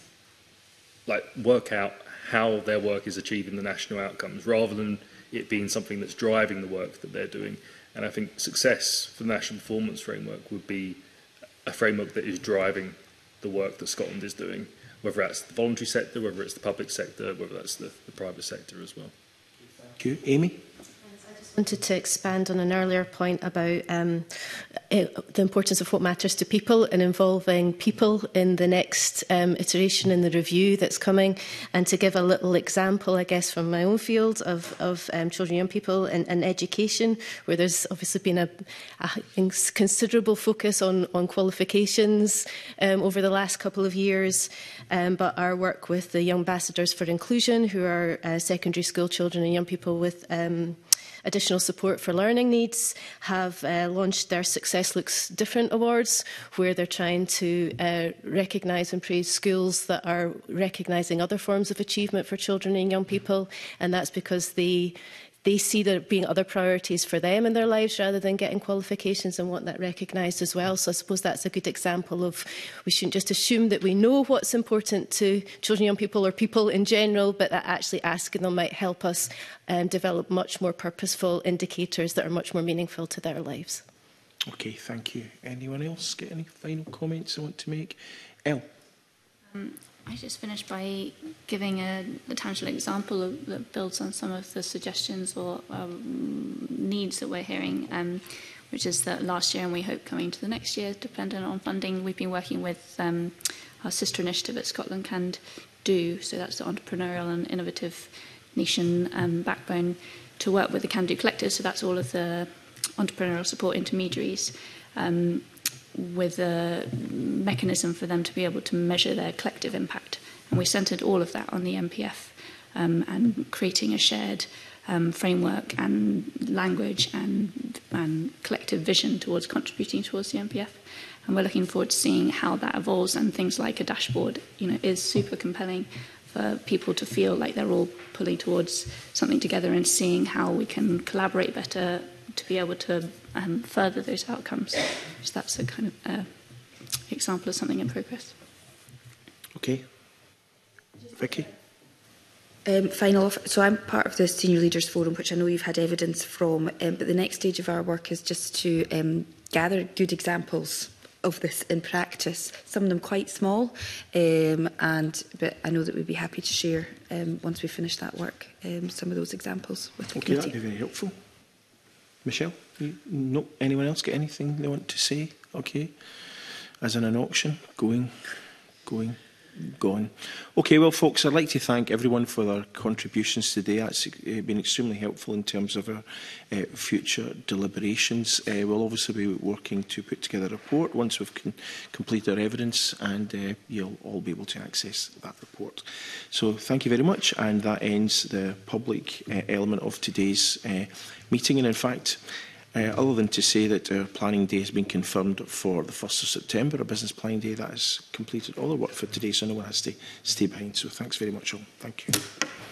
like work out how their work is achieving the national outcomes, rather than it being something that's driving the work that they're doing. And I think success for the National Performance Framework would be a framework that is driving the work that Scotland is doing, whether that's the voluntary sector, whether it's the public sector, whether that's the, the private sector as well. Thank you. Amy? I wanted to expand on an earlier point about um, it, the importance of what matters to people and involving people in the next um, iteration in the review that's coming, and to give a little example, I guess, from my own field of, of um, children and young people and, and education, where there's obviously been a, a considerable focus on, on qualifications um, over the last couple of years, um, but our work with the Young Ambassadors for Inclusion, who are uh, secondary school children and young people with um, additional support for learning needs, have uh, launched their Success Looks Different Awards, where they're trying to uh, recognise and praise schools that are recognising other forms of achievement for children and young people. And that's because they they see there being other priorities for them in their lives rather than getting qualifications and want that recognised as well. So I suppose that's a good example of we shouldn't just assume that we know what's important to children, young people or people in general, but that actually asking them might help us um, develop much more purposeful indicators that are much more meaningful to their lives. Okay, thank you. Anyone else get any final comments they want to make? Elle? Um, I just finished by giving a, a tangible example of, that builds on some of the suggestions or um, needs that we're hearing, um, which is that last year, and we hope coming to the next year, dependent on funding, we've been working with um, our sister initiative at Scotland Can Do, so that's the entrepreneurial and innovative nation um, backbone, to work with the Can Do Collective, so that's all of the entrepreneurial support intermediaries, um, with a mechanism for them to be able to measure their collective impact. And we centred all of that on the M P F um, and creating a shared um, framework and language and, and collective vision towards contributing towards the M P F. And we're looking forward to seeing how that evolves, and things like a dashboard, you know, is super compelling for people to feel like they're all pulling towards something together and seeing how we can collaborate better to be able to um, further those outcomes. So that's a kind of uh, example of something in progress. Okay. Vicky? Um, final offer. So I'm part of the Senior Leaders Forum, which I know you've had evidence from, um, but the next stage of our work is just to um, gather good examples of this in practice, some of them quite small, um, and but I know that we'd be happy to share, um, once we finish that work, um, some of those examples with the Okay, committee. that'd be very helpful. Michelle? You, no, anyone else get anything they want to say? Okay. As in an auction, going, going, gone. Okay, well, folks, I'd like to thank everyone for their contributions today. That's uh, been extremely helpful in terms of our uh, future deliberations. Uh, we'll obviously be working to put together a report once we've con completed our evidence, and uh, you'll all be able to access that report. So thank you very much, and that ends the public uh, element of today's uh, meeting. And in fact, Uh, other than to say that our planning day has been confirmed for the first of September, our business planning day, that has completed all the work for today, so no one has to stay behind. So thanks very much all. Thank you.